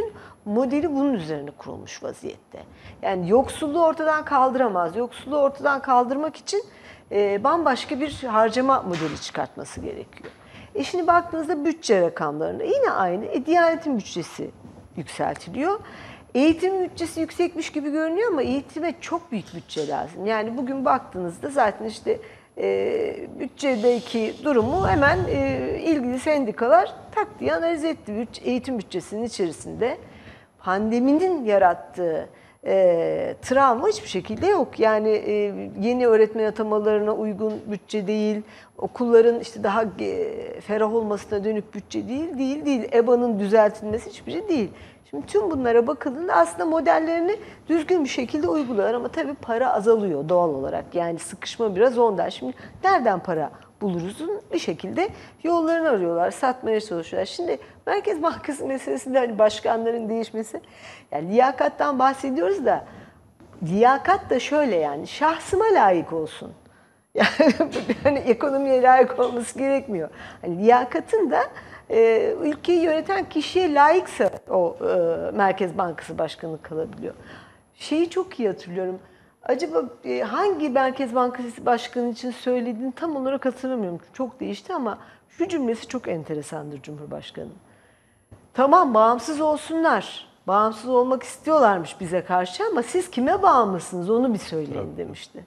modeli bunun üzerine kurulmuş vaziyette. Yani yoksulluğu ortadan kaldıramaz. Yoksulluğu ortadan kaldırmak için e, bambaşka bir harcama modeli çıkartması gerekiyor. E şimdi baktığınızda bütçe rakamlarında yine aynı. E, Diyanet'in bütçesi yükseltiliyor. Eğitim bütçesi yüksekmiş gibi görünüyor ama eğitime çok büyük bütçe lazım. Yani bugün baktığınızda zaten işte e, bütçedeki durumu hemen e, ilgili sendikalar tak diye analiz etti. Bütçe, eğitim bütçesinin içerisinde pandeminin yarattığı e, travma hiçbir şekilde yok. Yani e, yeni öğretmen atamalarına uygun bütçe değil, okulların işte daha e, ferah olmasına dönük bütçe değil, değil, değil. E B A'nın düzeltilmesi hiçbir şey değil. Şimdi tüm bunlara bakıldığında aslında modellerini düzgün bir şekilde uyguluyorlar ama tabii para azalıyor doğal olarak. Yani sıkışma biraz ondan. Şimdi nereden para buluruzun bir şekilde yollarını arıyorlar, satmaya çalışıyorlar. Şimdi Merkez Bankası meselesinde hani başkanların değişmesi, yani liyakattan bahsediyoruz da liyakat da şöyle yani şahsıma layık olsun. Yani, yani ekonomiye layık olması gerekmiyor. Hani liyakatın da e, ülkeyi yöneten kişiye layıksa o e, Merkez Bankası Başkanı kalabiliyor. Şeyi çok iyi hatırlıyorum. Acaba e, hangi Merkez Bankası Başkanı için söylediğini tam olarak hatırlamıyorum. Çok değişti ama şu cümlesi çok enteresandır Cumhurbaşkanı. Tamam bağımsız olsunlar. Bağımsız olmak istiyorlarmış bize karşı ama siz kime bağımlısınız onu bir söyleyin evet. demişti.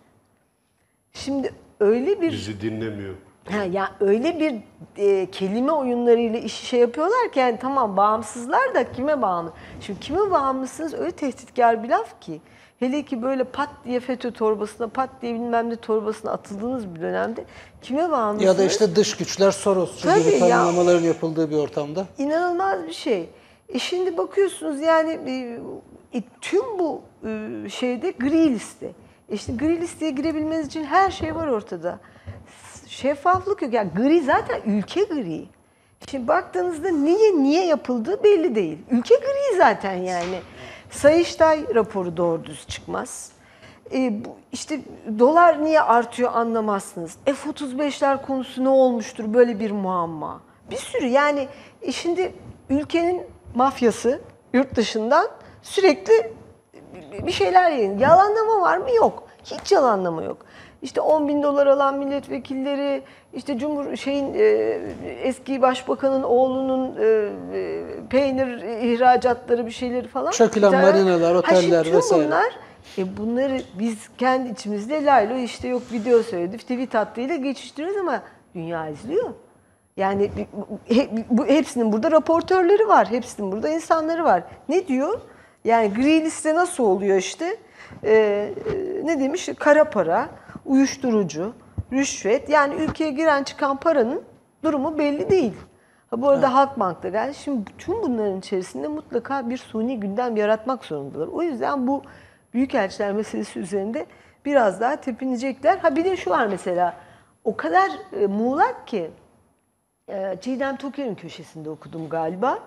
Şimdi öyle bir... Bizi dinlemiyor. Ha, ya öyle bir e, kelime oyunlarıyla işi şey yapıyorlar ki yani tamam bağımsızlar da kime bağımlı? Şimdi kime bağımlısınız öyle tehditkar bir laf ki. Hele ki böyle pat diye FETÖ torbasına, pat diye bilmem ne torbasına atıldığınız bir dönemde kime bağımlısınız? Ya da işte dış güçler Sorosçu Tabii gibi tanımlamaların ya, yapıldığı bir ortamda. İnanılmaz bir şey. E şimdi bakıyorsunuz yani e, tüm bu e, şeyde gri liste. E işte gri listeye girebilmeniz için her şey var ortada. Şeffaflık yok. Yani gri zaten ülke gri. Şimdi baktığınızda niye niye yapıldığı belli değil. Ülke gri zaten yani. Sayıştay raporu doğru düz çıkmaz. E, bu, işte dolar niye artıyor anlamazsınız. F otuz beşler konusu ne olmuştur böyle bir muamma. Bir sürü yani e şimdi ülkenin mafyası yurt dışından sürekli bir şeyler yayın. Yalanlama var mı? Yok. Hiç yalanlama yok. İşte on bin dolar alan milletvekilleri, işte Cumhur şeyin e, eski başbakanın oğlunun e, e, peynir ihracatları bir şeyleri falan. Çökülen marinalar, oteller ha, vesaire. Bunlar, e, bunları biz kendi içimizde laylo işte yok video söyledi, tweet attığıyla geçiştiriyoruz ama dünya izliyor. Yani bu hepsinin burada raportörleri var, hepsinin burada insanları var. Ne diyor? Yani gri liste nasıl oluyor işte? Ee, ne demiş? Kara para, uyuşturucu, rüşvet. Yani ülkeye giren çıkan paranın durumu belli değil. Ha, bu arada evet. Halkbank'ta geldi. Şimdi bütün bunların içerisinde mutlaka bir suni gündem yaratmak zorundalar. O yüzden bu büyükelçiler meselesi üzerinde biraz daha tepinecekler. Ha bir de şu var mesela. O kadar e, muğlak ki e, Çiğdem Toker'in köşesinde okudum galiba.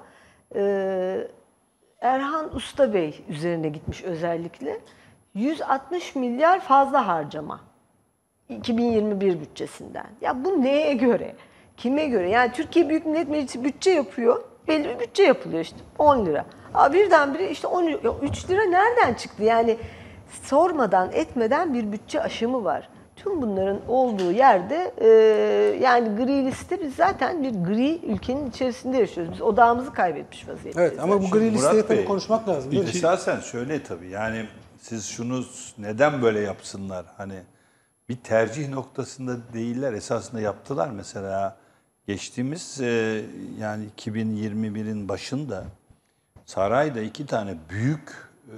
E, Erhan Usta Bey üzerine gitmiş özellikle. yüz altmış milyar fazla harcama iki bin yirmi bir bütçesinden. Ya bu neye göre? Kime göre? Yani Türkiye Büyük Millet Meclisi bütçe yapıyor. Belli bir bütçe yapılıyor işte on lira. Aa, birdenbire işte on lira, üç lira nereden çıktı? Yani sormadan etmeden bir bütçe aşımı var. Tüm bunların olduğu yerde e, yani gri liste biz zaten bir gri ülkenin içerisinde yaşıyoruz. Biz odağımızı kaybetmiş vaziyetteyiz. Evet ama bu gri listeye tabii konuşmak lazım. İki, esasen şöyle tabii yani siz şunu neden böyle yapsınlar? Hani bir tercih noktasında değiller. Esasında yaptılar mesela. Geçtiğimiz e, yani iki bin yirmi birin başında sarayda iki tane büyük e,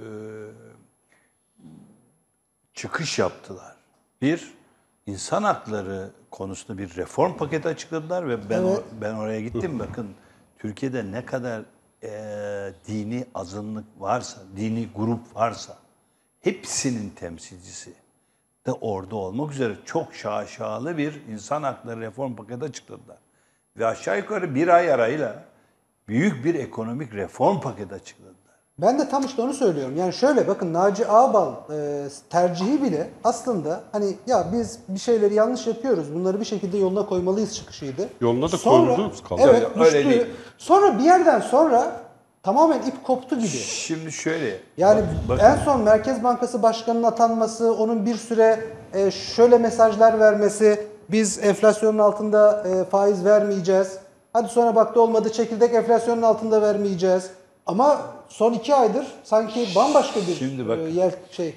çıkış yaptılar. Bir, insan hakları konusunda bir reform paketi açıkladılar ve ben evet. o, ben oraya gittim. Bakın Türkiye'de ne kadar e, dini azınlık varsa, dini grup varsa hepsinin temsilcisi de orada olmak üzere çok şaşalı bir insan hakları reform paketi açıkladılar. Ve aşağı yukarı bir ay arayla büyük bir ekonomik reform paketi açıkladılar. Ben de tam işte onu söylüyorum. Yani şöyle bakın Naci Ağbal e, tercihi bile aslında hani ya biz bir şeyleri yanlış yapıyoruz. Bunları bir şekilde yoluna koymalıyız çıkışıydı. Yoluna da sonra, koyuldu. Evet öyle düştü. değil. Sonra bir yerden sonra tamamen ip koptu gibi. Şimdi şöyle. Yani bak- en son Merkez Bankası Başkanı'nın atanması, onun bir süre e, şöyle mesajlar vermesi, biz enflasyonun altında e, faiz vermeyeceğiz. Hadi sonra baktı olmadı, çekirdek enflasyonun altında vermeyeceğiz. Ama son iki aydır sanki bambaşka bir Şimdi bak- e, yer şey.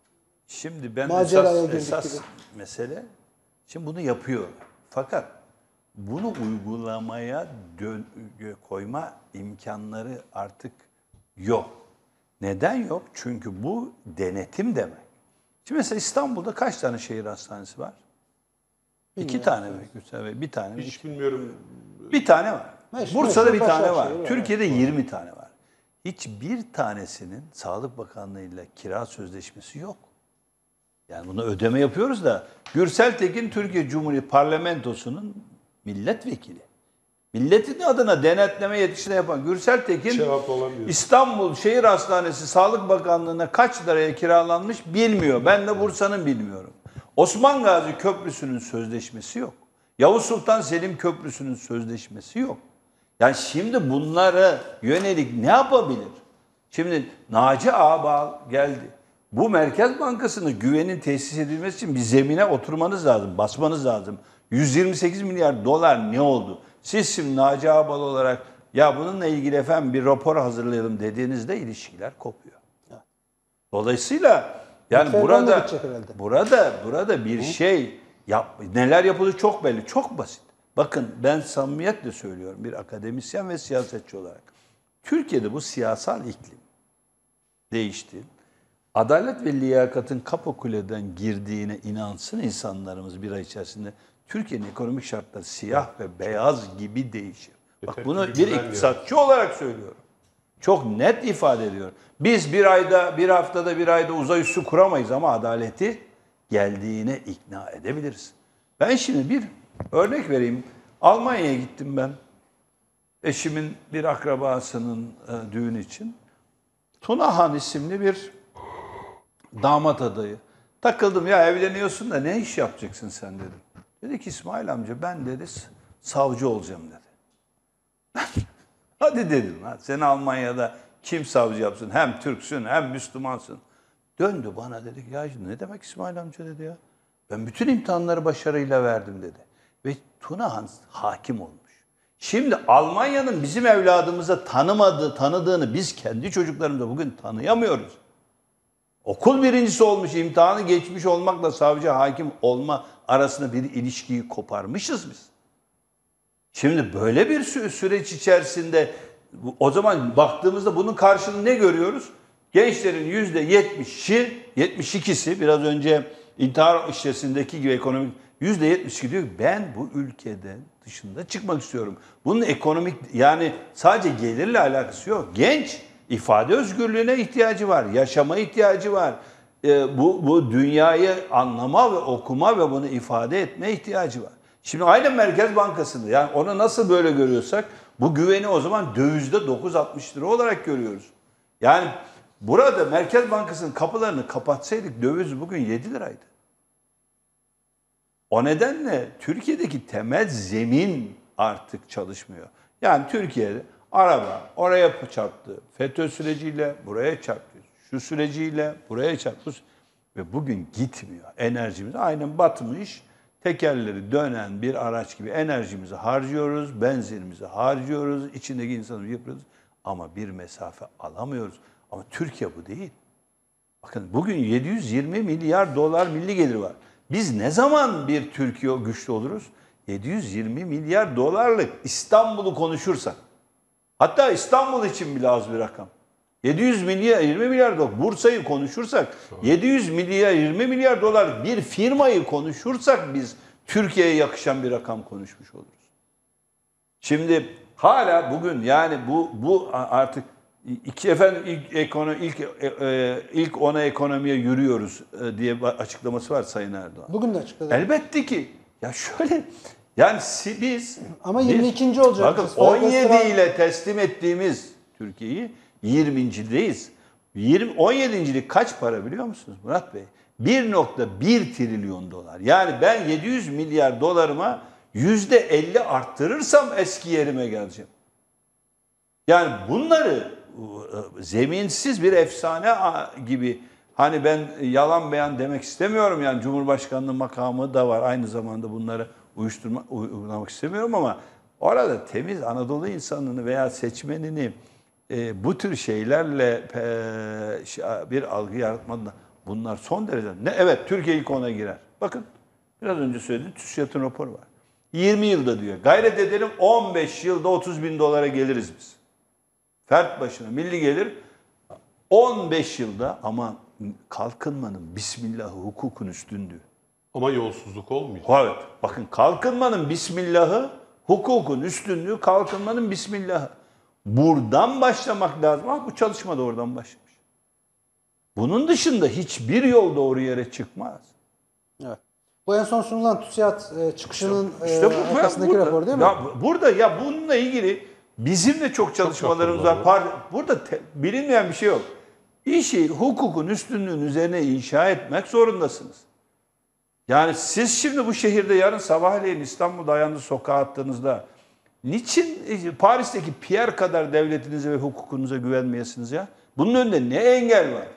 Şimdi ben Maceraya esas, girdik esas gibi. mesele, şimdi bunu yapıyor. Fakat bunu uygulamaya dön, koyma imkanları artık yok. Neden yok? Çünkü bu denetim demek. Şimdi mesela İstanbul'da kaç tane şehir hastanesi var? İki tane mi? Gürsel Bey? Bir tane mi? Hiç İki- bilmiyorum. Bir tane var. Meşhur- Bursa'da bir meşhur tane Başakşehir var. var. Türkiye'de yirmi tane var. Hiçbir tanesinin Sağlık Bakanlığı ile kira sözleşmesi yok. Yani bunu ödeme yapıyoruz da Gürsel Tekin Türkiye Cumhuriyeti Parlamentosu'nun milletvekili. Milletin adına denetleme yetkisini yapan Gürsel Tekin Cevap olamıyor. İstanbul Şehir Hastanesi Sağlık Bakanlığı'na kaç liraya kiralanmış bilmiyor. Ben de Bursa'nın bilmiyorum. Osman Gazi Köprüsü'nün sözleşmesi yok. Yavuz Sultan Selim Köprüsü'nün sözleşmesi yok. Yani şimdi bunlara yönelik ne yapabilir? Şimdi Naci Ağbal geldi. Bu Merkez Bankası'nın güvenin tesis edilmesi için bir zemine oturmanız lazım, basmanız lazım. yüz yirmi sekiz milyar dolar ne oldu? Siz şimdi Naci Ağbal olarak ya bununla ilgili efendim bir rapor hazırlayalım dediğinizde ilişkiler kopuyor. Dolayısıyla yani Lütfen burada ben de gidecek herhalde. burada burada bir şey yap, neler yapılır çok belli, çok basit. Bakın ben samimiyetle söylüyorum bir akademisyen ve siyasetçi olarak. Türkiye'de bu siyasal iklim değişti. Adalet ve liyakatın Kapıkule'den girdiğine inansın insanlarımız bir ay içerisinde. Türkiye'nin ekonomik şartları siyah ve beyaz gibi değişir. Bak Yeter bunu ki bir güven iktisatçı olarak söylüyorum. Çok net ifade ediyorum. Biz bir ayda, bir haftada, bir ayda uzay üssü kuramayız ama adaleti geldiğine ikna edebiliriz. Ben şimdi bir örnek vereyim. Almanya'ya gittim ben. Eşimin bir akrabasının e, düğünü için. Tunahan isimli bir damat adayı. Takıldım ya evleniyorsun da ne iş yapacaksın sen dedim. Dedi ki İsmail amca ben dedi savcı olacağım dedi. Hadi dedim ha seni Almanya'da kim savcı yapsın? Hem Türksün hem Müslümansın. Döndü bana dedi ki ya ne demek İsmail amca dedi ya. Ben bütün imtihanları başarıyla verdim dedi. Ve Tunahan hakim olmuş. Şimdi Almanya'nın bizim evladımıza tanımadığı, tanıdığını biz kendi çocuklarımıza bugün tanıyamıyoruz. Okul birincisi olmuş, imtihanı geçmiş olmakla savcı, hakim olma arasında bir ilişkiyi koparmışız biz. Şimdi böyle bir sü- süreç içerisinde o zaman baktığımızda bunun karşılığını ne görüyoruz? Gençlerin yüzde yetmişi, yetmiş ikisi biraz önce intihar işletmesindeki gibi ekonomik yüzde yetmiş iki diyor ki ben bu ülkeden dışında çıkmak istiyorum. Bunun ekonomik yani sadece gelirle alakası yok. Genç ifade özgürlüğüne ihtiyacı var, yaşama ihtiyacı var. Ee, bu, bu dünyayı anlama ve okuma ve bunu ifade etme ihtiyacı var. Şimdi aynen Merkez Bankası'nda yani onu nasıl böyle görüyorsak bu güveni o zaman dövizde dokuz altmış lira olarak görüyoruz. Yani burada Merkez Bankası'nın kapılarını kapatsaydık döviz bugün yedi liraydı. O nedenle Türkiye'deki temel zemin artık çalışmıyor. Yani Türkiye'de araba oraya çarptı. FETÖ süreciyle buraya çarptı. Şu süreciyle buraya çarptı. Ve bugün gitmiyor. Enerjimiz aynen batmış. Tekerleri dönen bir araç gibi enerjimizi harcıyoruz. Benzinimizi harcıyoruz. İçindeki insanı yapıyoruz. Ama bir mesafe alamıyoruz. Ama Türkiye bu değil. Bakın bugün yedi yüz yirmi milyar dolar milli geliri var. Biz ne zaman bir Türkiye güçlü oluruz? yedi yüz yirmi milyar dolarlık İstanbul'u konuşursak. Hatta İstanbul için bile az bir rakam. yedi yüz milyar, yirmi milyar dolar Bursa'yı konuşursak, yedi yüz milyar, yirmi milyar dolar bir firmayı konuşursak biz Türkiye'ye yakışan bir rakam konuşmuş oluruz. Şimdi hala bugün yani bu bu artık iki efendim ilk ekonomi ilk e, ilk ona ekonomiye yürüyoruz e, diye açıklaması var Sayın Erdoğan. Bugün de açıkladı. Elbette ki ya şöyle yani biz Ama yirmi ikinci olacak. bakın on yedi ile teslim ettiğimiz Türkiye'yi yirmincideyiz. yirmi on yedincilik kaç para biliyor musunuz Murat Bey? bir nokta bir trilyon dolar. Yani ben yedi yüz milyar dolarıma yüzde elli arttırırsam eski yerime geleceğim. Yani bunları zeminsiz bir efsane gibi. Hani ben yalan beyan demek istemiyorum, yani Cumhurbaşkanlığı makamı da var, aynı zamanda bunları uyuşturma, uygulamak istemiyorum ama orada temiz Anadolu insanını veya seçmenini e, bu tür şeylerle e, bir algı yaratmadan, bunlar son derece ne, evet Türkiye ilk ona girer. Bakın biraz önce söyledim, TÜSİAD'ın raporu var. yirmi yılda diyor. Gayret edelim on beş yılda otuz bin dolara geliriz biz. Fert başına milli gelir on beş yılda, ama kalkınmanın Bismillah'ı hukukun üstündüğü. Ama yolsuzluk olmuyor. Evet. Bakın, kalkınmanın Bismillah'ı hukukun üstünlüğü, kalkınmanın Bismillah'ı. Buradan başlamak lazım. Ama bu çalışma da oradan başlamış. Bunun dışında hiçbir yol doğru yere çıkmaz. Evet. Bu en son sunulan TÜSİAD e, çıkışının İşte e, bu, arkasındaki burada, rapor değil mi? Ya, burada ya bununla ilgili bizim de çok çalışmalarımız var. var. Burada te, bilinmeyen bir şey yok. İşi hukukun üstünlüğünün üzerine inşa etmek zorundasınız. Yani siz şimdi bu şehirde yarın sabahleyin İstanbul'da ayağınızı sokağa attığınızda niçin Paris'teki Pierre kadar devletinize ve hukukunuza güvenmeyesiniz ya? Bunun önünde ne engel var?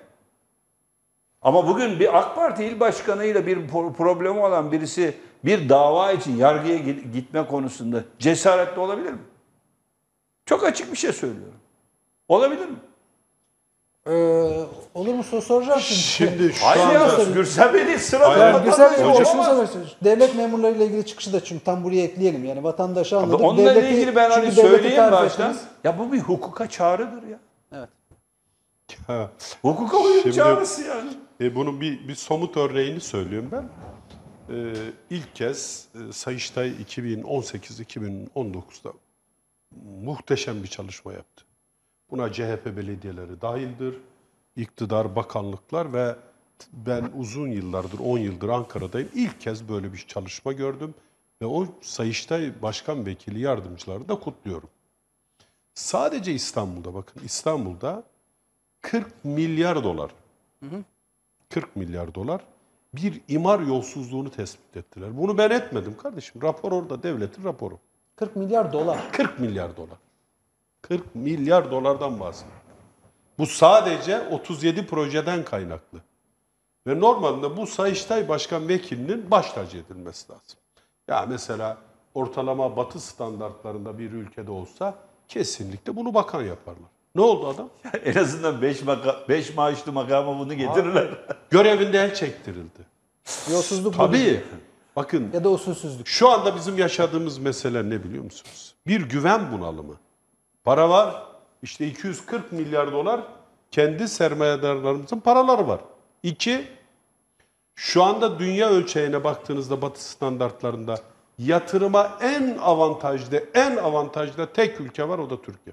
Ama bugün bir AK Parti il başkanıyla bir problemi olan birisi bir dava için yargıya gitme konusunda cesaretli olabilir mi? Çok açık bir şey söylüyorum. Olabilir mi? Ee, olur mu soru soracağım şimdi. Şimdi şu Hayır anda... ya, Gürsel Bey'in sırada Yani Gürsel Bey, vatandaşı şunu olamaz. söylemek istiyorum. Devlet memurlarıyla ilgili çıkışı da çünkü tam buraya ekleyelim. Yani vatandaşı anladık. Onunla Devleti- ilgili ben hani çünkü devleti söyleyeyim tarif baştan. ettiniz. Ya bu bir hukuka çağrıdır ya. Evet. Ha. Hukuka uyum Şimdi- çağrısı yani. E, bunun bir, bir somut örneğini söylüyorum ben. E, ilk kez e, Sayıştay iki bin on sekiz iki bin on dokuzda muhteşem bir çalışma yaptı. Buna C H P belediyeleri dahildir, iktidar, bakanlıklar ve ben uzun yıllardır, on yıldır Ankara'dayım. İlk kez böyle bir çalışma gördüm ve o Sayıştay Başkan Vekili yardımcıları da kutluyorum. Sadece İstanbul'da, bakın İstanbul'da kırk milyar dolar, kırk milyar dolar bir imar yolsuzluğunu tespit ettiler. Bunu ben etmedim kardeşim. Rapor orada, devletin raporu. kırk milyar dolar. kırk milyar dolar. kırk milyar dolardan bahsediyorum. Bu sadece otuz yedi projeden kaynaklı. Ve normalde bu Sayıştay Başkan Vekilinin baş tacı edilmesi lazım. Ya mesela ortalama Batı standartlarında bir ülkede olsa kesinlikle bunu bakan yaparlar. Ne oldu adam? En azından beş maka- beş maaşlı makama bunu getirirler. Görevinde el çektirildi. Yolsuzluk bu Tabii. değil. Bakın Ya da usulsüzlük. şu anda bizim yaşadığımız mesele ne biliyor musunuz? Bir güven bunalımı. Para var. İşte iki yüz kırk milyar dolar kendi sermayedarlarımızın paraları var. İki, şu anda dünya ölçeğine baktığınızda Batı standartlarında yatırıma en avantajlı, en avantajlı tek ülke var, o da Türkiye.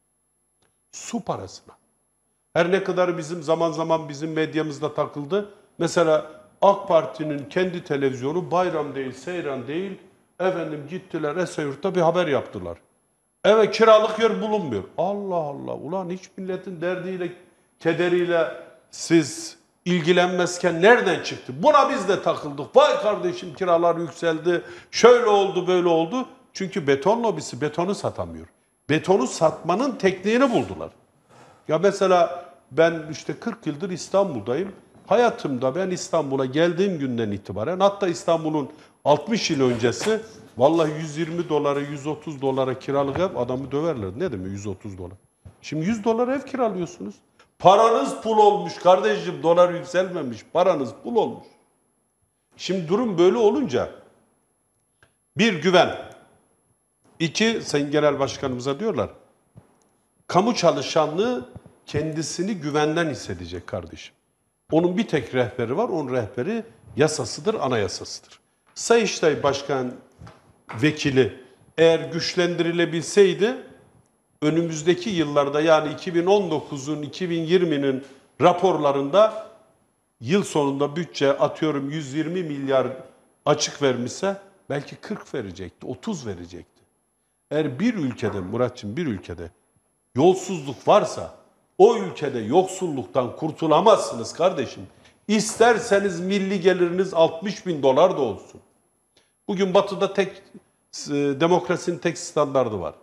Su parasına. Her ne kadar bizim zaman zaman bizim medyamızda takıldı. Mesela AK Parti'nin kendi televizyonu bayram değil, seyran değil, efendim gittiler Esenyurt'ta bir haber yaptılar. Evet, kiralık yer bulunmuyor. Allah Allah, ulan hiç milletin derdiyle, kederiyle siz ilgilenmezken nereden çıktı? Buna biz de takıldık. Vay kardeşim, kiralar yükseldi, şöyle oldu, böyle oldu. Çünkü beton lobisi betonu satamıyor. Betonu satmanın tekniğini buldular. Ya mesela ben işte kırk yıldır İstanbul'dayım. Hayatımda ben İstanbul'a geldiğim günden itibaren, hatta İstanbul'un altmış yıl öncesi vallahi yüz yirmi dolara, yüz otuz dolara kiralık ev, adamı döverler. Ne demek yüz otuz dolar? Şimdi yüz dolar ev kiralıyorsunuz. Paranız pul olmuş kardeşim, dolar yükselmemiş. Paranız pul olmuş. Şimdi durum böyle olunca bir güven. İki, Sayın Genel Başkanımıza diyorlar, kamu çalışanlığı kendisini güvenden hissedecek kardeşim. Onun bir tek rehberi var, onun rehberi yasasıdır, anayasasıdır. Sayıştay Başkan Vekili eğer güçlendirilebilseydi, önümüzdeki yıllarda yani iki bin on dokuzun, iki bin yirminin raporlarında yıl sonunda bütçe atıyorum yüz yirmi milyar açık vermişse belki kırk verecekti, otuz verecekti. Eğer bir ülkede, Muratçım, bir ülkede yolsuzluk varsa o ülkede yoksulluktan kurtulamazsınız kardeşim. İsterseniz milli geliriniz altmış bin dolar da olsun. Bugün Batı'da tek, demokrasinin tek standardı var.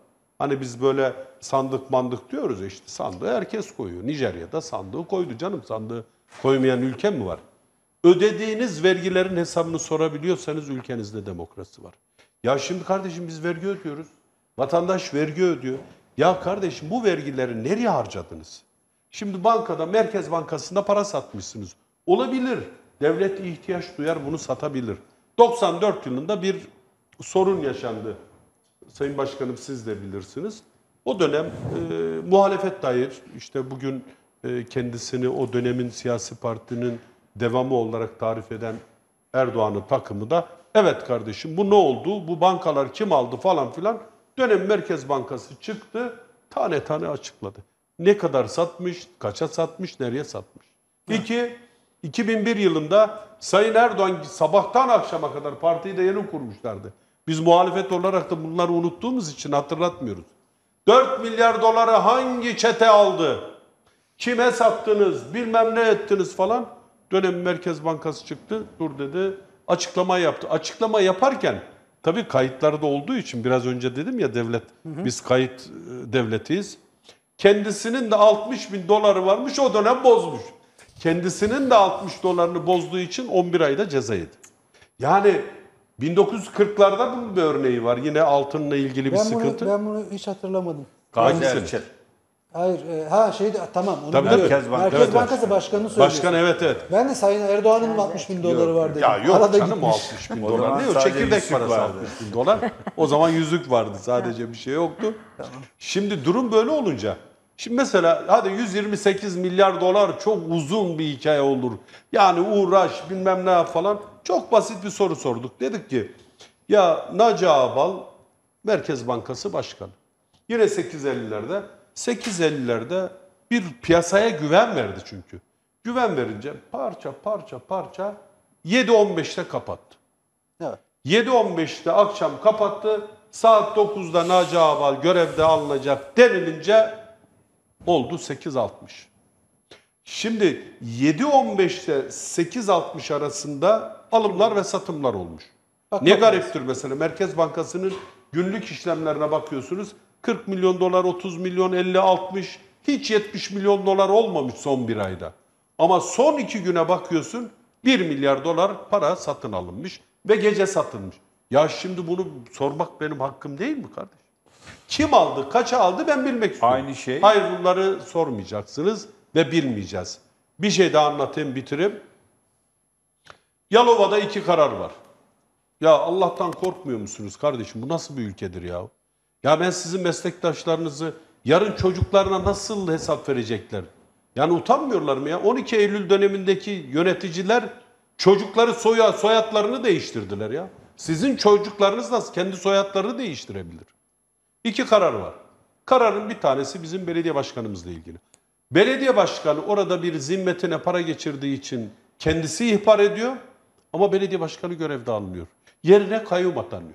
Hani biz böyle sandık mandık diyoruz ya, işte sandığı herkes koyuyor. Nijerya'da sandığı koydu canım, sandığı koymayan ülke mi var? Ödediğiniz vergilerin hesabını sorabiliyorsanız ülkenizde demokrasi var. Ya şimdi kardeşim biz vergi ödüyoruz. Vatandaş vergi ödüyor. Ya kardeşim bu vergileri nereye harcadınız? Şimdi bankada, Merkez Bankası'nda para satmışsınız. Olabilir. Devlet ihtiyaç duyar, bunu satabilir. doksan dört yılında bir sorun yaşandı. Sayın Başkanım siz de bilirsiniz. O dönem e, muhalefet dair, işte bugün e, kendisini o dönemin siyasi partinin devamı olarak tarif eden Erdoğan'ın takımı da evet kardeşim bu ne oldu, bu bankalar kim aldı falan filan. Dönem Merkez Bankası çıktı, tane tane açıkladı. Ne kadar satmış, kaça satmış, nereye satmış. İki, iki bin bir yılında Sayın Erdoğan sabahtan akşama kadar partiyi de yeni kurmuşlardı. Biz muhalefet olarak da bunları unuttuğumuz için hatırlatmıyoruz. dört milyar doları hangi çete aldı? Kime sattınız, bilmem ne ettiniz falan. Dönem Merkez Bankası çıktı, dur dedi, açıklama yaptı. Açıklama yaparken tabii kayıtlarda olduğu için biraz önce dedim ya devlet, hı hı. biz kayıt e, devletiyiz. Kendisinin de altmış bin doları varmış, o dönem bozmuş. Kendisinin de altmış dolarını bozduğu için on bir ayda ceza yedi. Yani bin dokuz yüz kırklarda bunun bir örneği var. Yine altınla ilgili bir ben sıkıntı. Bunu, ben bunu hiç hatırlamadım. Gazi Erçel. Hayır, e, ha şeydi tamam. Onu Tabii, biliyorum. Merkez Bank- Merkez evet, Bankası Başkanı söylüyor. Başkan evet evet. Ben de Sayın Erdoğan'ın altmış bin doları var dedim. Ya yok Arada canım gitmiş. altmış bin O dolar. zaman Ne o sadece çekirdek yüzük parası vardı. altmış bin dolar. O zaman yüzük vardı sadece bir şey yoktu. Şimdi durum böyle olunca. Şimdi mesela hadi yüz yirmi sekiz milyar dolar çok uzun bir hikaye olur. Yani uğraş bilmem ne yap falan. Çok basit bir soru sorduk. Dedik ki ya Naci Ağbal Merkez Bankası Başkanı. Yine sekiz ellilerde. sekiz ellilerde bir piyasaya güven verdi çünkü. Güven verince parça parça parça yedi on beşte kapattı. Evet. yedi on beşte akşam kapattı. Saat dokuzda Naci Ağbal görevde alınacak denilince oldu sekiz altmış. Şimdi yedi on beşte sekiz altmış arasında alımlar ve satımlar olmuş. Bak, ne bak, gariptir mesela Merkez Bankası'nın günlük işlemlerine bakıyorsunuz. kırk milyon dolar, otuz milyon, elli altmış, hiç yetmiş milyon dolar olmamış son bir ayda. Ama son iki güne bakıyorsun bir milyar dolar para satın alınmış ve gece satılmış. Ya şimdi bunu sormak benim hakkım değil mi kardeş? Kim aldı, kaça aldı ben bilmek istiyorum. Aynı şey. Hayır bunları sormayacaksınız ve bilmeyeceğiz. Bir şey daha anlatayım bitireyim. Yalova'da iki karar var. Ya Allah'tan korkmuyor musunuz kardeşim? Bu nasıl bir ülkedir ya? Ya ben sizin meslektaşlarınızı yarın çocuklarına nasıl hesap verecekler? Yani utanmıyorlar mı ya? on iki Eylül dönemindeki yöneticiler çocukları soya, soyadlarını değiştirdiler ya. Sizin çocuklarınız da kendi soyadlarını değiştirebilir. İki karar var. Kararın bir tanesi bizim belediye başkanımızla ilgili. Belediye başkanı orada bir zimmetine para geçirdiği için kendisi ihbar ediyor ama belediye başkanı görevde alınıyor. Yerine kayyum atanıyor.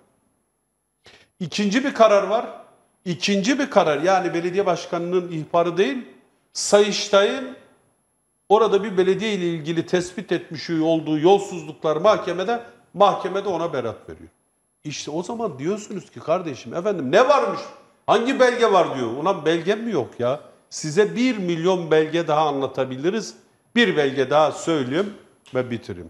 İkinci bir karar var. İkinci bir karar yani belediye başkanının ihbarı değil, Sayıştay'ın orada bir belediye ile ilgili tespit etmiş olduğu yolsuzluklar mahkemede, mahkemede ona beraat veriyor. İşte o zaman diyorsunuz ki kardeşim efendim ne varmış? Hangi belge var diyor. Ulan belgem mi yok ya? Size bir milyon belge daha anlatabiliriz. Bir belge daha söyleyeyim ve bitireyim.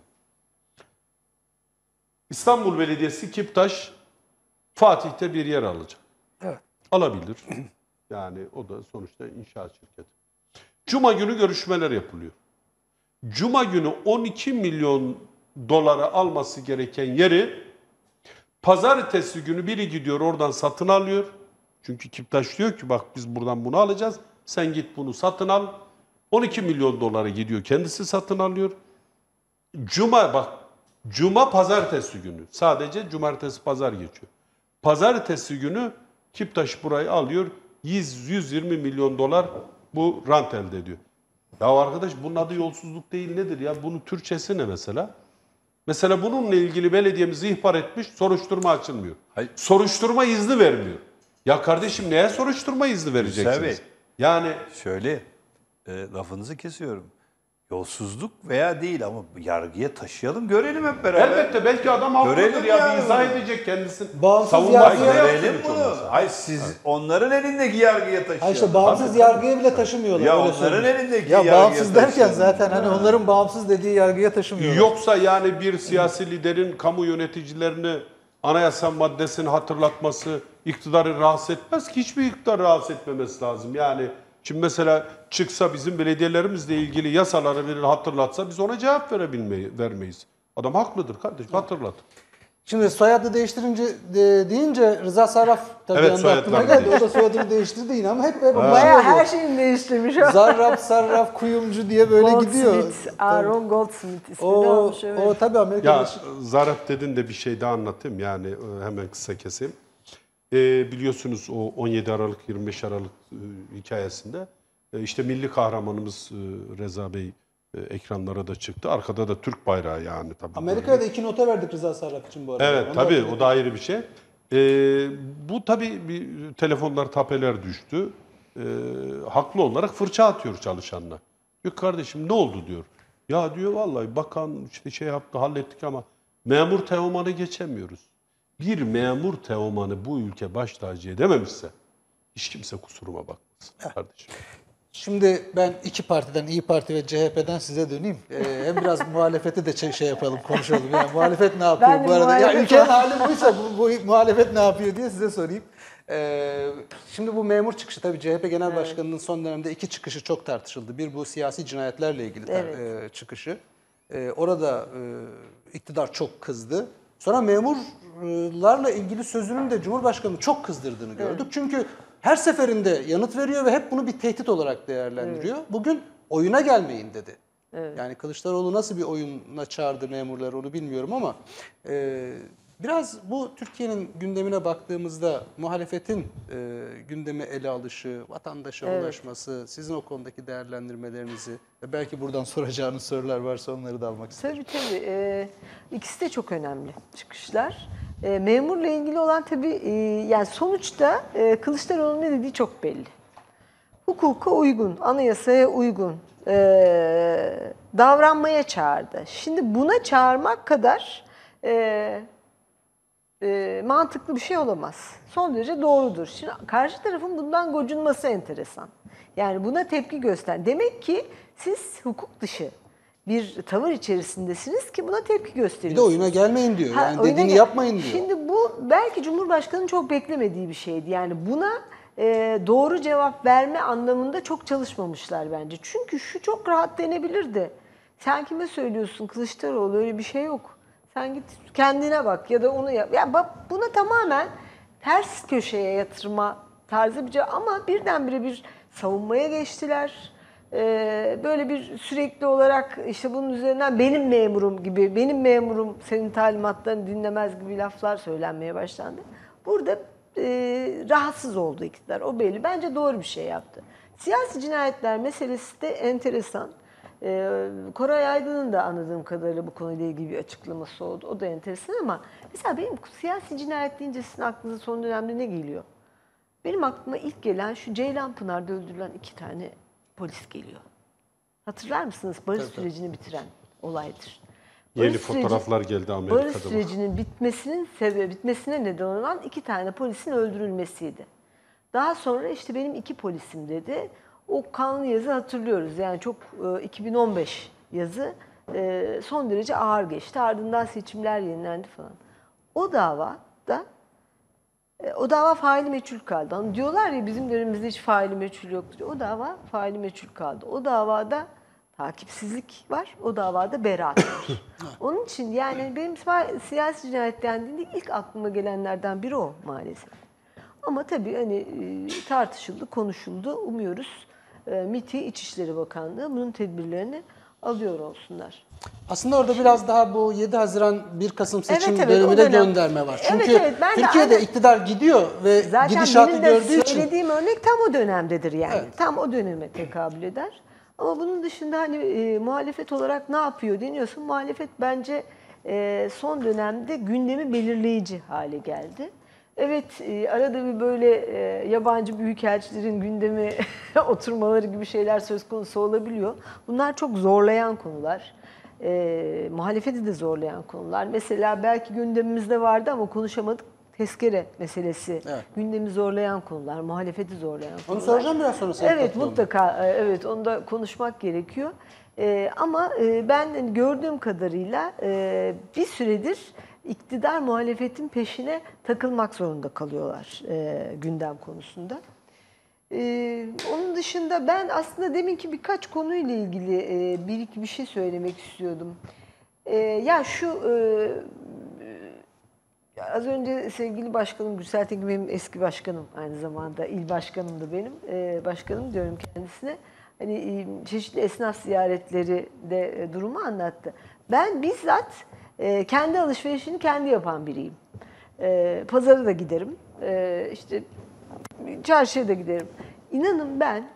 İstanbul Belediyesi Kiptaş Fatih'te bir yer alacak. Evet. Alabilir. Yani o da sonuçta inşaat şirketi. Cuma günü görüşmeler yapılıyor. Cuma günü on iki milyon dolara alması gereken yeri pazartesi günü biri gidiyor oradan satın alıyor. Çünkü Kiptaş diyor ki bak biz buradan bunu alacağız. Sen git bunu satın al. on iki milyon dolara gidiyor. Kendisi satın alıyor. Cuma bak Cuma pazartesi günü. Sadece cumartesi pazar geçiyor. Pazartesi günü Kiptaş burayı alıyor. yüz yüz yirmi milyon dolar bu rant elde ediyor. Ya arkadaş bunun adı yolsuzluk değil nedir ya? Bunun Türkçesi ne mesela? Mesela bununla ilgili belediyemiz ihbar etmiş, soruşturma açılmıyor. Hayır. Soruşturma izni vermiyor. Ya kardeşim neye soruşturma izni vereceksiniz? Bey, Yani şöyle, e, lafınızı kesiyorum. Yolsuzluk veya değil ama yargıya taşıyalım, görelim hep beraber. Elbette belki adam haklıdır Görelim ya, yani bir izah bunu. edecek kendisini. Bağımsız Savunmak yargıya- üzere Görelim yapsın hiç bunu. olmazsa. Hayır, siz onların elindeki yargıya taşıyalım. Ha işte bağımsız yargıya bile taşımıyorlar. Ya öyle onların söyleyeyim. elindeki Ya yargıya bağımsız derken taşıyalım. zaten hani onların bağımsız dediği yargıya taşımıyorlar. Yoksa yani bir siyasi liderin kamu yöneticilerini anayasa maddesini hatırlatması iktidarı rahatsız etmez ki. Hiçbir iktidar rahatsız etmemesi lazım. Yani şimdi mesela çıksa bizim belediyelerimizle ilgili yasaları verir hatırlatsa biz ona cevap verebilmeyi vermeyiz. Adam haklıdır kardeşim, hatırlat. Şimdi soyadı değiştirince de, deyince Rıza Sarraf tabii Evet, anda soyadlar aklıma geldi. O da soyadını değiştirdi yine ama hep hep bir şey Bayağı oluyor. her şeyini değiştirmiş. Zarraf, Sarraf, Kuyumcu diye böyle gidiyor. Goldsmith, Aaron Goldsmith ismi O, de olmuş. Evet. o tabii Amerika'da. Ya Zaraf dedin de bir şey daha anlatayım yani e, hemen kısa keseyim. E, biliyorsunuz o on yedi Aralık yirmi beş Aralık e, hikayesinde e, işte milli kahramanımız e, Reza Bey e, ekranlara da çıktı. Arkada da Türk bayrağı yani tabii. Amerika'da iki nota verdik Rıza Sarraf için bu arada. Evet Onu tabii da- o da ayrı bir şey. E, bu tabii bir telefonlar tapeler düştü. E, haklı olarak fırça atıyor çalışanına. Diyor kardeşim ne oldu diyor. Ya diyor vallahi bakan işte şey yaptı hallettik ama memur Teoman'ı geçemiyoruz. Bir memur Teoman'ı bu ülke baş tacı edememişse hiç kimse kusuruma bakmasın kardeşim. Şimdi ben iki partiden, İyi Parti ve C H P'den size döneyim. Ee, hem biraz muhalefeti de şey, şey yapalım, konuşalım. Yani muhalefet ne yapıyor Ben de bu arada? Ya muhalefet- ülkenin hali buysa bu, bu muhalefet ne yapıyor diye size sorayım. Ee, şimdi bu memur çıkışı tabii C H P Genel Başkanı'nın son dönemde iki çıkışı çok tartışıldı. Bir bu siyasi cinayetlerle ilgili tar- Evet. e, çıkışı. E, orada e, iktidar çok kızdı. Sonra memurlarla ilgili sözünün de Cumhurbaşkanı'nı çok kızdırdığını gördük. Çünkü her seferinde yanıt veriyor ve hep bunu bir tehdit olarak değerlendiriyor. Bugün oyuna gelmeyin dedi. Yani Kılıçdaroğlu nasıl bir oyuna çağırdı memurları onu bilmiyorum ama e, biraz bu Türkiye'nin gündemine baktığımızda muhalefetin e, gündemi ele alışı, vatandaşa ulaşması, sizin o konudaki değerlendirmelerinizi ve belki buradan soracağınız sorular varsa onları da almak isterim. Tabii tabii. Ee, ikisi de çok önemli çıkışlar. Ee, memurla ilgili olan tabii e, yani sonuçta e, Kılıçdaroğlu'nun ne dediği çok belli. Hukuka uygun, anayasaya uygun e, davranmaya çağırdı. Şimdi buna çağırmak kadar e, e, mantıklı bir şey olamaz. Son derece doğrudur. Şimdi karşı tarafın bundan gocunması enteresan. Yani buna tepki göster. Demek ki siz hukuk dışı bir tavır içerisindesiniz ki buna tepki Bir de gösteriyorsunuz. oyuna gelmeyin diyor. Ha, Yani oyuna dediğini gel- yapmayın diyor. Şimdi bu belki Cumhurbaşkanı'nın çok beklemediği bir şeydi. Yani buna e, doğru cevap verme anlamında çok çalışmamışlar bence. Çünkü şu çok rahat denebilirdi. Sen kime söylüyorsun Kılıçdaroğlu, öyle bir şey yok. Sen git kendine bak ya da onu yap. Ya bak buna tamamen ters köşeye yatırma tarzı bir cevap ama birdenbire bir savunmaya geçtiler. Ee, böyle bir sürekli olarak işte bunun üzerinden benim memurum gibi, benim memurum senin talimatlarını dinlemez gibi laflar söylenmeye başlandı. Burada e, rahatsız oldu iktidar, o belli. Bence doğru bir şey yaptı. Siyasi cinayetler meselesi de enteresan. Ee, Koray Aydın'ın da anladığım kadarıyla bu konuyla ilgili bir açıklaması oldu. O da enteresan ama mesela benim siyasi cinayet deyince sizin aklınıza son dönemde ne geliyor? Benim aklıma ilk gelen şu Ceylanpınar'da öldürülen iki tane polis geliyor. Hatırlar mısınız? Barış sürecini bitiren olaydır. Yeni Barış süreci- fotoğraflar geldi Barış Amerika'da. sürecinin bitmesinin sebebi, bitmesine neden olan iki tane polisin öldürülmesiydi. Daha sonra işte benim iki polisim dedi. O kanlı yazı hatırlıyoruz. Yani çok e, iki bin on beş yazı e, son derece ağır geçti. Ardından seçimler yenilendi falan. O davada e, o dava faili meçhul kaldı. Hani diyorlar ya bizim dönemimizde hiç faili meçhul yoktu. O dava faili meçhul kaldı. O davada takipsizlik var. O davada beraat var. Onun için yani benim si- siyasi cinayet dendiğinde ilk aklıma gelenlerden biri o maalesef. Ama tabii hani e, tartışıldı, konuşuldu. Umuyoruz e, MİT'i İçişleri Bakanlığı bunun tedbirlerini alıyor olsunlar. Aslında orada biraz daha bu yedi Haziran bir Kasım seçim Evet, evet, o dönemine dönem. gönderme var. Evet, Çünkü evet, ben de Türkiye'de aynen- iktidar gidiyor ve Zaten gidişatı benim de gördüğü için söylediğim örnek tam o dönemdedir yani. Evet. Tam o döneme tekabül eder. Ama bunun dışında hani e, muhalefet olarak ne yapıyor deniyorsun. Muhalefet bence e, son dönemde gündemi belirleyici hale geldi. Evet, e, arada bir böyle e, yabancı büyükelçilerin gündeme oturmaları gibi şeyler söz konusu olabiliyor. Bunlar çok zorlayan konular. E, muhalefeti de zorlayan konular. Mesela belki gündemimizde vardı ama konuşamadık. Tezkere meselesi. Evet. Gündemi zorlayan konular, muhalefeti zorlayan konular. Onu soracağım biraz sonra Sayın Evet, Tatlıoğlu. mutlaka. e, Evet, onu da konuşmak gerekiyor. E, ama e, ben gördüğüm kadarıyla e, bir süredir iktidar muhalefetin peşine takılmak zorunda kalıyorlar e, gündem konusunda. E, onun dışında ben aslında deminki birkaç konuyla ilgili e, bir iki bir şey söylemek istiyordum. E, ya şu e, az önce sevgili başkanım Gürsel Tekin benim eski başkanım, aynı zamanda il başkanım da benim. E, başkanım diyorum kendisine. Hani e, çeşitli esnaf ziyaretleri de e, durumu anlattı. Ben bizzat e, kendi alışverişini kendi yapan biriyim. E, pazara da giderim. E, işte çarşıya da giderim. İnanın ben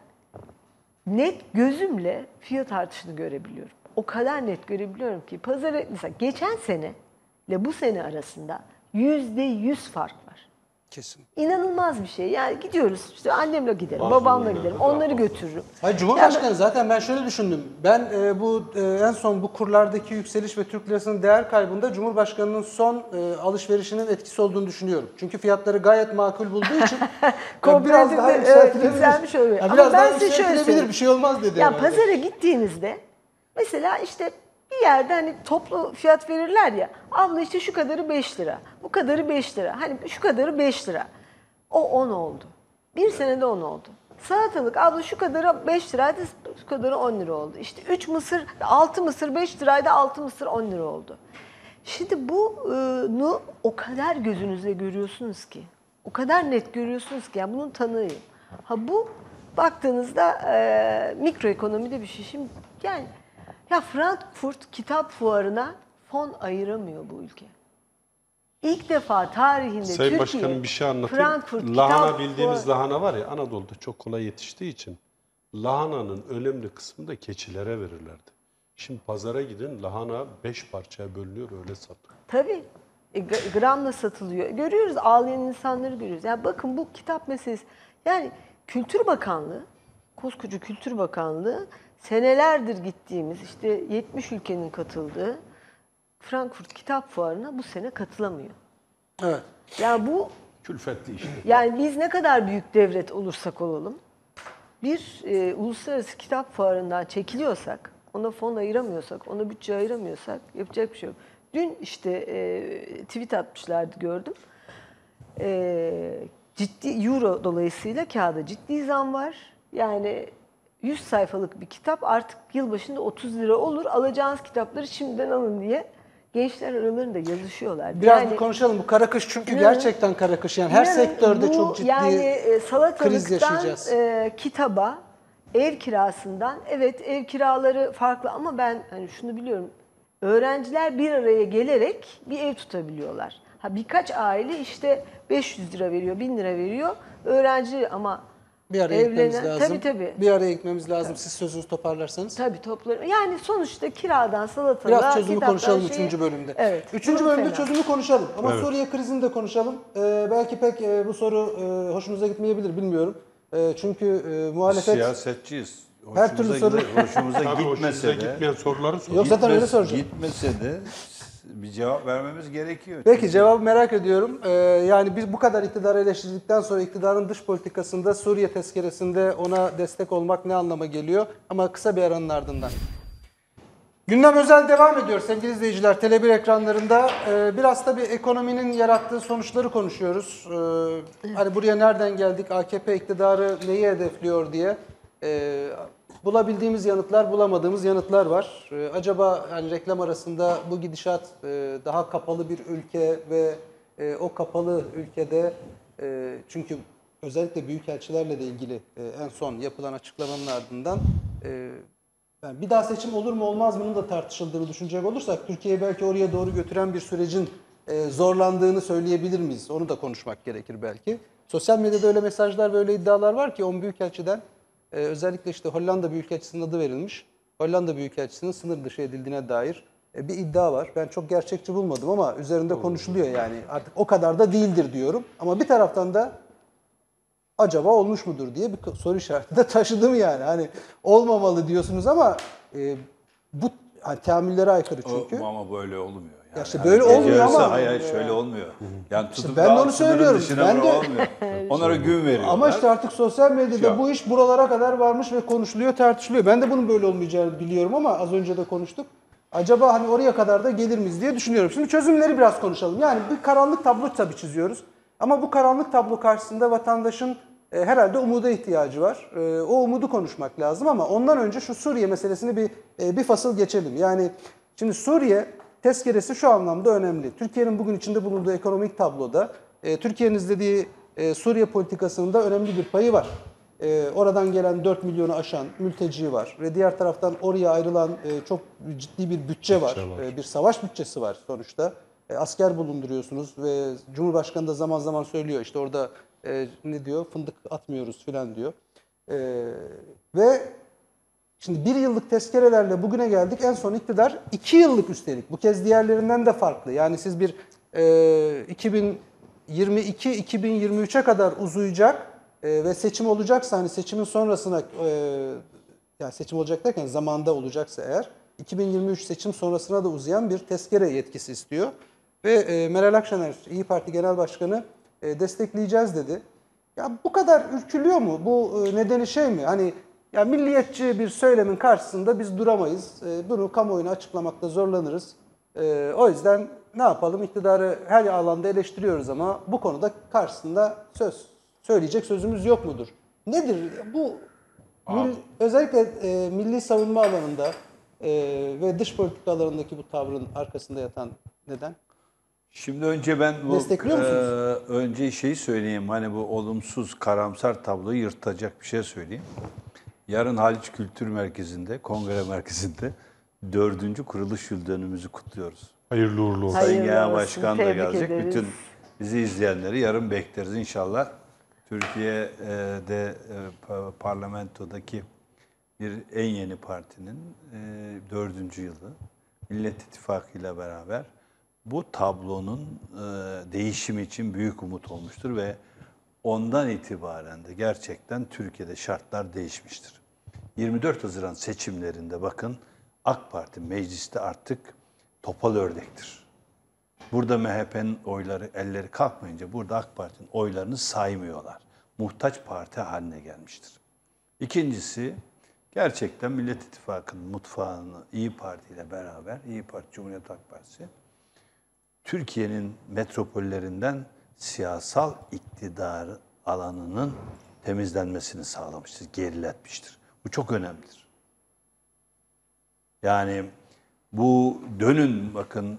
net gözümle fiyat artışını görebiliyorum. O kadar net görebiliyorum ki pazara mesela geçen sene ile bu sene arasında yüzde yüz fark var. Kesin. İnanılmaz bir şey. Yani gidiyoruz işte annemle giderim, Bazı babamla ürünlerde giderim, daha onları fazla. götürürüm. Hayır, Cumhurbaşkanı zaten ben şöyle düşündüm. Ben e, bu e, en son bu kurlardaki yükseliş ve Türk lirasının değer kaybında Cumhurbaşkanı'nın son e, alışverişinin etkisi olduğunu düşünüyorum. Çünkü fiyatları gayet makul bulduğu için e, biraz daha Komparatifde, evet, yükseltilebilir. yükselmiş oluyor. Ya Ama biraz ben daha size şöyle yükseltilebilir, söyleyeyim. bir şey olmaz dedi. Ya herhalde. pazara gittiğinizde mesela işte bir yerde hani toplu fiyat verirler ya. Abla işte şu kadarı beş lira. Bu kadarı beş lira. Hani şu kadarı beş lira. O on oldu. Bir senede on oldu. Salatalık abla şu kadarı beş liraydı, şu kadarı on lira oldu. İşte üç mısır, altı mısır beş liraydı, altı mısır on lira oldu. Şimdi bunu o kadar gözünüzle görüyorsunuz ki, o kadar net görüyorsunuz ki, yani bunun tanığıyım. Ha bu baktığınızda e, mikroekonomide bir şey. Şimdi yani ya Frankfurt Kitap Fuarı'na fon ayıramıyor bu ülke. İlk defa tarihinde Sayın Türkiye, Başkanım bir şey anlatayım. Frankfurt Lahana Kitap bildiğimiz Fuarı- lahana var ya Anadolu'da çok kolay yetiştiği için lahananın önemli kısmını da keçilere verirlerdi. Şimdi pazara gidin lahana beş parçaya bölünüyor öyle satılıyor. Tabii. E, g- gramla satılıyor. Görüyoruz, ağlayan insanları görüyoruz. Yani bakın bu kitap meselesi. Yani Kültür Bakanlığı, koskoca Kültür Bakanlığı senelerdir gittiğimiz işte yetmiş ülkenin katıldığı Frankfurt Kitap Fuarı'na bu sene katılamıyor. Evet. Yani bu Külfetli işte. Yani biz ne kadar büyük devlet olursak olalım, bir e, uluslararası kitap fuarından çekiliyorsak, ona fon ayıramıyorsak, ona bütçe ayıramıyorsak yapacak bir şey yok. Dün işte e, tweet atmışlardı gördüm. E, ciddi euro dolayısıyla kağıda ciddi zam var. Yani yüz sayfalık bir kitap artık yılbaşında otuz lira olur. Alacağınız kitapları şimdiden alın diye gençler aralarında yazışıyorlar. Biraz yani, bir konuşalım. Bu kara kış çünkü İnanın- gerçekten kara kış. Yani her İnanın sektörde bu çok ciddi yani e, kriz salatalıktan yaşayacağız. e, kitaba, ev kirasından, evet ev kiraları farklı ama ben hani şunu biliyorum. Öğrenciler bir araya gelerek bir ev tutabiliyorlar. Ha birkaç aile işte beş yüz lira veriyor, bin lira veriyor. Öğrenci ama Bir araya gitmemiz evlenen- lazım. Tabii tabii. Bir araya gitmemiz lazım. Siz sözünüzü toparlarsanız. Tabii topları. Yani sonuçta kiradan salatalığa, Biraz çözümü kitaptan konuşalım şeyi- üçüncü bölümde. Evet. Üçüncü durum bölümde fena. çözümü konuşalım. Ama Evet. Suriye krizini de konuşalım. Ee, belki pek e, bu soru e, hoşunuza gitmeyebilir, bilmiyorum. E, çünkü e, muhalefet... Siyasetçiyiz. Her türlü Hoşumuza soru- gider- Hoşumuza Tabii hoşunuza gitmese de, gitmeyen soruları sor. Yok zaten öyle gitmez- soracağım. gitmese de bir cevap vermemiz gerekiyor. Peki Çünkü cevabı merak ediyorum. Ee, yani biz bu kadar iktidarı eleştirdikten sonra iktidarın dış politikasında Suriye tezkeresinde ona destek olmak ne anlama geliyor? Ama kısa bir aranın ardından. Gündem özel devam ediyor sevgili izleyiciler. Tele bir ekranlarında Ee, biraz tabii ekonominin yarattığı sonuçları konuşuyoruz. Ee, hani buraya nereden geldik, A K P iktidarı neyi hedefliyor diye. Ee, bulabildiğimiz yanıtlar, bulamadığımız yanıtlar var. Ee, acaba hani reklam arasında bu gidişat e, daha kapalı bir ülke ve e, o kapalı ülkede e, çünkü özellikle büyükelçilerle de ilgili e, en son yapılan açıklamanın ardından e, yani bir daha seçim olur mu olmaz mı'nın da tartışıldığını düşünecek olursak Türkiye'yi belki oraya doğru götüren bir sürecin e, zorlandığını söyleyebilir miyiz? Onu da konuşmak gerekir belki. Sosyal medyada öyle mesajlar ve öyle iddialar var ki on büyükelçiden e, özellikle işte Hollanda Büyükelçisi'nin adı verilmiş. Hollanda Büyükelçisi'nin sınır dışı edildiğine dair e, bir iddia var. Ben çok gerçekçi bulmadım ama üzerinde konuşuluyor yani. Artık o kadar da değildir diyorum. Ama bir taraftan da acaba olmuş mudur diye bir soru işareti de taşıdım yani. Hani olmamalı diyorsunuz ama e, bu hani teamüllere aykırı çünkü. O, ama böyle olmuyor. Yani. Ya işte Hani böyle gece olmuyor yarısı, ama- hayır, hayır, şöyle olmuyor. Yani tutup ben de da onu sınırın söylüyorum. dışına Ben de- olmuyor. Onlara gün veriyorlar. Ama işte artık sosyal medyada Yok. bu iş buralara kadar varmış ve konuşuluyor, tartışılıyor. Ben de bunun böyle olmayacağını biliyorum ama az önce de konuştuk. Acaba hani oraya kadar da gelir miyiz diye düşünüyorum. Şimdi çözümleri biraz konuşalım. Yani bir karanlık tablo tabii çiziyoruz. Ama bu karanlık tablo karşısında vatandaşın e, herhalde umuda ihtiyacı var. E, o umudu konuşmak lazım ama ondan önce şu Suriye meselesini bir e, bir fasıl geçelim. Yani şimdi Suriye tezkeresi şu anlamda önemli. Türkiye'nin bugün içinde bulunduğu ekonomik tabloda e, Türkiye'nin izlediği e, Suriye politikasının da önemli bir payı var. E, oradan gelen dört milyonu aşan mülteci var ve diğer taraftan oraya ayrılan e, çok ciddi bir bütçe var. E, bir savaş bütçesi var sonuçta. E, asker bulunduruyorsunuz ve Cumhurbaşkanı da zaman zaman söylüyor işte orada e, ne diyor fındık atmıyoruz filan diyor. E, ve Şimdi bir yıllık tezkerelerle bugüne geldik. En son iktidar iki yıllık üstelik. Bu kez diğerlerinden de farklı. Yani siz bir e, iki bin yirmi iki iki bin yirmi üçe kadar uzayacak e, ve seçim olacaksa hani seçimin sonrasına e, yani seçim olacak derken zamanda olacaksa eğer iki bin yirmi üç seçim sonrasına da uzayan bir tezkere yetkisi istiyor. Ve e, Meral Akşener İyi Parti Genel Başkanı e, destekleyeceğiz dedi. Ya bu kadar ürkülüyor mu? Bu e, nedeni şey mi? Hani ya milliyetçi bir söylemin karşısında biz duramayız. E, bunu kamuoyuna açıklamakta zorlanırız. E, o yüzden ne yapalım? İktidarı her alanda eleştiriyoruz ama bu konuda karşısında söz söyleyecek sözümüz yok mudur? Nedir bu? Mil, özellikle e, milli savunma alanında e, ve dış politikalarındaki bu tavrın arkasında yatan neden? Şimdi önce ben bu Destekliyor musunuz? e, önce şeyi söyleyeyim. Hani bu olumsuz, karamsar tabloyu yırtacak bir şey söyleyeyim. Yarın Haliç Kültür Merkezi'nde, Kongre Merkezi'nde dördüncü kuruluş yıl dönümümüzü kutluyoruz. Hayırlı uğurlu olsun. Sayın Hayırlı Genel olsun, Başkan da tebrik gelecek. ederiz. Bütün bizi izleyenleri yarın bekleriz inşallah. Türkiye'de e, parlamentodaki bir en yeni partinin e, dördüncü yılı Millet İttifakı ile beraber bu tablonun e, değişimi için büyük umut olmuştur ve ondan itibaren de gerçekten Türkiye'de şartlar değişmiştir. yirmi dört Haziran seçimlerinde bakın AK Parti mecliste artık topal ördektir. Burada M H P'nin oyları elleri kalkmayınca burada AK Parti'nin oylarını saymıyorlar. Muhtaç parti haline gelmiştir. İkincisi gerçekten Millet İttifakı'nın mutfağını İyi Parti ile beraber, İyi Parti Cumhuriyet Halk Partisi Türkiye'nin metropollerinden siyasal iktidar alanının temizlenmesini sağlamıştır, geriletmiştir. Bu çok önemlidir. Yani bu dönün bakın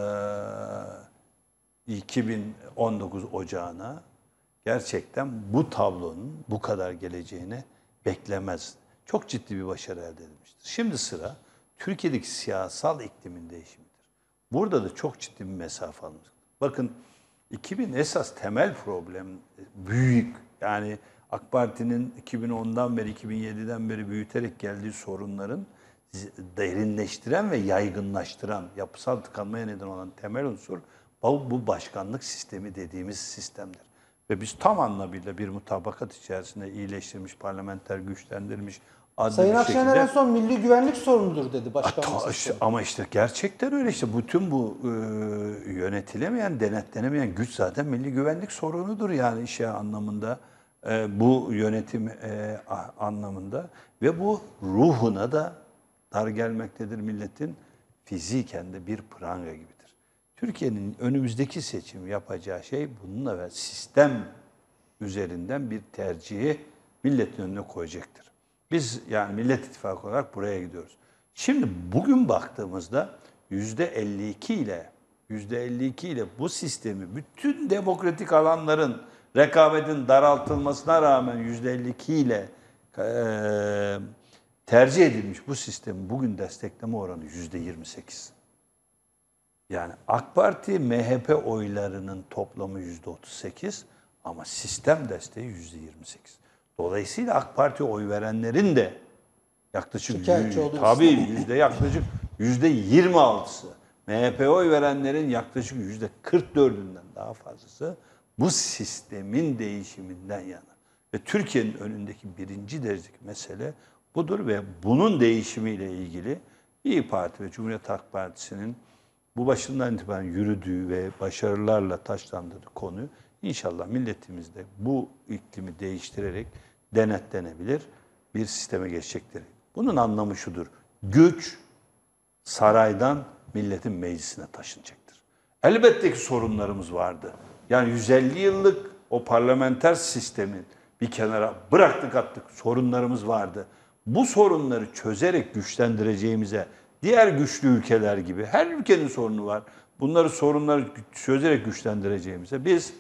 iki bin on dokuz Ocağı'na gerçekten bu tablonun bu kadar geleceğini beklemez. Çok ciddi bir başarı elde edilmiştir. Şimdi sıra Türkiye'deki siyasal iklimin değişimidir. Burada da çok ciddi bir mesafe alınmış. Bakın iki bin esas temel problem büyük. Yani AK Parti'nin iki bin ondan beri, iki bin yediden beri büyüterek geldiği sorunların derinleştiren ve yaygınlaştıran, yapısal tıkanmaya neden olan temel unsur bu, bu başkanlık sistemi dediğimiz sistemdir. Ve biz tam anlamıyla bir mutabakat içerisinde iyileştirilmiş, parlamenter güçlendirilmiş, adli Sayın bir Akşener şekilde... en son milli güvenlik sorunudur dedi başkanlık Ta- sistemi. Ama işte gerçekten öyle işte bütün bu e, yönetilemeyen, denetlenemeyen güç zaten milli güvenlik sorunudur yani işe anlamında, e, bu yönetim e, anlamında ve bu ruhuna da dar gelmektedir milletin, fiziken de bir pranga gibidir. Türkiye'nin önümüzdeki seçim yapacağı şey bununla ve sistem üzerinden bir tercihi milletin önüne koyacaktır. Biz yani Millet İttifakı olarak buraya gidiyoruz. Şimdi bugün baktığımızda yüzde elli iki ile yüzde elli iki ile bu sistemi bütün demokratik alanların rekabetin daraltılmasına rağmen yüzde elli iki ile e, tercih edilmiş bu sistemi bugün destekleme oranı yüzde yirmi sekiz. Yani AK Parti, M H P oylarının toplamı yüzde otuz sekiz ama sistem desteği yüzde yirmi sekiz. Dolayısıyla AK Parti'ye oy verenlerin de yaklaşık Şikayetçi olduğu tabii yüzde yaklaşık yüzde yirmi altısı, M H P'ye oy verenlerin yaklaşık yüzde kırk dördünden daha fazlası bu sistemin değişiminden yana. Ve Türkiye'nin önündeki birinci derecedeki mesele budur ve bunun değişimiyle ilgili İYİ Parti ve Cumhuriyet Halk Partisi'nin bu başından itibaren yürüdüğü ve başarılarla taşlandığı konu inşallah milletimizde bu iklimi değiştirerek denetlenebilir bir sisteme geçecektir. Bunun anlamı şudur. Güç saraydan milletin meclisine taşınacaktır. Elbette ki sorunlarımız vardı. Yani yüz elli yıllık o parlamenter sistemin bir kenara bıraktık attık sorunlarımız vardı. Bu sorunları çözerek güçlendireceğimize diğer güçlü ülkeler gibi her ülkenin sorunu var. Bunları sorunları çözerek güçlendireceğimize biz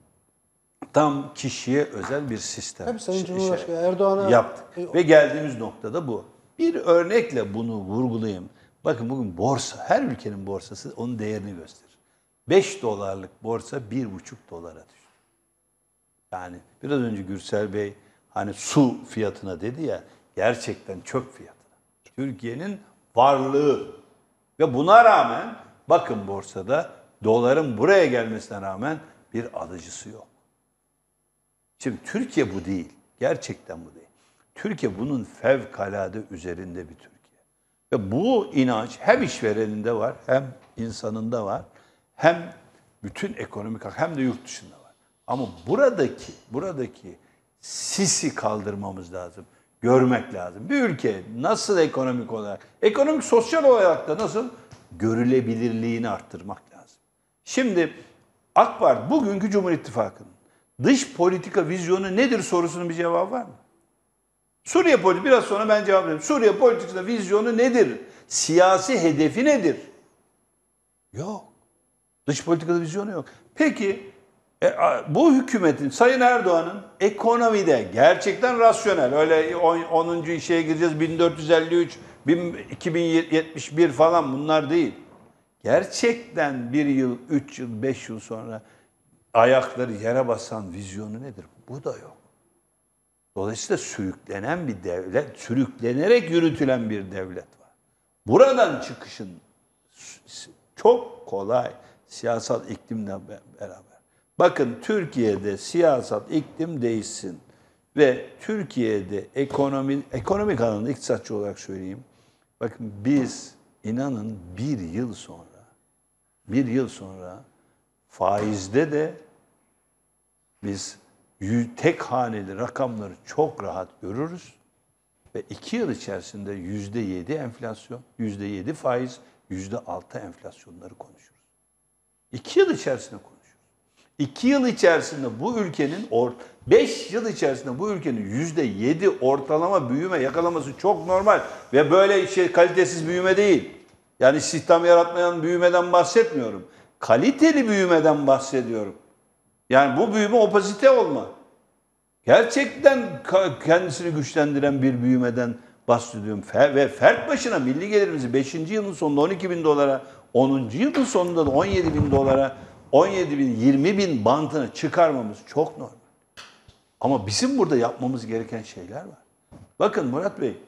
tam kişiye özel bir sistem Tabii Sayın şey- Cumhurbaşkanı Erdoğan'a yaptık. Ve geldiğimiz noktada bu. Bir örnekle bunu vurgulayayım. Bakın bugün borsa, her ülkenin borsası onun değerini gösterir. beş dolarlık borsa bir buçuk dolara düştü. Yani biraz önce Gürsel Bey hani su fiyatına dedi ya, gerçekten çöp fiyatına. Türkiye'nin varlığı ve buna rağmen bakın borsada doların buraya gelmesine rağmen bir alıcısı yok. Şimdi Türkiye bu değil. Gerçekten bu değil. Türkiye bunun fevkalade üzerinde bir Türkiye. Ve bu inanç hem işvereninde var, hem insanında var, hem bütün ekonomik hem de yurt dışında var. Ama buradaki buradaki sisi kaldırmamız lazım. Görmek lazım. Bir ülke nasıl ekonomik olarak, ekonomik sosyal olarak da nasıl görülebilirliğini arttırmak lazım. Şimdi AK Parti bugünkü Cumhur İttifakı'nın dış politika vizyonu nedir sorusunun bir cevabı var mı? Suriye politikası, biraz sonra ben cevap vereyim. Suriye politikasında vizyonu nedir? Siyasi hedefi nedir? Yok. Dış politikada vizyonu yok. Peki e, bu hükümetin, Sayın Erdoğan'ın ekonomide gerçekten rasyonel, öyle onuncu işe gireceğiz, bin dört yüz elli üç, iki bin yetmiş bir falan bunlar değil. Gerçekten bir yıl, üç yıl, beş yıl sonra ayakları yere basan vizyonu nedir? Bu da yok. Dolayısıyla sürüklenen bir devlet, sürüklenerek yürütülen bir devlet var. Buradan çıkışın çok kolay siyasal iklimle beraber. Bakın Türkiye'de siyasal iklim değişsin ve Türkiye'de ekonomi, ekonomik alanında iktisatçı olarak söyleyeyim. Bakın biz inanın bir yıl sonra, bir yıl sonra faizde de biz tek haneli rakamları çok rahat görürüz ve iki yıl içerisinde yüzde yedi enflasyon, yüzde yedi faiz, yüzde altı enflasyonları konuşuruz. İki yıl içerisinde konuşuruz. İki yıl içerisinde bu ülkenin, beş yıl içerisinde bu ülkenin yüzde yedi ortalama büyüme yakalaması çok normal ve böyle şey kalitesiz büyüme değil. Yani istihdam yaratmayan büyümeden bahsetmiyorum. Kaliteli büyümeden bahsediyorum. Yani bu büyüme opazite olma. Gerçekten kendisini güçlendiren bir büyümeden bahsediyorum. Ve fert başına milli gelirimizi beşinci yılın sonunda on iki bin dolara, onuncu yılın sonunda da on yedi bin dolara, on yedi bin, yirmi bin bantına çıkarmamız çok normal. Ama bizim burada yapmamız gereken şeyler var. Bakın Murat Bey,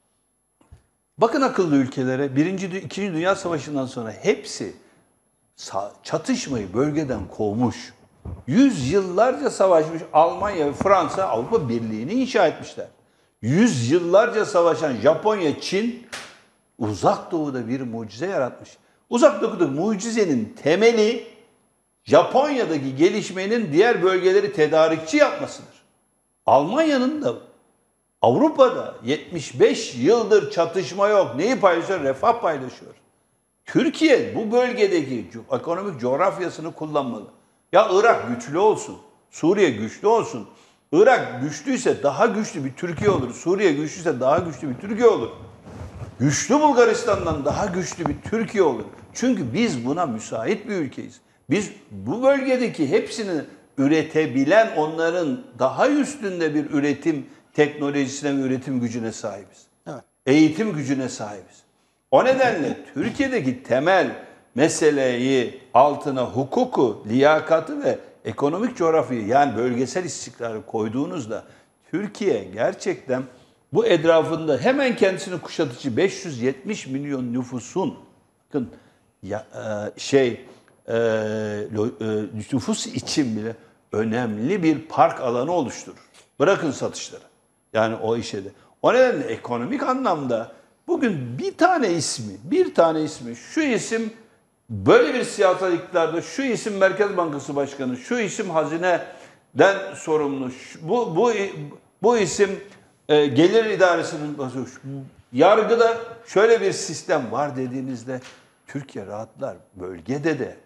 bakın akıllı ülkelere, birinci, ikinci Dünya Savaşı'ndan sonra hepsi çatışmayı bölgeden kovmuş. Yüz yıllarca savaşmış Almanya ve Fransa Avrupa Birliği'ni inşa etmişler. Yüz yıllarca savaşan Japonya, Çin Uzak Doğu'da bir mucize yaratmış. Uzak Doğu'da mucizenin temeli Japonya'daki gelişmenin diğer bölgeleri tedarikçi yapmasıdır. Almanya'nın da Avrupa'da yetmiş beş yıldır çatışma yok. Neyi paylaşıyor? Refah paylaşıyor. Türkiye bu bölgedeki ekonomik coğrafyasını kullanmalı. Ya Irak güçlü olsun, Suriye güçlü olsun. Irak güçlüyse daha güçlü bir Türkiye olur. Suriye güçlüyse daha güçlü bir Türkiye olur. Güçlü Bulgaristan'dan daha güçlü bir Türkiye olur. Çünkü biz buna müsait bir ülkeyiz. Biz bu bölgedeki hepsini üretebilen, onların daha üstünde bir üretim teknolojisine ve üretim gücüne sahibiz. Evet. Eğitim gücüne sahibiz. O nedenle Türkiye'deki temel meseleyi altına hukuku, liyakatı ve ekonomik coğrafyayı yani bölgesel istikrarı koyduğunuzda Türkiye gerçekten bu etrafında hemen kendisini kuşatıcı beş yüz yetmiş milyon nüfusun bakın ya, e, şey e, lo- e, nüfus için bile önemli bir park alanı oluşturur. Bırakın satışları. Yani o işe de. O nedenle ekonomik anlamda bugün bir tane ismi, bir tane ismi, şu isim böyle bir siyasal iktidarda, şu isim Merkez Bankası Başkanı, şu isim hazineden sorumlu, şu- bu bu bu isim e, gelir idaresinin başkanı, yargıda şöyle bir sistem var dediğinizde Türkiye rahatlar. Bölgede de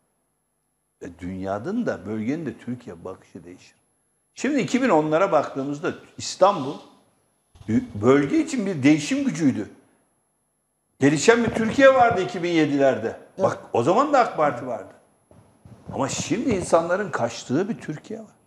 e, dünyanın da bölgenin de Türkiye bakışı değişir. Şimdi iki bin onlara baktığımızda İstanbul bölge için bir değişim gücüydü. Gelişen bir Türkiye vardı iki bin yedilerde. Bak o zaman da AK Parti vardı. Ama şimdi insanların kaçtığı bir Türkiye var.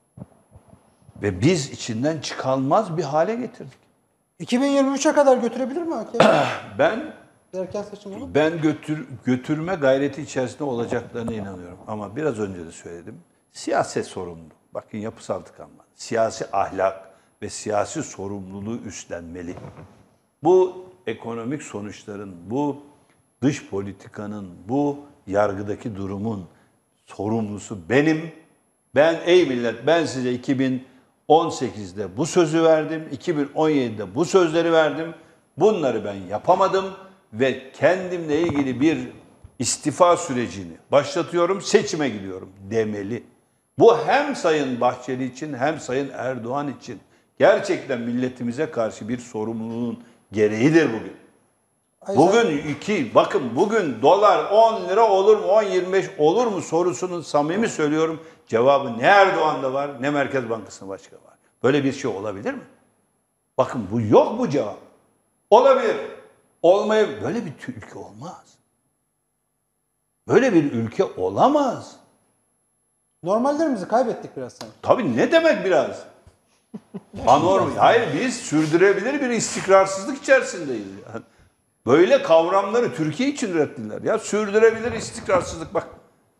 Ve biz içinden çıkılmaz bir hale getirdik. iki bin yirmi üçe kadar götürebilir mi A K P? Ben Erken seçim olur mu? ben götür götürme gayreti içerisinde olacaklarına inanıyorum. Ama biraz önce de söyledim. Siyaset sorumlu. Bakın yapısal tıkanma. Siyasi ahlak ve siyasi sorumluluğu üstlenmeli. Bu ekonomik sonuçların, bu dış politikanın, bu yargıdaki durumun sorumlusu benim. Ben ey millet ben size iki bin on sekizde bu sözü verdim. iki bin on yedide bu sözleri verdim. Bunları ben yapamadım ve kendimle ilgili bir istifa sürecini başlatıyorum, seçime gidiyorum demeli. Bu hem Sayın Bahçeli için hem Sayın Erdoğan için gerçekten milletimize karşı bir sorumluluğun gereğidir bugün. Bugün iki, bakın bugün dolar on lira olur mu, on yirmi beş olur mu sorusunun samimi söylüyorum cevabı ne Erdoğan'da var ne Merkez Bankası Başkanı var. Böyle bir şey olabilir mi? Bakın bu yok bu cevap. Olabilir. Olmayabilir. Böyle bir ülke olmaz. Böyle bir ülke olamaz. Normallerimizi kaybettik biraz sanki. Tabii ne demek biraz? Anormal. Hayır biz sürdürülebilir bir istikrarsızlık içerisindeyiz. Yani böyle kavramları Türkiye için ürettiler. Ya sürdürülebilir istikrarsızlık bak.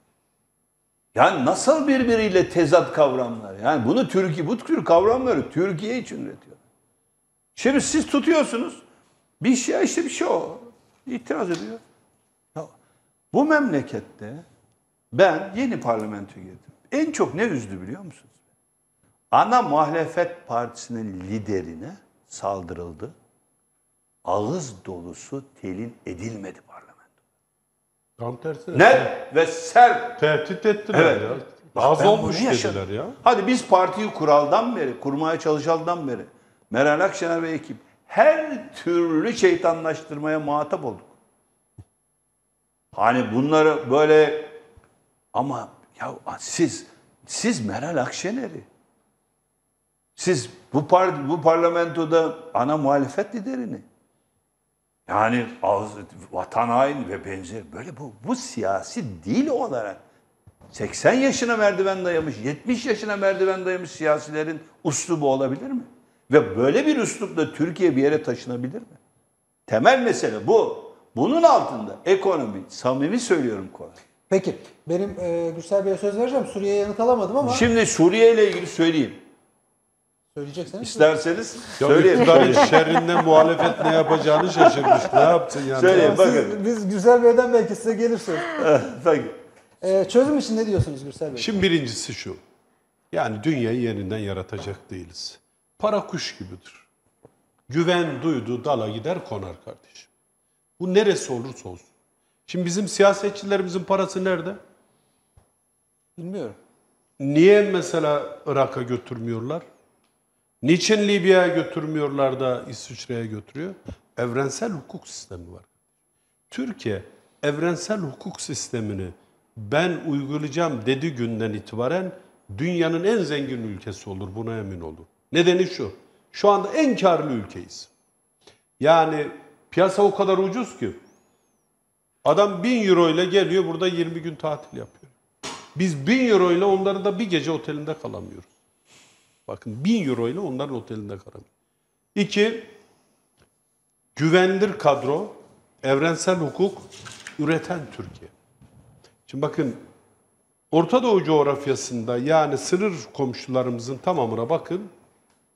Yani nasıl birbiriyle tezat kavramlar? Yani bunu Türkiye, bu tür kavramları Türkiye için üretiyor. Şimdi siz tutuyorsunuz. Bir şey işte bir şey o. İtiraz ediyor. Ya, bu memlekette ben yeni parlamentoya girdim. En çok ne üzdü biliyor musunuz? Ana muhalefet partisinin liderine saldırıldı. Ağız dolusu telin edilmedi parlamento. Tam tersine. Net ve sert. Tehdit ettiler Evet. ya. Bak Az ben olmuş bunu yaşadım. dediler ya. Hadi biz partiyi kuraldan beri, kurmaya çalışaldan beri Meral Akşener ve ekip her türlü şeytanlaştırmaya muhatap olduk. Hani bunları böyle ama ya siz siz Meral Akşener'i siz bu par bu parlamentoda ana muhalefet liderini yani ağız, vatan haini ve benzeri böyle bu bu siyasi dil olarak seksen yaşına merdiven dayamış, yetmiş yaşına merdiven dayamış siyasilerin üslubu olabilir mi? Ve böyle bir üslupla Türkiye bir yere taşınabilir mi? Temel mesele bu. Bunun altında ekonomi, samimi söylüyorum kolay. Peki benim e, Gürsel Bey'e söz vereceğim. Suriye'ye yanıt alamadım ama Şimdi Suriye ile ilgili söyleyeyim. söyleyecekseniz. İsterseniz Ya söyleyeyim. iktidarın şerrinden muhalefet ne yapacağını şaşırmış. Ne yapsın yani? Söyleyeyim Siz- bakın. biz Gürsel Bey'den belki size gelir söz. Bakın. E, çözüm için ne diyorsunuz Gürsel Bey? Şimdi birincisi şu. Yani dünyayı yeniden yaratacak değiliz. Para kuş gibidir. Güven duyduğu dala gider konar kardeşim. Bu neresi olursa olsun. Şimdi bizim siyasetçilerimizin parası nerede? Bilmiyorum. Niye mesela Irak'a götürmüyorlar? Niçin Libya'ya götürmüyorlar da İsviçre'ye götürüyor? Evrensel hukuk sistemi var. Türkiye evrensel hukuk sistemini ben uygulayacağım dediği günden itibaren dünyanın en zengin ülkesi olur. Buna emin olun. Nedeni şu. Şu anda en karlı ülkeyiz. Yani piyasa o kadar ucuz ki. Adam bin euro ile geliyor burada yirmi gün tatil yapıyor. Biz bin euro ile onların da bir gece otelinde kalamıyoruz. Bakın bin euro ile onların otelinde kalamıyoruz. İki, güvenilir kadro, evrensel hukuk üreten Türkiye. Şimdi bakın Orta Doğu coğrafyasında yani sınır komşularımızın tamamına bakın.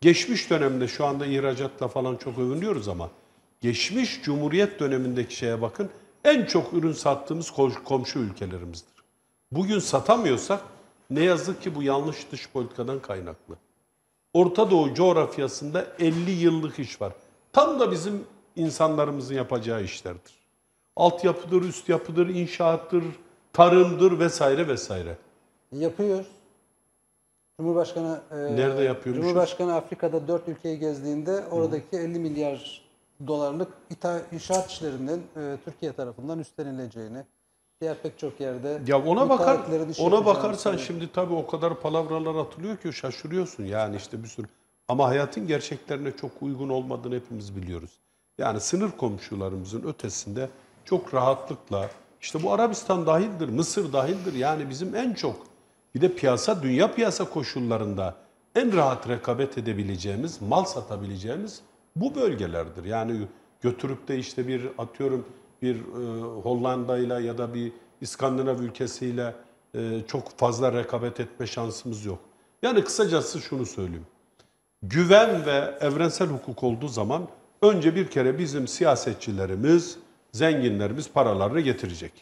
Geçmiş dönemde şu anda ihracatla falan çok övünüyoruz ama geçmiş Cumhuriyet dönemindeki şeye bakın. En çok ürün sattığımız komşu ülkelerimizdir. Bugün satamıyorsak ne yazık ki bu yanlış dış politikadan kaynaklı. Orta Doğu coğrafyasında elli yıllık iş var. Tam da bizim insanlarımızın yapacağı işlerdir. Altyapıdır, üst yapıdır, inşaattır, tarımdır vesaire vesaire. Yapıyor. Cumhurbaşkanı e, Nerede yapıyormuş? Cumhurbaşkanı Afrika'da dört ülkeyi gezdiğinde oradaki elli milyar dolarlık ita- inşaat işlerinden e, Türkiye tarafından üstlenileceğini, diğer pek çok yerde Ya ona bakar, müteahhitlerin iş ona yapacağını bakarsan söylüyor. şimdi tabii o kadar palavralar atılıyor ki şaşırıyorsun yani işte bir sürü. Ama hayatın gerçeklerine çok uygun olmadığını hepimiz biliyoruz. Yani sınır komşularımızın ötesinde çok rahatlıkla işte bu Arabistan dahildir, Mısır dahildir. Yani bizim en çok bir de piyasa, dünya piyasa koşullarında en rahat rekabet edebileceğimiz, mal satabileceğimiz bu bölgelerdir. Yani götürüp de işte bir atıyorum bir e, Hollanda'yla ya da bir İskandinav ülkesiyle e, çok fazla rekabet etme şansımız yok. Yani kısacası şunu söyleyeyim. Güven ve evrensel hukuk olduğu zaman önce bir kere bizim siyasetçilerimiz, zenginlerimiz paralarını getirecek.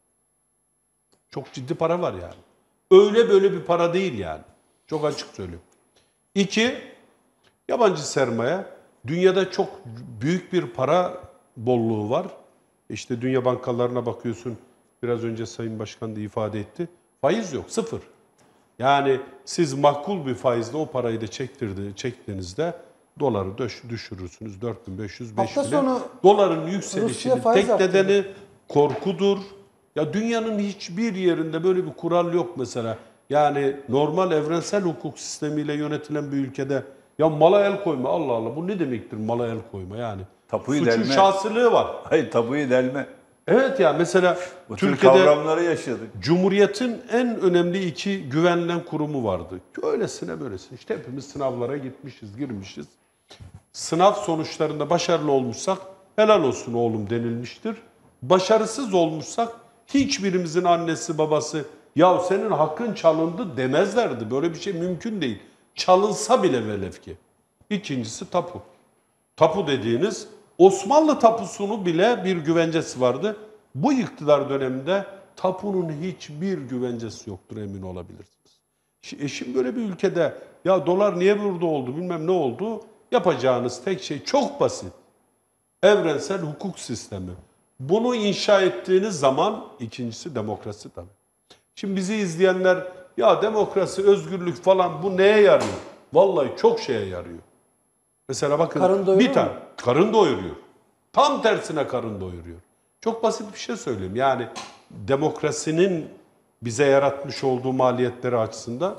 Çok ciddi para var yani. Öyle böyle bir para değil yani. Çok açık söyleyeyim. İki, yabancı sermaye. Dünyada çok büyük bir para bolluğu var. İşte dünya bankalarına bakıyorsun. Biraz önce Sayın Başkan da ifade etti. Faiz yok, sıfır. Yani siz makul bir faizle o parayı da çektirdi, çektiğinizde doları düşürürsünüz. dört bin beş yüz, beş Hafta bine. sonu Doların yükselişinin Rusya faiz tek arttırdı. nedeni korkudur. Ya dünyanın hiçbir yerinde böyle bir kural yok mesela. Yani normal evrensel hukuk sistemiyle yönetilen bir ülkede ya mala el koyma, Allah Allah bu ne demektir mala el koyma yani. Tapuyu Suçun delme. şahsılığı var. Hayır, tabuyu delme. Evet ya mesela Bu tür Türkiye'de kavramları yaşadık. Cumhuriyet'in en önemli iki güvenilen kurumu vardı. Öylesine böylesine. İşte hepimiz sınavlara gitmişiz, girmişiz. Sınav sonuçlarında başarılı olmuşsak helal olsun oğlum denilmiştir. Başarısız olmuşsak hiçbirimizin annesi babası ya senin hakkın çalındı demezlerdi. Böyle bir şey mümkün değil. Çalınsa bile velev ki. İkincisi tapu. Tapu dediğiniz Osmanlı tapusunu bile bir güvencesi vardı. Bu iktidar döneminde tapunun hiçbir güvencesi yoktur emin olabilirsiniz. E şimdi böyle bir ülkede ya dolar niye burada oldu bilmem ne oldu yapacağınız tek şey çok basit. Evrensel hukuk sistemi. Bunu inşa ettiğiniz zaman ikincisi demokrasi tabii. Şimdi bizi izleyenler ya demokrasi, özgürlük falan bu neye yarıyor? Vallahi çok şeye yarıyor. Mesela bakın Karın doyuruyor bir tane mu? karın doyuruyor. Tam tersine karın doyuruyor. Çok basit bir şey söyleyeyim. Yani demokrasinin bize yaratmış olduğu maliyetleri açısından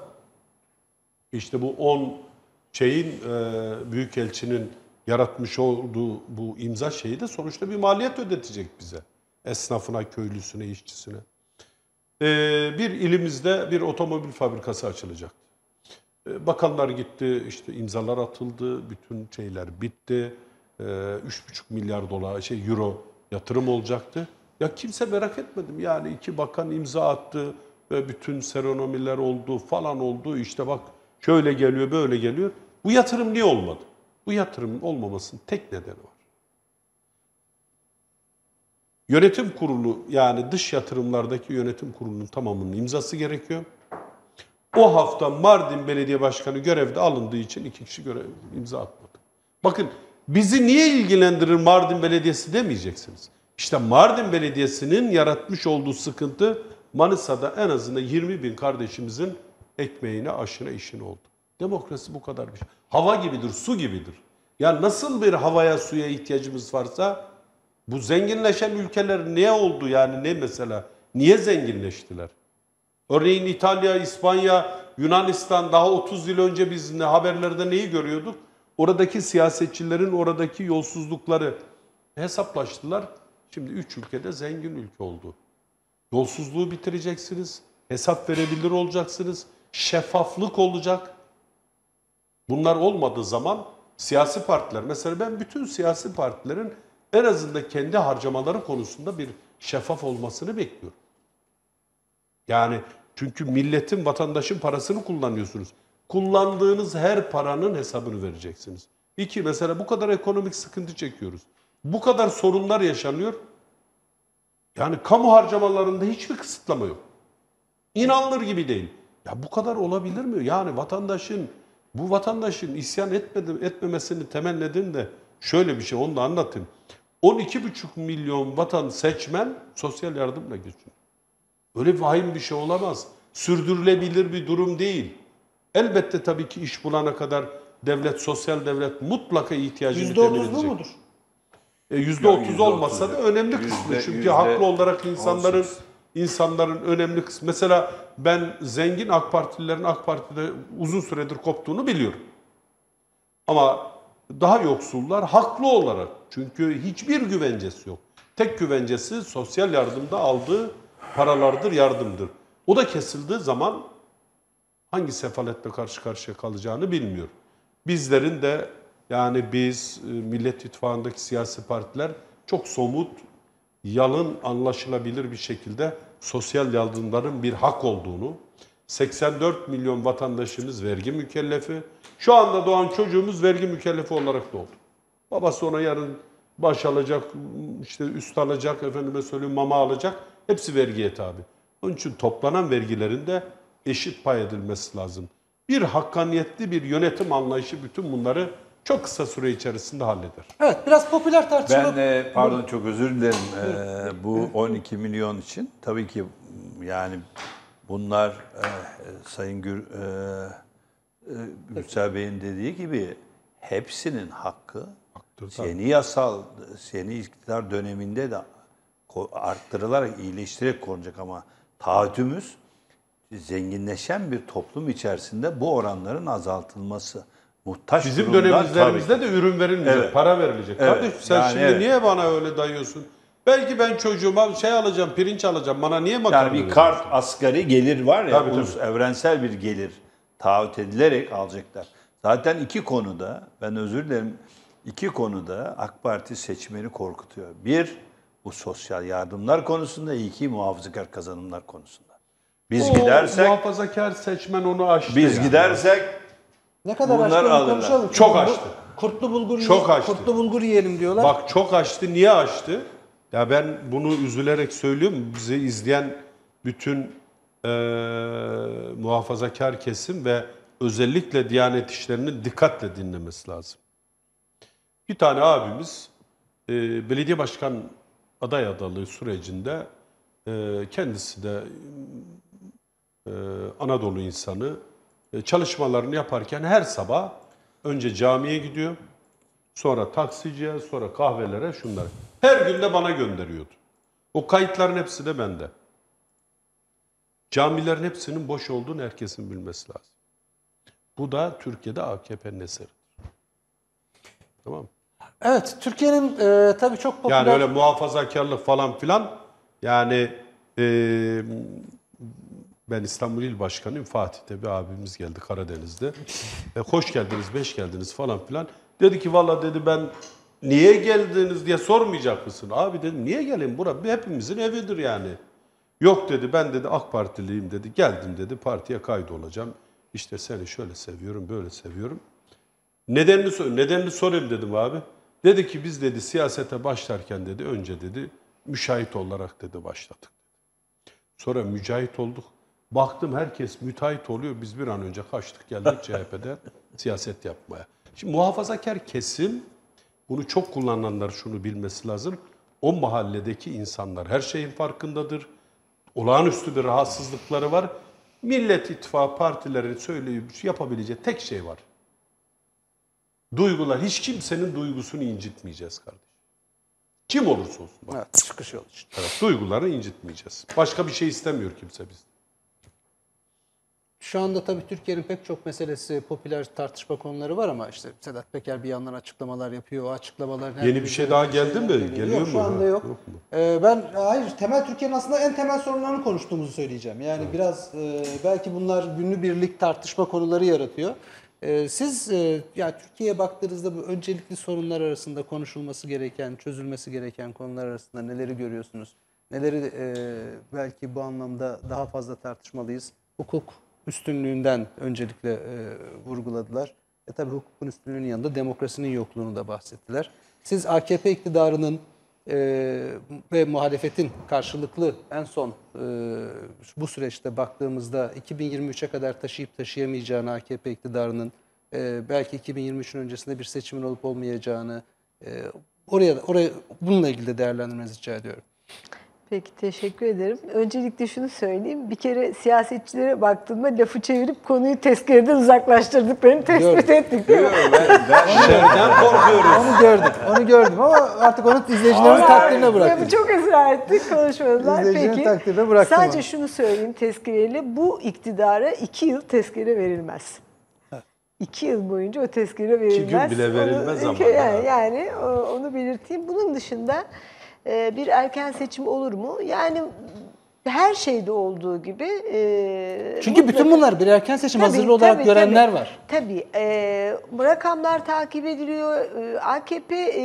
işte bu on şeyin e, büyükelçinin yaratmış olduğu bu imza şeyi de sonuçta bir maliyet ödetecek bize. Esnafına, köylüsüne, işçisine. E, bir ilimizde bir otomobil fabrikası açılacak. Bakanlar gitti, işte imzalar atıldı, bütün şeyler bitti. üç buçuk milyar dolar şey euro yatırım olacaktı. Ya kimse merak etmedim. Yani iki bakan imza attı ve bütün serenomiler oldu falan oldu. İşte bak şöyle geliyor, böyle geliyor. Bu yatırım niye olmadı? Bu yatırım olmamasının tek nedeni var. Yönetim kurulu yani dış yatırımlardaki yönetim kurulunun tamamının imzası gerekiyor. O hafta Mardin Belediye Başkanı görevde alındığı için iki kişi görev imza atmadı. Bakın bizi niye ilgilendirir Mardin Belediyesi demeyeceksiniz. İşte Mardin Belediyesi'nin yaratmış olduğu sıkıntı Manisa'da en azından yirmi bin kardeşimizin ekmeğine, aşına, işine oldu. Demokrasi bu kadar bir şey. Hava gibidir, su gibidir. Ya nasıl bir havaya, suya ihtiyacımız varsa bu zenginleşen ülkeler ne oldu yani ne mesela? Niye zenginleştiler? Örneğin İtalya, İspanya, Yunanistan daha otuz yıl önce biz ne haberlerde neyi görüyorduk? Oradaki siyasetçilerin oradaki yolsuzlukları hesaplaştılar. Şimdi üç ülkede zengin ülke oldu. Yolsuzluğu bitireceksiniz, hesap verebilir olacaksınız, şeffaflık olacak. Bunlar olmadığı zaman siyasi partiler, mesela ben bütün siyasi partilerin en azından kendi harcamaları konusunda bir şeffaf olmasını bekliyorum. Yani çünkü milletin, vatandaşın parasını kullanıyorsunuz. kullandığınız her paranın hesabını vereceksiniz. İki, mesela bu kadar ekonomik sıkıntı çekiyoruz. Bu kadar sorunlar yaşanıyor. Yani kamu harcamalarında hiçbir kısıtlama yok. İnanılır gibi değil. Ya bu kadar olabilir mi? Yani vatandaşın, bu vatandaşın isyan etmedi, etmemesini temenni de şöyle bir şey, onu da anlatayım. on iki buçuk milyon vatan seçmen sosyal yardımla geçiyor. Öyle vahim bir şey olamaz. Sürdürülebilir bir durum değil. Elbette tabii ki iş bulana kadar devlet, sosyal devlet mutlaka ihtiyacını Yüzde temin otuz bu edecek. mudur? E, yüzde otuz olmasa da önemli kısmı. Yüzde- Çünkü yüzde haklı olarak on insanların sekiz. insanların önemli kısmı. Mesela ben zengin AK Partililerin AK Parti'de uzun süredir koptuğunu biliyorum. Ama daha yoksullar haklı olarak. Çünkü hiçbir güvencesi yok. Tek güvencesi sosyal yardımda aldığı paralardır, yardımdır. O da kesildiği zaman hangi sefaletle karşı karşıya kalacağını bilmiyor. Bizlerin de yani biz e, Millet İttifakı'ndaki siyasi partiler çok somut, yalın, anlaşılabilir bir şekilde sosyal yardımların bir hak olduğunu, seksen dört milyon vatandaşımız vergi mükellefi, şu anda doğan çocuğumuz vergi mükellefi olarak doğdu. Babası ona yarın baş alacak, işte üst alacak, efendime söyleyeyim mama alacak, hepsi vergiye tabi. Onun için toplanan vergilerin de eşit pay edilmesi lazım. Bir hakkaniyetli bir yönetim anlayışı bütün bunları çok kısa süre içerisinde halleder. Evet, biraz popüler tartışma. Ben e, pardon çok özür dilerim e, bu on iki milyon için. Tabii ki yani bunlar e, Sayın Gür, e, e, Gürsel Bey'in dediği gibi hepsinin hakkı. Haktır, tabii. Yeni yasal, yeni iktidar döneminde de ko- arttırılarak, iyileştirerek korunacak ama taahhütümüz zenginleşen bir toplum içerisinde bu oranların azaltılması. Muhtaç Bizim durumdan dönemimizlerimizde tabii ki. de ürün verilmeyecek, Evet. para verilecek. Evet. Kardeşim sen Yani şimdi evet. niye bana öyle dayıyorsun? Belki ben çocuğuma şey alacağım, pirinç alacağım. Bana niye makarna Yani bir veriyorsun? kart asgari gelir var ya, Tabii, ulus, tabii. evrensel bir gelir taahhüt edilerek alacaklar. Zaten iki konuda, ben özür dilerim, iki konuda AK Parti seçmeni korkutuyor. Bir, bu sosyal yardımlar konusunda, iki muhafazakar kazanımlar konusunda. Biz O gidersek, muhafazakar seçmen onu aştı. biz yani. gidersek Ne kadar bunlar açtı onu alırlar. konuşalım. Çok Çünkü bu- açtı. Kurtlu bulgur, Çok yiye- açtı. kurtlu bulgur yiyelim diyorlar. Bak çok açtı. Niye açtı? Ya ben bunu üzülerek söylüyorum. Bizi izleyen bütün e, muhafazakar kesim ve özellikle Diyanet İşleri'nin dikkatle dinlemesi lazım. Bir tane abimiz e, belediye başkan aday adaylığı sürecinde e, kendisi de e, Anadolu insanı e, çalışmalarını yaparken her sabah önce camiye gidiyor. Sonra taksiciye, sonra kahvelere, şunlar. Her gün de bana gönderiyordu. O kayıtların hepsi de bende. Camilerin hepsinin boş olduğunu herkesin bilmesi lazım. Bu da Türkiye'de A K P'nin eseridir. Tamam mı? Evet, Türkiye'nin e, tabii çok popüler... Yani öyle muhafazakarlık falan filan, yani e, ben İstanbul İl Başkanıyım. Fatih'te bir abimiz geldi Karadeniz'de. E, hoş geldiniz, beş geldiniz falan filan. Dedi ki valla dedi ben niye geldiniz diye sormayacak mısın? Abi dedim niye geleyim? Bura hepimizin evidir yani. Yok dedi ben dedi AK Partiliyim dedi. Geldim dedi partiye kaydolacağım. İşte seni şöyle seviyorum, böyle seviyorum. Nedenini, sor nedenini sorayım dedim abi. Dedi ki biz dedi siyasete başlarken dedi önce dedi müşahit olarak dedi başladık. Sonra mücahit olduk. Baktım herkes müteahhit oluyor. Biz bir an önce kaçtık geldik C H P'de siyaset yapmaya. Şimdi muhafazakar kesim, bunu çok kullananlar şunu bilmesi lazım. O mahalledeki insanlar her şeyin farkındadır. Olağanüstü bir rahatsızlıkları var. Millet İttifakı partilerin söyleyip yapabileceği tek şey var. Duygular. Hiç kimsenin duygusunu incitmeyeceğiz kardeş. Kim olursa olsun. Bak. Evet, çıkış yolu için. Evet, duyguları incitmeyeceğiz. Başka bir şey istemiyor kimse biz. Şu anda tabii Türkiye'nin pek çok meselesi, popüler tartışma konuları var ama işte Sedat Peker bir yandan açıklamalar yapıyor. O açıklamaların... Yeni bir şey daha geldi mi? Geliyor, Geliyor yok, mu? şu anda Ha, yok. yok mu? Ee, ben hayır, temel Türkiye'nin aslında en temel sorunlarını konuştuğumuzu söyleyeceğim. Yani biraz e, belki bunlar günübirlik tartışma konuları yaratıyor. E, siz e, yani Türkiye'ye baktığınızda bu öncelikli sorunlar arasında konuşulması gereken, çözülmesi gereken konular arasında neleri görüyorsunuz? Neleri e, belki bu anlamda daha fazla tartışmalıyız? Hukuk üstünlüğünden öncelikle e, vurguladılar. E tabii hukukun üstünlüğünün yanında demokrasinin yokluğunu da bahsettiler. Siz A K P iktidarının e, ve muhalefetin karşılıklı en son e, bu süreçte baktığımızda iki bin yirmi üçe kadar taşıyıp taşıyamayacağını, A K P iktidarının e, belki iki bin yirmi üçün öncesinde bir seçimin olup olmayacağını, e, oraya oraya bununla ilgili de değerlendirmenizi rica ediyorum. Peki, teşekkür ederim. Öncelikle şunu söyleyeyim. Bir kere siyasetçilere baktığımda lafı çevirip konuyu tezkereden uzaklaştırdıklarını tespit Gördüm. ettik değil mi? Ben, ben şerden korkuyorum. Onu gördüm, onu gördüm ama artık onu izleyicilerin takdirine bıraktım. Ve çok ısrar ettik, konuşmadılar. İzleyicinin Peki, takdirine bıraktım sadece onu. şunu söyleyeyim tezkereyle. Bu iktidara iki yıl tezkere verilmez. İki yıl boyunca o tezkere verilmez. gün bile verilmez onu, ama. Yani, yani onu belirteyim. Bunun dışında e, bir erken seçim olur mu? Yani her şeyde olduğu gibi. E, Çünkü mutlaka- bütün bunlar bir erken seçim Tabii, hazırlığı olarak tabii, görenler tabii. var. Tabii. E, rakamlar takip ediliyor. E, A K P e,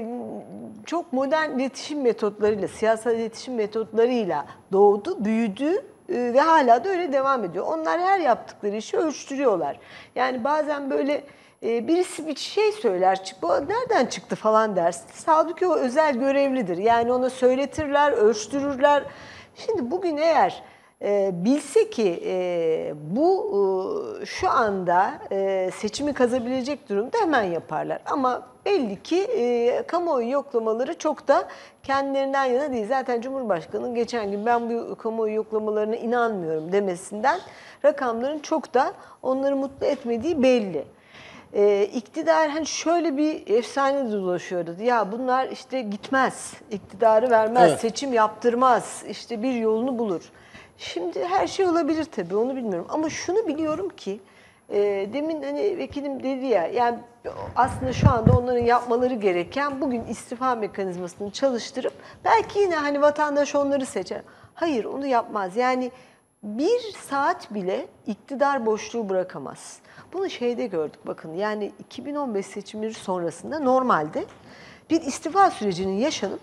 çok modern iletişim metotlarıyla, siyasal iletişim metotlarıyla doğdu, büyüdü e, ve hala da öyle devam ediyor. Onlar her yaptıkları işi ölçtürüyorlar. Yani bazen böyle e, birisi bir şey söyler, "Bu nereden çıktı?" falan dersin. Halbuki o özel görevlidir. Yani ona söyletirler, ölçtürürler. Şimdi bugün eğer e, bilse ki e, bu e, şu anda e, seçimi kazanabilecek durumda hemen yaparlar. Ama belli ki e, kamuoyu yoklamaları çok da kendilerinden yana değil. Zaten Cumhurbaşkanı'nın geçen gün ben bu kamuoyu yoklamalarına inanmıyorum demesinden rakamların çok da onları mutlu etmediği belli. Ee, iktidar hani şöyle bir efsane de dolaşıyordu. Ya bunlar işte gitmez, iktidarı vermez, Evet. seçim yaptırmaz, işte bir yolunu bulur. Şimdi her şey olabilir tabii, onu bilmiyorum. Ama şunu biliyorum ki, e, demin hani vekilim dedi ya, yani aslında şu anda onların yapmaları gereken bugün istifa mekanizmasını çalıştırıp belki yine hani vatandaş onları seçer. Hayır, onu yapmaz. Yani bir saat bile iktidar boşluğu bırakamaz. Bunu şeyde gördük bakın, yani iki bin on beş seçimleri sonrasında normalde bir istifa sürecinin yaşanıp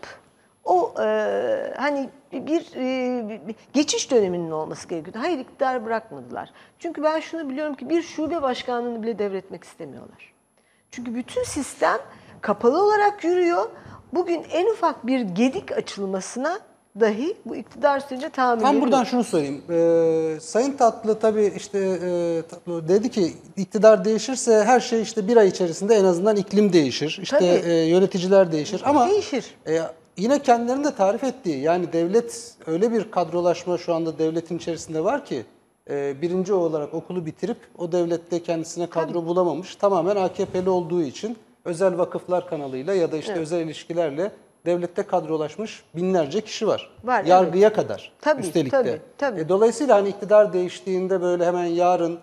o e, hani bir, e, bir geçiş döneminin olması gerekiyordu. Hayır, iktidarı bırakmadılar. Çünkü ben şunu biliyorum ki bir şube başkanlığını bile devretmek istemiyorlar. Çünkü bütün sistem kapalı olarak yürüyor. Bugün en ufak bir gedik açılmasına dahi bu iktidar sürece tahammülleri Ben buradan yok. şunu söyleyeyim. Ee, Sayın Tatlı tabii işte e, Tatlı dedi ki iktidar değişirse her şey işte bir ay içerisinde en azından iklim değişir. İşte Tabii. e, yöneticiler değişir. Ama Değişir. e, yine kendilerinin de tarif ettiği, yani devlet öyle bir kadrolaşma şu anda devletin içerisinde var ki e, birinci olarak okulu bitirip o devlette kendisine kadro bulamamış. Tamamen A K P'li olduğu için özel vakıflar kanalıyla ya da işte Evet. özel ilişkilerle devlette kadrolaşmış binlerce kişi var. Var, Yargıya kadar. Tabii, Üstelik tabii, de. tabii. E, dolayısıyla hani iktidar değiştiğinde böyle hemen yarın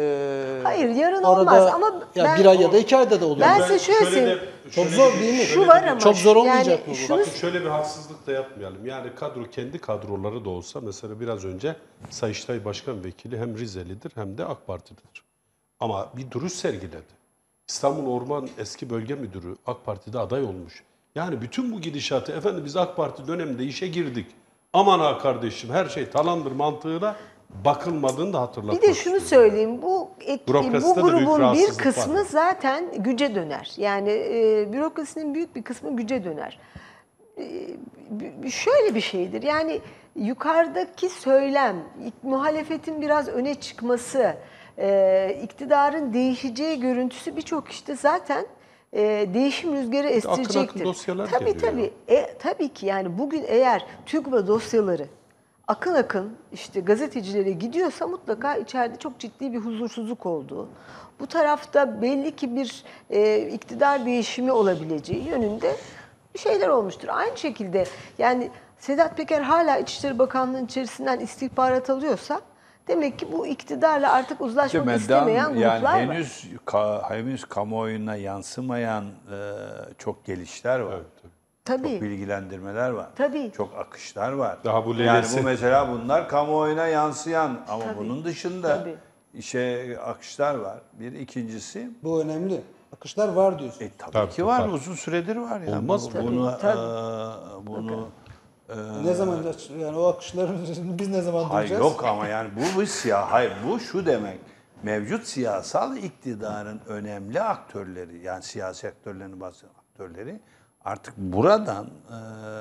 e, Hayır, yarın orada olmaz ama ya ben- bir ay ya da iki ayda da olur. Ben Ben size şöyle şöyle de- söyleyeyim. Çok şöyle zor bir- değil mi? Şu var ama Çok zor olmayacak yani mı bu? şunu- Bakın şöyle bir haksızlık da yapmayalım. Yani kadro kendi kadroları da olsa mesela biraz önce Sayıştay Başkan Vekili hem Rizelidir hem de AK Parti'dir. Ama bir duruş sergiledi. İstanbul Orman Eski Bölge Müdürü AK Parti'de aday olmuş. Yani bütün bu gidişatı efendim biz AK Parti döneminde işe girdik. Aman ha kardeşim her şey talandır mantığıyla bakılmadığını da hatırlatmak Bir de şunu istiyorum. söyleyeyim, bu ek- Bürokraside bu de büyük grubun bir rahatsızlık kısmı var. zaten güce döner. Yani e, bürokrasinin büyük bir kısmı güce döner. E, b- şöyle bir şeydir, yani yukarıdaki söylem, ik- muhalefetin biraz öne çıkması, e, iktidarın değişeceği görüntüsü birçok işte zaten e, değişim rüzgarı akın estirecektir. dosyalar tabii geliyor. tabii. E, tabii ki yani bugün eğer TÜGVA dosyaları akın akın işte gazetecilere gidiyorsa mutlaka içeride çok ciddi bir huzursuzluk olduğu, bu tarafta belli ki bir e, iktidar değişimi olabileceği yönünde bir şeyler olmuştur. Aynı şekilde yani Sedat Peker hala İçişleri Bakanlığı'nın içerisinden istihbarat alıyorsa demek ki bu iktidarla artık uzlaşmak Medan, istemeyen gruplar yani var. henüz ka, henüz kamuoyuna yansımayan e, çok gelişler var. Evet, tabii. Tabii. Çok bilgilendirmeler var. Tabii. Çok akışlar var. Daha bu yani leylesi- bu mesela bunlar kamuoyuna yansıyan ama Tabii. bunun dışında Tabii. işe akışlar var. Bir ikincisi Bu önemli. Akışlar var diyorsun. e, tabii, Tabii, ki var. tabii. Uzun süredir var yani. Olmaz Bu- mı? Bunu Tabii, e, bunu Ne zaman yani o akışları biz ne zaman Hayır duyacağız? yok ama yani bu bu siyah hayır bu şu demek. Mevcut siyasal iktidarın önemli aktörleri yani siyasi aktörlerin bazı aktörleri artık buradan e,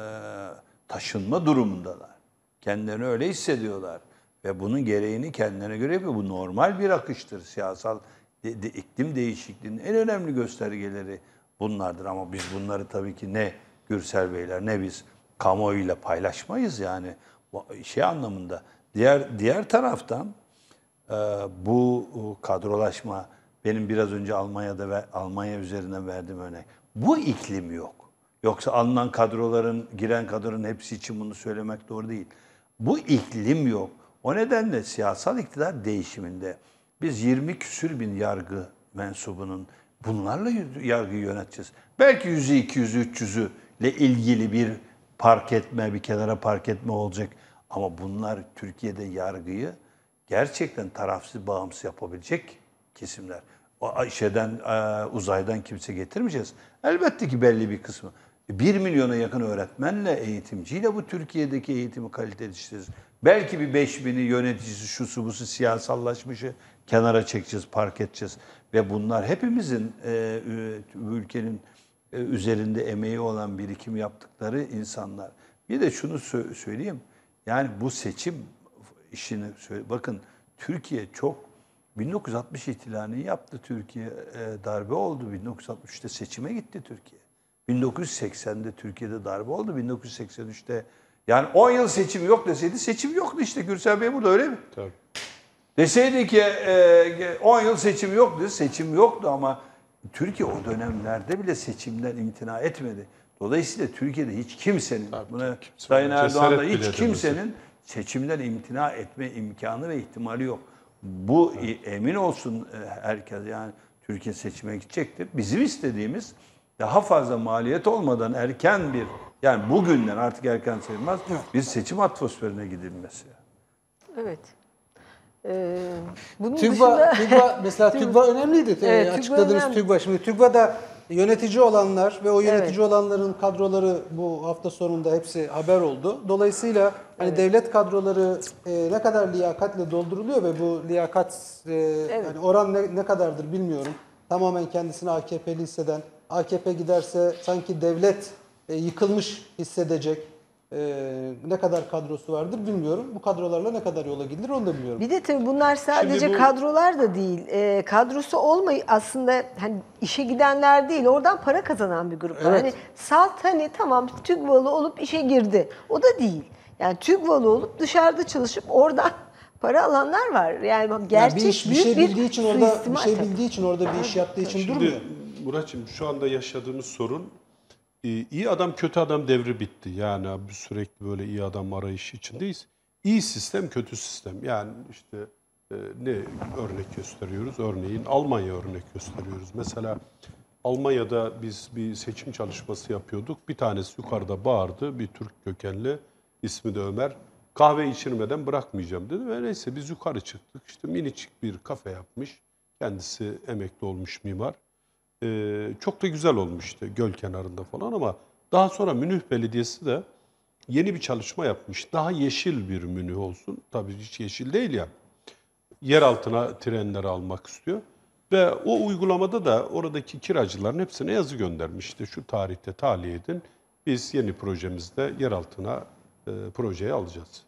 taşınma durumundalar. Kendilerini öyle hissediyorlar ve bunun gereğini kendilerine göre yapıyor. Bu normal bir akıştır. Siyasal de, de, iklim değişikliğinin en önemli göstergeleri bunlardır ama biz bunları tabii ki ne Gürsel Beyler ne biz kamuoyuyla paylaşmayız yani şey anlamında. Diğer diğer taraftan e, bu kadrolaşma benim biraz önce Almanya'da ve Almanya üzerinden verdiğim örnek. Bu iklim yok. Yoksa alınan kadroların, giren kadroların hepsi için bunu söylemek doğru değil. Bu iklim yok. O nedenle siyasal iktidar değişiminde biz yirmi küsür bin yargı mensubunun bunlarla yargıyı yöneteceğiz. Belki yüzü, iki yüzü, üç yüzü ile ilgili bir park etme, bir kenara park etme olacak. Ama bunlar Türkiye'de yargıyı gerçekten tarafsız, bağımsız yapabilecek kesimler. O şeyden, uzaydan kimse getirmeyeceğiz. Elbette ki belli bir kısmı. Bir milyona yakın öğretmenle, eğitimciyle bu Türkiye'deki eğitimi kaliteleştiririz. Belki bir beş bini yöneticisi, şusu busu siyasallaşmışı kenara çekeceğiz, park edeceğiz. Ve bunlar hepimizin e, ülkenin e, üzerinde emeği olan birikim yaptıkları insanlar. Bir de şunu sö- söyleyeyim. Yani bu seçim işini söyle. Bakın Türkiye çok bin dokuz yüz altmış ihtilalini yaptı Türkiye. E, darbe oldu. bin dokuz yüz altmış üçte seçime gitti Türkiye. bin dokuz yüz seksende Türkiye'de darbe oldu. bin dokuz yüz seksen üçte yani on yıl seçim yok deseydi seçim yoktu işte. Gürsel Bey burada öyle mi? Tabii. Deseydi ki e, on yıl seçim yoktu. Seçim yoktu ama Türkiye o dönemlerde bile seçimden imtina etmedi. Dolayısıyla Türkiye'de hiç kimsenin, Tabii, buna kimse Sayın cesaret Erdoğan'da bile hiç kimsenin seçimden imtina etme imkanı ve ihtimali yok. Bu evet. Emin olsun herkes yani Türkiye seçime gidecektir. Bizim istediğimiz daha fazla maliyet olmadan erken bir yani bugünden artık erken sayılmaz bir seçim atmosferine gidilmesi. Evet. Ee, bunun TÜGVA, dışında... TÜGVA mesela TÜGVA önemliydi. Evet, Ee, Açıkladığınız önemli. TÜGVA. Şimdi TÜGVA'da yönetici olanlar ve o yönetici Evet. olanların kadroları bu hafta sonunda hepsi haber oldu. Dolayısıyla hani Evet. devlet kadroları e, ne kadar liyakatle dolduruluyor ve bu liyakat e, Evet. yani oran ne, ne kadardır bilmiyorum. Tamamen kendisini A K P'li hisseden, A K P giderse sanki devlet e, yıkılmış hissedecek. Ee, ne kadar kadrosu vardır bilmiyorum. Bu kadrolarla ne kadar yola gidilir onu da bilmiyorum. Bir de tabii bunlar sadece Şimdi bu- kadrolar da değil. E, kadrosu olmayı aslında hani işe gidenler değil, oradan para kazanan bir grup var. Evet. Hani salt hani tamam TÜGVA'lı olup işe girdi. O da değil. Yani TÜGVA'lı olup dışarıda çalışıp oradan para alanlar var. Yani bak gerçek Yani bir, iş, bir büyük şey bir bildiği için orada bir suistimal şey tabii. bildiği için orada bir iş yaptığı için durmuyor. Şimdi Muratçım şu anda yaşadığımız sorun e, iyi adam kötü adam devri bitti. Yani biz sürekli böyle iyi adam arayışı içindeyiz. İyi sistem kötü sistem. Yani işte e, ne örnek gösteriyoruz? Örneğin Almanya örnek gösteriyoruz. Mesela Almanya'da biz bir seçim çalışması yapıyorduk. Bir tanesi yukarıda bağırdı. Bir Türk kökenli, ismi de Ömer. Kahve içirmeden bırakmayacağım dedi. Ve neyse biz yukarı çıktık. İşte minicik bir kafe yapmış. Kendisi emekli olmuş mimar. Ee, çok da güzel olmuş işte göl kenarında falan ama daha sonra Münih Belediyesi de yeni bir çalışma yapmış. Daha yeşil bir Münih olsun. Tabii hiç yeşil değil ya. Yer altına trenleri almak istiyor. Ve o uygulamada da oradaki kiracıların hepsine yazı göndermiş. İşte şu tarihte tahliye edin. Biz yeni projemizde yer altına e, projeyi alacağız.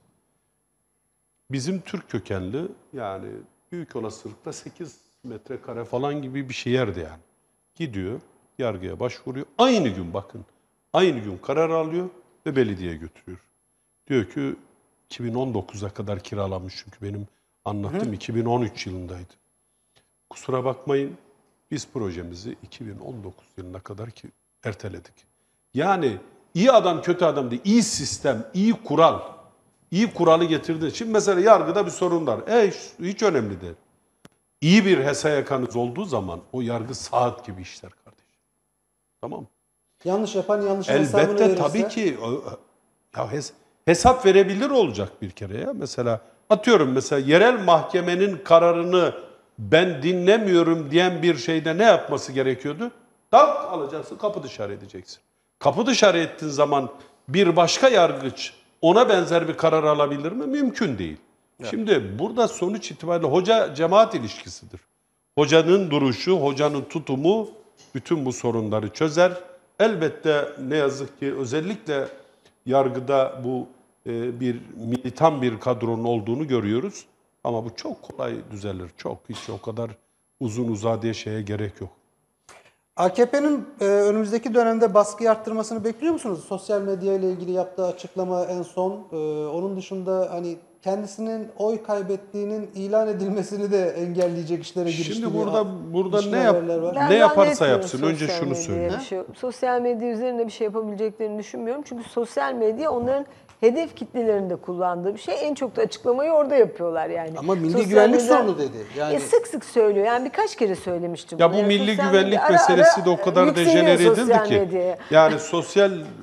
Bizim Türk kökenli yani büyük olasılıkla sekiz metrekare falan gibi bir şey yerdi yani. Gidiyor, yargıya başvuruyor. Aynı gün bakın, aynı gün karar alıyor ve belediyeye götürüyor. Diyor ki iki bin on dokuza kadar kiralanmış çünkü benim anlattığım Hı. iki bin on üç yılındaydı. Kusura bakmayın biz projemizi iki bin on dokuz yılına kadar ki erteledik. Yani iyi adam kötü adam değil, iyi sistem, iyi kural, iyi kuralı getirdiği için mesela yargıda bir sorun var. E hiç, hiç önemli değil. İyi bir H S Y K'nız olduğu zaman o yargı saat gibi işler kardeşim. Tamam mı? Yanlış yapan yanlışın hesabını Elbette verirse. tabii ki ya hes- hesap verebilir olacak bir kere ya. Mesela atıyorum mesela yerel mahkemenin kararını ben dinlemiyorum diyen bir şeyde ne yapması gerekiyordu? Tak alacaksın, kapı dışarı edeceksin. Kapı dışarı ettiğin zaman bir başka yargıç ona benzer bir karar alabilir mi? Mümkün değil. Şimdi burada sonuç itibariyle hoca cemaat ilişkisidir. Hocanın duruşu, hocanın tutumu bütün bu sorunları çözer. Elbette ne yazık ki özellikle yargıda bu e, bir militan bir kadronun olduğunu görüyoruz. Ama bu çok kolay düzelir. Çok, hiç o kadar uzun uzadıya şeye gerek yok. A K P'nin e, önümüzdeki dönemde baskıyı arttırmasını bekliyor musunuz? Sosyal medya ile ilgili yaptığı açıklama en son. E, onun dışında hani kendisinin oy kaybettiğinin ilan edilmesini de engelleyecek işlere girişti. Şimdi diye burada burada düşen ne yap haberler var. Ben ne yaparsa zannetmiyorum yapsın önce sosyal şunu medyaya söyleyeyim. bir şey- sosyal medya üzerinde bir şey yapabileceklerini düşünmüyorum. Çünkü sosyal medya onların hedef kitlelerinde kullandığı bir şey. En çok da açıklamayı orada yapıyorlar yani. Ama milli Sosyal güvenlik medya- sorunu dedi. Yani E, sık sık söylüyor. Yani birkaç kere söylemiştim. Ya bunu. bu Yani milli sosyal güvenlik medya ara meselesi ara de o kadar yükseliyor dejenere edildi sosyal ki. medyaya. Yani sosyal e,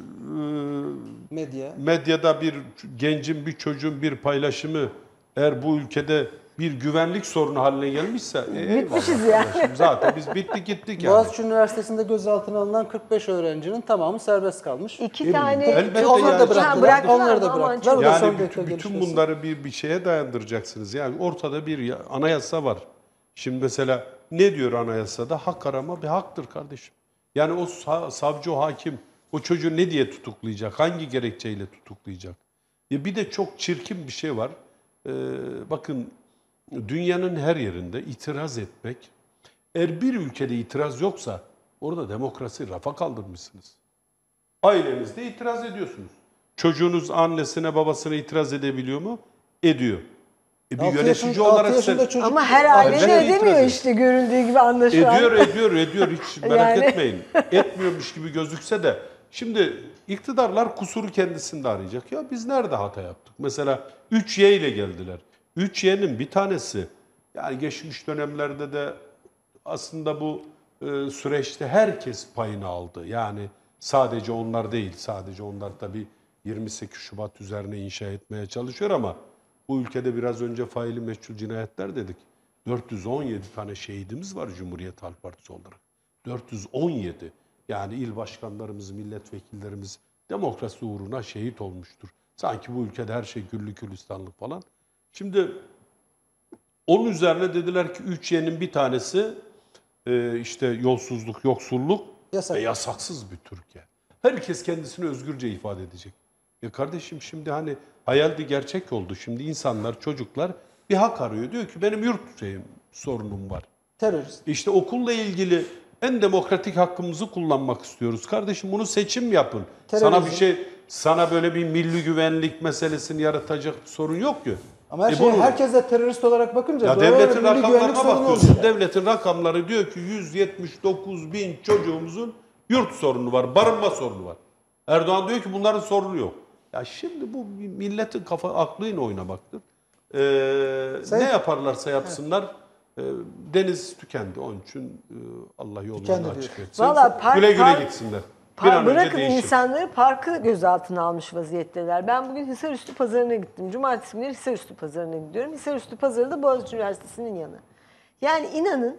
medya. medyada bir gencin, bir çocuğun bir paylaşımı eğer bu ülkede bir güvenlik sorunu haline gelmişse e, Bitmişiz eyvallah yani. kardeşim. Zaten biz bittik gittik yani. Boğaziçi Üniversitesi'nde gözaltına alınan kırk beş öğrencinin tamamı serbest kalmış. İki tane... Elbette Onları yani. da bıraktılar. Ha, bıraktılar Onları da ama aman bıraktılar. çok- O da son Yani dakika bütün, bütün gelişmesi. bunları bir bir şeye dayandıracaksınız. Yani ortada bir ya- anayasa var. Şimdi mesela ne diyor anayasada? Hak arama bir haktır kardeşim. Yani o sa- savcı, o hakim o çocuğu ne diye tutuklayacak? Hangi gerekçeyle tutuklayacak? Ya bir de çok çirkin bir şey var. Ee, bakın dünyanın her yerinde itiraz etmek, eğer bir ülkede itiraz yoksa orada demokrasi rafa kaldırmışsınız. Ailenizde itiraz ediyorsunuz. Çocuğunuz annesine babasına itiraz edebiliyor mu? Ediyor. E bir Altı yönetici yaşında- olarak altı yaşında sen... çocuk- Ama her aile Evet, de itiraz edemiyor ediyor. işte görüldüğü gibi anlaşılan. Ediyor, ediyor, ediyor. Hiç merak Yani. etmeyin. Etmiyormuş gibi gözükse de. Şimdi iktidarlar kusuru kendisinde arayacak. Ya biz nerede hata yaptık? Mesela üç Y ile geldiler. üç Y'nin bir tanesi, yani geçmiş dönemlerde de aslında bu e, süreçte herkes payını aldı. Yani sadece onlar değil, sadece onlar tabii yirmi sekiz Şubat üzerine inşa etmeye çalışıyor ama bu ülkede biraz önce faili meçhul cinayetler dedik. dört yüz on yedi tane şehidimiz var Cumhuriyet Halk Partisi olarak. dört yüz on yedi. Yani il başkanlarımız, milletvekillerimiz demokrasi uğruna şehit olmuştur. Sanki bu ülkede her şey güllük gülistanlık falan. Şimdi onun üzerine dediler ki üç Y'nin bir tanesi e, işte yolsuzluk, yoksulluk Yasak. ve yasaksız bir Türkiye. Herkes kendisini özgürce ifade edecek. Ya kardeşim şimdi hani hayaldi gerçek oldu. Şimdi insanlar, çocuklar bir hak arıyor. Diyor ki benim yurt şeyim, sorunum var. Terörist. İşte okulla ilgili en demokratik hakkımızı kullanmak istiyoruz. Kardeşim bunu seçim yapın. Terörizm. Sana bir şey, sana böyle bir milli güvenlik meselesini yaratacak bir sorun yok ki. Ama her E şey bunu- herkes de terörist olarak bakınca ya doğru devletin olarak milli güvenlik rakamlarına sorunu bakıyorsun. olacak. Devletin rakamları diyor ki yüz yetmiş dokuz bin çocuğumuzun yurt sorunu var, barınma sorunu var. Erdoğan diyor ki bunların sorunu yok. Ya şimdi bu milletin kafa aklıyla oynamaktır. Ee, Sen- ne yaparlarsa yapsınlar. e, deniz tükendi. Onun için e, Allah yolunu Tükendi açık etsin. Vallahi park- güle güle park- gitsinler. Bir Par- an önce bırakın değişim. insanları parkı gözaltına almış vaziyetteler. Ben bugün Hisarüstü Pazarı'na gittim. Cumartesi günleri Hisarüstü Pazarı'na gidiyorum. Hisarüstü Pazarı da Boğaziçi Üniversitesi'nin yanı. Yani inanın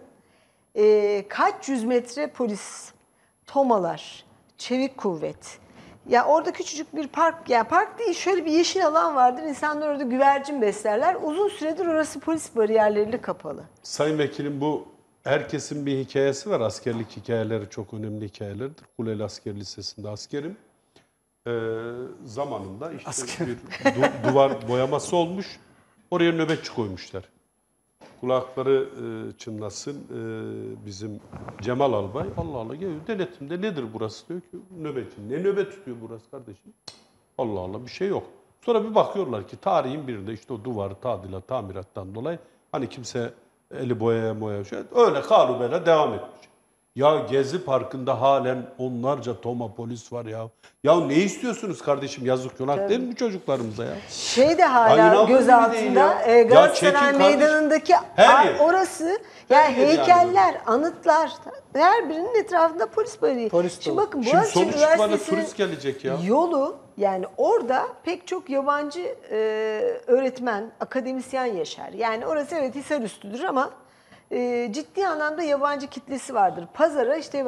e, kaç yüz metre polis, tomalar, çevik kuvvet. Ya orada küçücük bir park, ya park değil şöyle bir yeşil alan vardır. İnsanlar orada güvercin beslerler. Uzun süredir orası polis bariyerleriyle kapalı. Sayın Vekilim bu herkesin bir hikayesi var. Askerlik hikayeleri çok önemli hikayelerdir. Kuleli Asker Lisesi'nde askerim. Ee, zamanında işte bir du- duvar boyaması olmuş. Oraya nöbetçi koymuşlar. Kulakları e, çınlasın e, bizim Cemal Albay. Allah Allah geliyor. Denetimde nedir burası diyor ki nöbetçi. Ne nöbet tutuyor burası kardeşim? Allah Allah bir şey yok. Sonra bir bakıyorlar ki tarihin birinde işte o duvarı tadilat, tamirattan dolayı hani kimse eli boyaya moya şey öyle kalubele devam etmiş. Ya Gezi Parkı'nda halen onlarca toma polis var ya. Ya ne istiyorsunuz kardeşim yazık günah değil mi bu çocuklarımıza ya? Şey de Ay, hala inanılmaz göz bir değil altında ya. e, Ya Galatasaray çekin kardeşim. Meydanı'ndaki Her a- yer. orası Her yani yer yani. heykeller, anıtlar her birinin etrafında polis bariyi. Polis Şimdi dolu. bakın Şimdi Boğaziçi sonuç itibariyle Üniversitesi'nin turist gelecek ya. yolu yani orada pek çok yabancı e, öğretmen, akademisyen yaşar. Yani orası evet Hisarüstü'dür ama e, ciddi anlamda yabancı kitlesi vardır. Pazara işte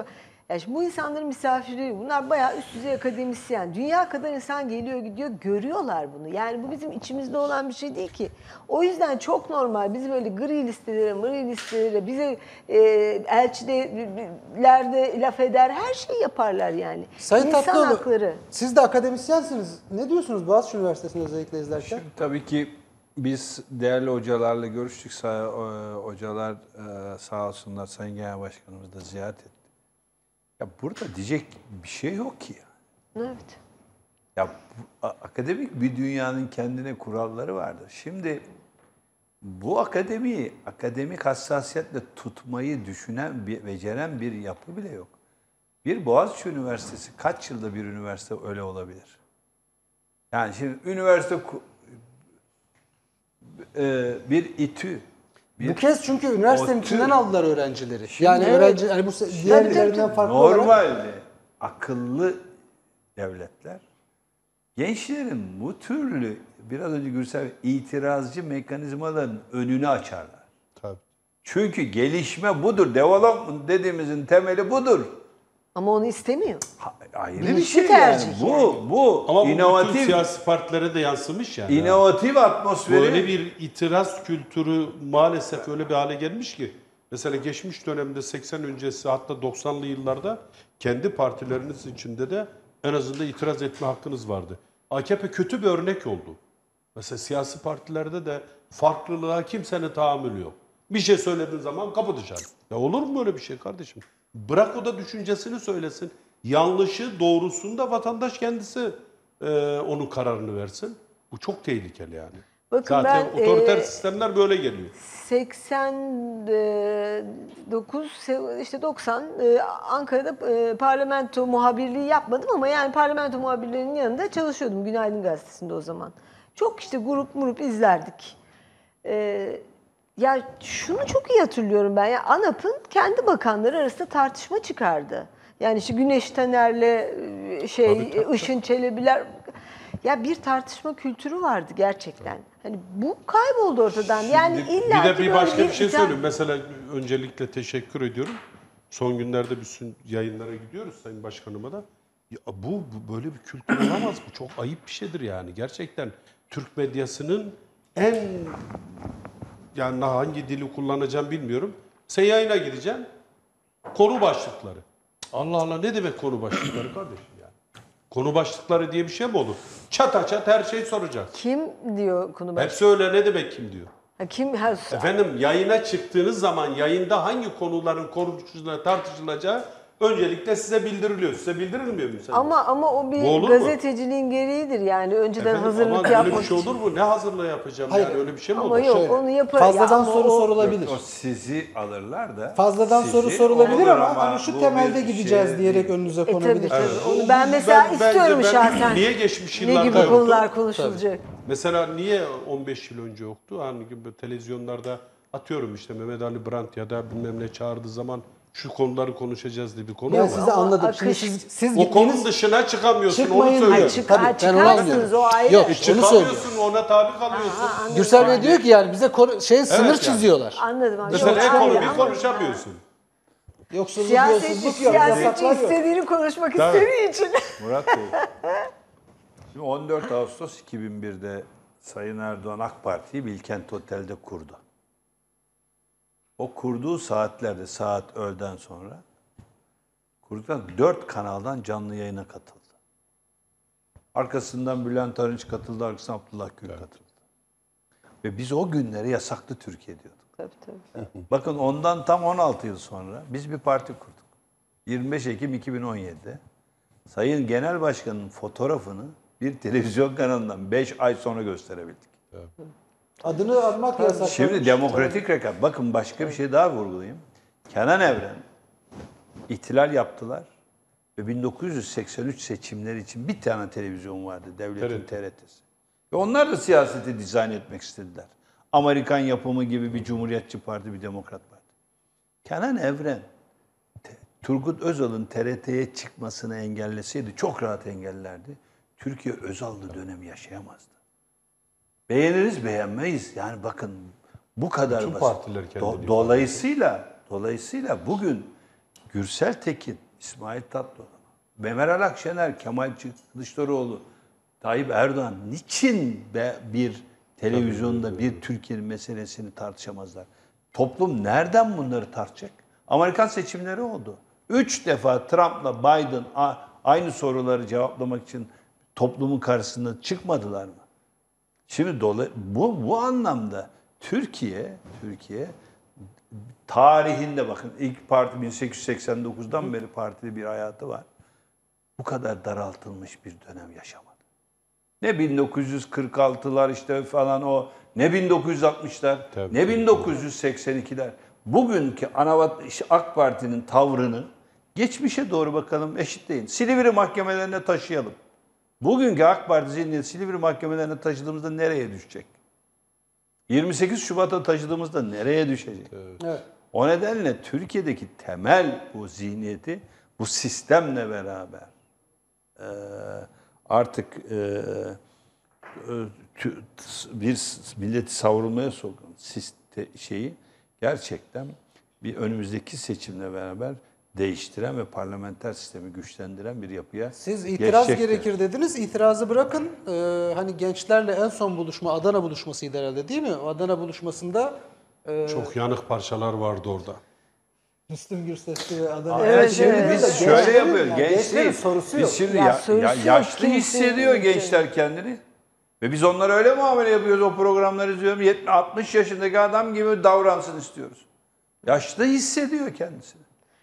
Yani şimdi bu insanların misafirleri, bunlar bayağı üst düzey akademisyen. Dünya kadar insan geliyor gidiyor, görüyorlar bunu. Yani bu bizim içimizde olan bir şey değil ki. O yüzden çok normal. Biz böyle gri listelere, mri listelere, bize e, elçilerde laf eder, her şeyi yaparlar yani. Sayın İnsan Tatlıoğlu, hakları. siz de akademisyensiniz. Ne diyorsunuz Boğaziçi Üniversitesi'ni özellikle izlerken? Şimdi tabii ki biz değerli hocalarla görüştük. Sağ, e, hocalar e, sağ olsunlar Sayın Genel Başkanımız da ziyaret etti. Ya burada diyecek bir şey yok ki ya. Evet. Ya bu, a- akademik bir dünyanın kendine kuralları vardır. Şimdi bu akademiyi akademik hassasiyetle tutmayı düşünen, bir, beceren bir yapı bile yok. Bir Boğaziçi Üniversitesi kaç yılda bir üniversite öyle olabilir? Yani şimdi üniversite ku- e, bir İTÜ, bir Bu kez çünkü üniversitenin ODTÜ. içinden aldılar öğrencileri. yani evet. öğrenci hani bu se- diğerlerinden tabii. farklı olarak normalde akıllı devletler gençlerin bu türlü biraz önce Gürsel itirazcı mekanizmaların önünü açarlar. Tabii. Çünkü gelişme budur. Development dediğimizin temeli budur. Ama onu istemiyor. Ha- Ayrı bir Bilinçli şey tercih yani. Bu, bu Ama bu bütün inovatif, siyasi partilere de yansımış yani. inovatif atmosferi. Böyle bir itiraz kültürü maalesef öyle bir hale gelmiş ki. Mesela geçmiş dönemde seksen öncesi hatta doksanlı yıllarda kendi partileriniz içinde de en azından itiraz etme hakkınız vardı. A K P kötü bir örnek oldu. Mesela siyasi partilerde de farklılığa kimsenin tahammülü yok. Bir şey söylediğin zaman kapı dışarı. Ya olur mu böyle bir şey kardeşim? Bırak o da düşüncesini söylesin. Yanlışı, doğrusunu da vatandaş kendisi e, onun kararını versin. Bu çok tehlikeli yani. Bakın Zaten ben, otoriter e, sistemler böyle geliyor. seksen dokuz işte doksan e, Ankara'da e, parlamento muhabirliği yapmadım ama yani parlamento muhabirlerinin yanında çalışıyordum Günaydın Gazetesi'nde o zaman. Çok işte grup murup izlerdik. E, ya şunu çok iyi hatırlıyorum ben. Ya ANAP'ın kendi bakanları arasında tartışma çıkardı. Yani işte Güneş Taner'le e, şey Tabii, tabii, Işın Çelebiler, ya bir tartışma kültürü vardı gerçekten. Hani bu kayboldu ortadan. Yani Şimdi illa bir de ki bir böyle başka bir şey ithal- söyleyeyim. Mesela öncelikle teşekkür ediyorum. Son günlerde bütün yayınlara gidiyoruz Sayın Başkanıma da. Ya bu, bu böyle bir kültür olamaz. Bu çok ayıp bir şeydir yani. Gerçekten Türk medyasının en yani hangi dili kullanacağım bilmiyorum. Sen yayına gideceksin. Konu başlıkları. Allah Allah ne demek konu başlıkları kardeşim yani? Konu başlıkları diye bir şey mi olur? Çata çat her şeyi soracağız. Kim diyor konu baş? Hepsi öyle ne demek kim diyor? Ha, kim? Ha, Efendim yayına çıktığınız zaman yayında hangi konuların konuşulacağı, tartışılacağı öncelikle size bildiriliyor. Size bildirilmiyor mu? Sen ama ama o bir Bu olur mu? gazeteciliğin gereğidir yani önceden Efendim, hazırlık ama yapmak öyle bir şey için. olur mu? Ne hazırlığı yapacağım Hayır. yani öyle bir şey mi Ama olur? yok Şöyle, onu yapar. Fazladan Ya ama soru o- sorulabilir. O sizi alırlar da. Fazladan sizi soru sorulabilir olur ama, hani şu bu temelde bir gideceğiz şey diyerek değil. önünüze E tabii konabilir. tabii. Evet, Onu o- ben bu- mesela bence istiyorum ben- şahsen. Niye geçmiş Ne yıllarda gibi yoktu? konular konuşulacak? Mesela niye on beş yıl önce yoktu? Hani gibi televizyonlarda atıyorum işte Mehmet Ali Brandt ya da bilmem ne çağırdığı zaman şu konuları konuşacağız diye bir konu Ben var. sizi Ama anladım. akış- Şimdi siz, siz O konunun gittiğiniz dışına çıkamıyorsun çıkmayın onu söylüyorum. Ay, çık- Tabii, ha, ben onu çıkarsınız, anlıyorum. o ayrı. Yok, E, onu söylüyorum. çıkamıyorsun ona tabi kalıyorsun. Gürsel Bey diyor ki yani bize konu- şey sınır yani. çiziyorlar. Anladım. anladım. Mesela Çok ayrı ekonomi ama- konuşamıyorsun. Yoksulluk, Siyasetçi, yolsuzluk yok, siyasetçi yasaklar yok. istediğini konuşmak Tabii. istediği için. Murat Bey. Şimdi on dört Ağustos iki bin bir'de Sayın Erdoğan AK Parti'yi Bilkent Otel'de kurdu. O kurduğu saatlerde, saat öğleden sonra kurduktan dört kanaldan canlı yayına katıldı. Arkasından Bülent Arınç katıldı, arkasından Abdullah Gül katıldı. Ve biz o günleri yasaklı Türkiye diyorduk. Tabii tabii. Bakın ondan tam on altı yıl sonra biz bir parti kurduk. yirmi beş Ekim iki bin on yedi'de Sayın Genel Başkan'ın fotoğrafını bir televizyon kanalından beş ay sonra gösterebildik. Adını anmak yasak. Şimdi demokratik rekabet. Bakın başka bir şey daha vurgulayayım. Kenan Evren ihtilal yaptılar ve bin dokuz yüz seksen üç seçimleri için bir tane televizyon vardı devletin T R T. T R T'si. Ve onlar da siyaseti dizayn etmek istediler. Amerikan yapımı gibi bir Cumhuriyetçi Parti, bir Demokrat Parti. Kenan Evren Te- Turgut Özal'ın T R T'ye çıkmasını engelleseydi çok rahat engellerdi. Türkiye Özal'lı dönemi yaşayamazdı. Beğeniriz, beğenmeyiz. Yani bakın bu kadar Bütün basit. partiler kendini ifade dolayısıyla dolayısıyla bugün Gürsel Tekin İsmail Tatlıoğlu, Meral Akşener, Kemal Kılıçdaroğlu, Tayyip Erdoğan niçin be bir televizyonda bir Türkiye'nin meselesini tartışamazlar? Toplum nereden bunları tartacak? Amerikan seçimleri oldu. Üç defa Trump'la Biden aynı soruları cevaplamak için toplumun karşısına çıkmadılar mı? Şimdi dola, bu bu anlamda Türkiye Türkiye tarihinde bakın ilk parti bin sekiz yüz seksen dokuzdan beri partili bir hayatı var. Bu kadar daraltılmış bir dönem yaşamadı. Ne bin dokuz yüz kırk altılar işte falan o, ne bin dokuz yüz altmışlar, Tabii, ne tabii. bin dokuz yüz seksen ikiler. Bugünkü Anavat AK Parti'nin tavrını geçmişe doğru bakalım, eşitleyin. Silivri mahkemelerine taşıyalım. Bugünkü AK Parti zihniyeti Silivri mahkemelerine taşıdığımızda nereye düşecek? yirmi sekiz Şubat'a taşıdığımızda nereye düşecek? Evet. O nedenle Türkiye'deki temel bu zihniyeti bu sistemle beraber e, artık e, e, tü- bir milleti savrulmaya sokan siste, şeyi gerçekten bir önümüzdeki seçimle beraber değiştiren ve parlamenter sistemi güçlendiren bir yapıya Siz itiraz geçecektir. gerekir dediniz. İtirazı bırakın. Ee, hani gençlerle en son buluşma Adana buluşmasıydı herhalde değil mi? O Adana buluşmasında e, Çok yanık parçalar vardı orada. Müslüm Gürsesli ve Adana. Aa, Evet, şimdi evet. biz Gençlerin- şöyle yapıyoruz. yani Genç gençlerin değil. sorusu Biz yok. şimdi Ya ya, sorusu ya yok, yaşlı kimsenin hissediyor yok gençler kendini. Ve biz onlara öyle muamele yapıyoruz o programları izliyorum. yetmiş altmış yaşındaki adam gibi davransın istiyoruz. Yaşlı hissediyor kendisini.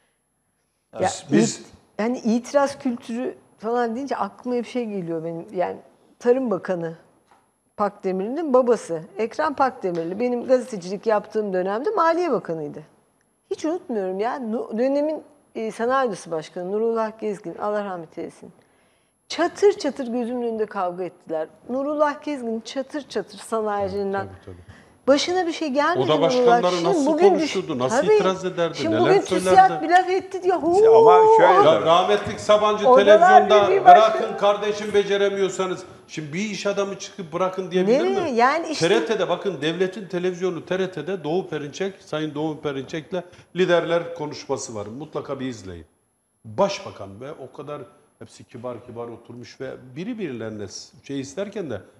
Ya Ya, biz it- yani itiraz kültürü falan deyince aklıma bir şey geliyor benim. Yani Tarım Bakanı Pakdemirli'nin babası Ekrem Pakdemirli benim gazetecilik yaptığım dönemde Maliye Bakanıydı. Hiç unutmuyorum ya. Nu- Dönemin e, Sanayi Odası Başkanı Nurullah Gezgin, Allah rahmet eylesin. Çatır çatır gözümün önünde kavga ettiler. Nurullah Gezgin çatır çatır sanayiciliğinden. Tabii, tabii. Başına bir şey gelmedi. Oda Nurullah. başkanları Şimdi nasıl bugün konuşurdu, nasıl Tabii. itiraz ederdi, Şimdi neler bugün söylerdi? TÜSİAD bir laf etti diyor. Ama şöyle- Ya rahmetlik Sabancı Odalar televizyonda Birliği Başkanı- bırakın kardeşim beceremiyorsanız. Şimdi bir iş adamı çıkıp bırakın diyebilir Nereye? mi? Yani işte- T R T'de bakın devletin televizyonu T R T'de Doğu Perinçek, Sayın Doğu Perinçek'le liderler konuşması var. Mutlaka bir izleyin. Başbakan ve o kadar hepsi kibar kibar oturmuş ve biri birilerine şey isterken de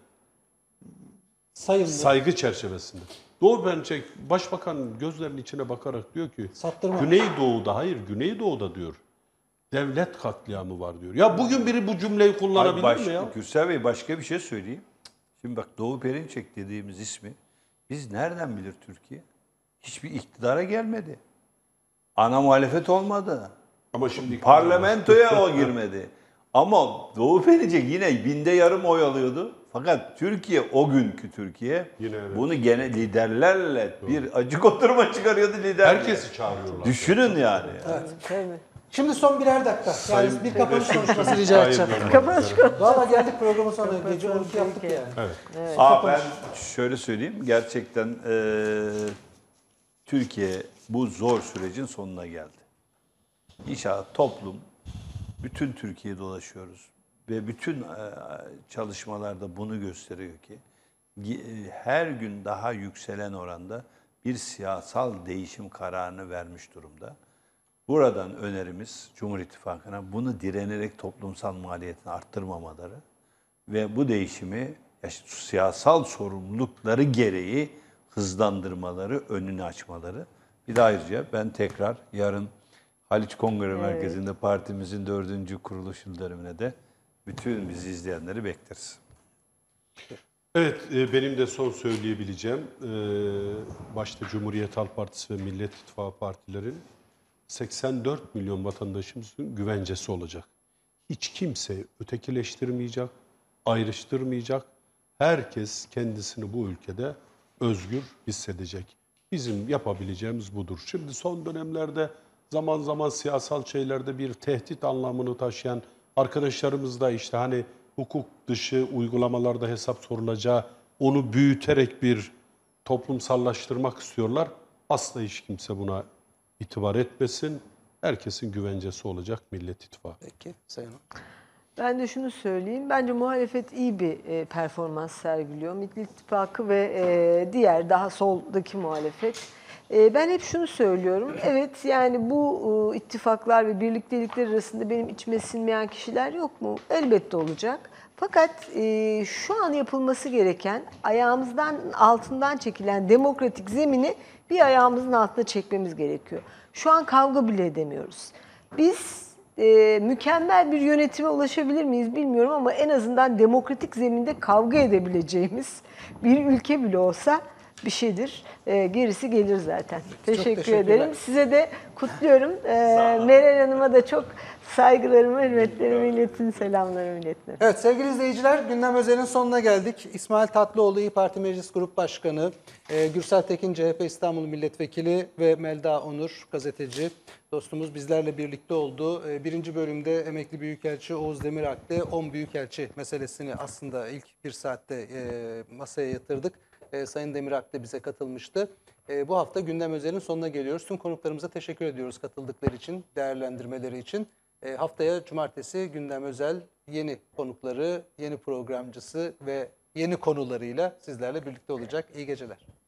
Sayın saygı çerçevesinde. Doğu Perinçek başbakan gözlerinin içine bakarak diyor ki Saptırma. Güneydoğu'da hayır Güneydoğu'da diyor. Devlet katliamı var diyor. Ya bugün biri bu cümleyi kullanabilir Baş, mi ya? Gürsel Bey başka bir şey söyleyeyim. Şimdi bak Doğu Perinçek dediğimiz ismi biz nereden bilir Türkiye? Hiçbir iktidara gelmedi. Ana muhalefet olmadı. Ama şimdi Parlamentoya o girmedi. Ama Doğu Perinçek yine binde yarım oy alıyordu. Fakat Türkiye o günkü Türkiye Yine evet. bunu gene liderlerle bir acık oturma çıkarıyordu lider. herkesi çağırıyorlar. Düşünün yani. Tabii. Şimdi son birer dakika. Yani Sayın- bir kapanış Sayın- konuşması rica Sayın edeceğim. Bey. Kapanış konu. Valla geldik programın sonuna. Gece on iki yaptık Peki. yani. Evet. Aa, ben şöyle söyleyeyim. Gerçekten eee, Türkiye bu zor sürecin sonuna geldi. İnşallah toplum, bütün Türkiye dolaşıyoruz ve bütün eee, çalışmalarda bunu gösteriyor ki gi- her gün daha yükselen oranda bir siyasal değişim kararını vermiş durumda. Buradan önerimiz Cumhur İttifakı'na bunu direnerek toplumsal maliyetini arttırmamaları ve bu değişimi yaş- siyasal sorumlulukları gereği hızlandırmaları, önünü açmaları. Bir de ayrıca ben tekrar yarın Haliç Kongre Merkezi'nde partimizin dördüncü kuruluş yıl dönümüne de bütün bizi izleyenleri bekleriz. Evet, e, benim de son söyleyebileceğim, e, başta Cumhuriyet Halk Partisi ve Millet İttifakı partilerin seksen dört milyon vatandaşımızın güvencesi olacak. Hiç kimse ötekileştirmeyecek, ayrıştırmayacak. Herkes kendisini bu ülkede özgür hissedecek. Bizim yapabileceğimiz budur. Şimdi son dönemlerde zaman zaman siyasal şeylerde bir tehdit anlamını taşıyan arkadaşlarımız da işte hani hukuk dışı uygulamalarda hesap sorulacağı, onu büyüterek bir toplumsallaştırmak istiyorlar. Asla hiç kimse buna itibar etmesin. Herkesin güvencesi olacak Millet İttifakı. Peki Sayın Hanım. Ben de şunu söyleyeyim. Bence muhalefet iyi bir e, performans sergiliyor. Millet İttifakı ve e, diğer daha soldaki muhalefet E, ben hep şunu söylüyorum. Evet, yani bu e, ittifaklar ve birliktelikler arasında benim içime sinmeyen kişiler yok mu? Elbette olacak. Fakat e, şu an yapılması gereken, ayağımızdan altından çekilen demokratik zemini bir ayağımızın altına çekmemiz gerekiyor. Şu an kavga bile edemiyoruz. Biz e, mükemmel bir yönetime ulaşabilir miyiz bilmiyorum ama en azından demokratik zeminde kavga edebileceğimiz bir ülke bile olsa bir şeydir. E, gerisi gelir zaten. Teşekkür teşekkürler. ederim. Size de kutluyorum. E, Meral Hanım'a da çok saygılarımı, hürmetlerimi iletin, selamlarımı iletin. Evet sevgili izleyiciler, Gündem Özel'in sonuna geldik. İsmail Tatlıoğlu İYİ Parti Meclis Grup Başkanı, e, Gürsel Tekin C H P İstanbul Milletvekili ve Melda Onur gazeteci dostumuz bizlerle birlikte oldu. E, birinci bölümde emekli Büyükelçi Oğuz Demirak'ta on Büyükelçi meselesini aslında ilk bir saatte e, masaya yatırdık. E, Sayın Demirak da bize katılmıştı. E, bu hafta Gündem Özel'in sonuna geliyoruz. Tüm konuklarımıza teşekkür ediyoruz katıldıkları için, değerlendirmeleri için. E, haftaya cumartesi Gündem Özel yeni konukları, yeni programcısı ve yeni konularıyla sizlerle birlikte olacak. İyi geceler.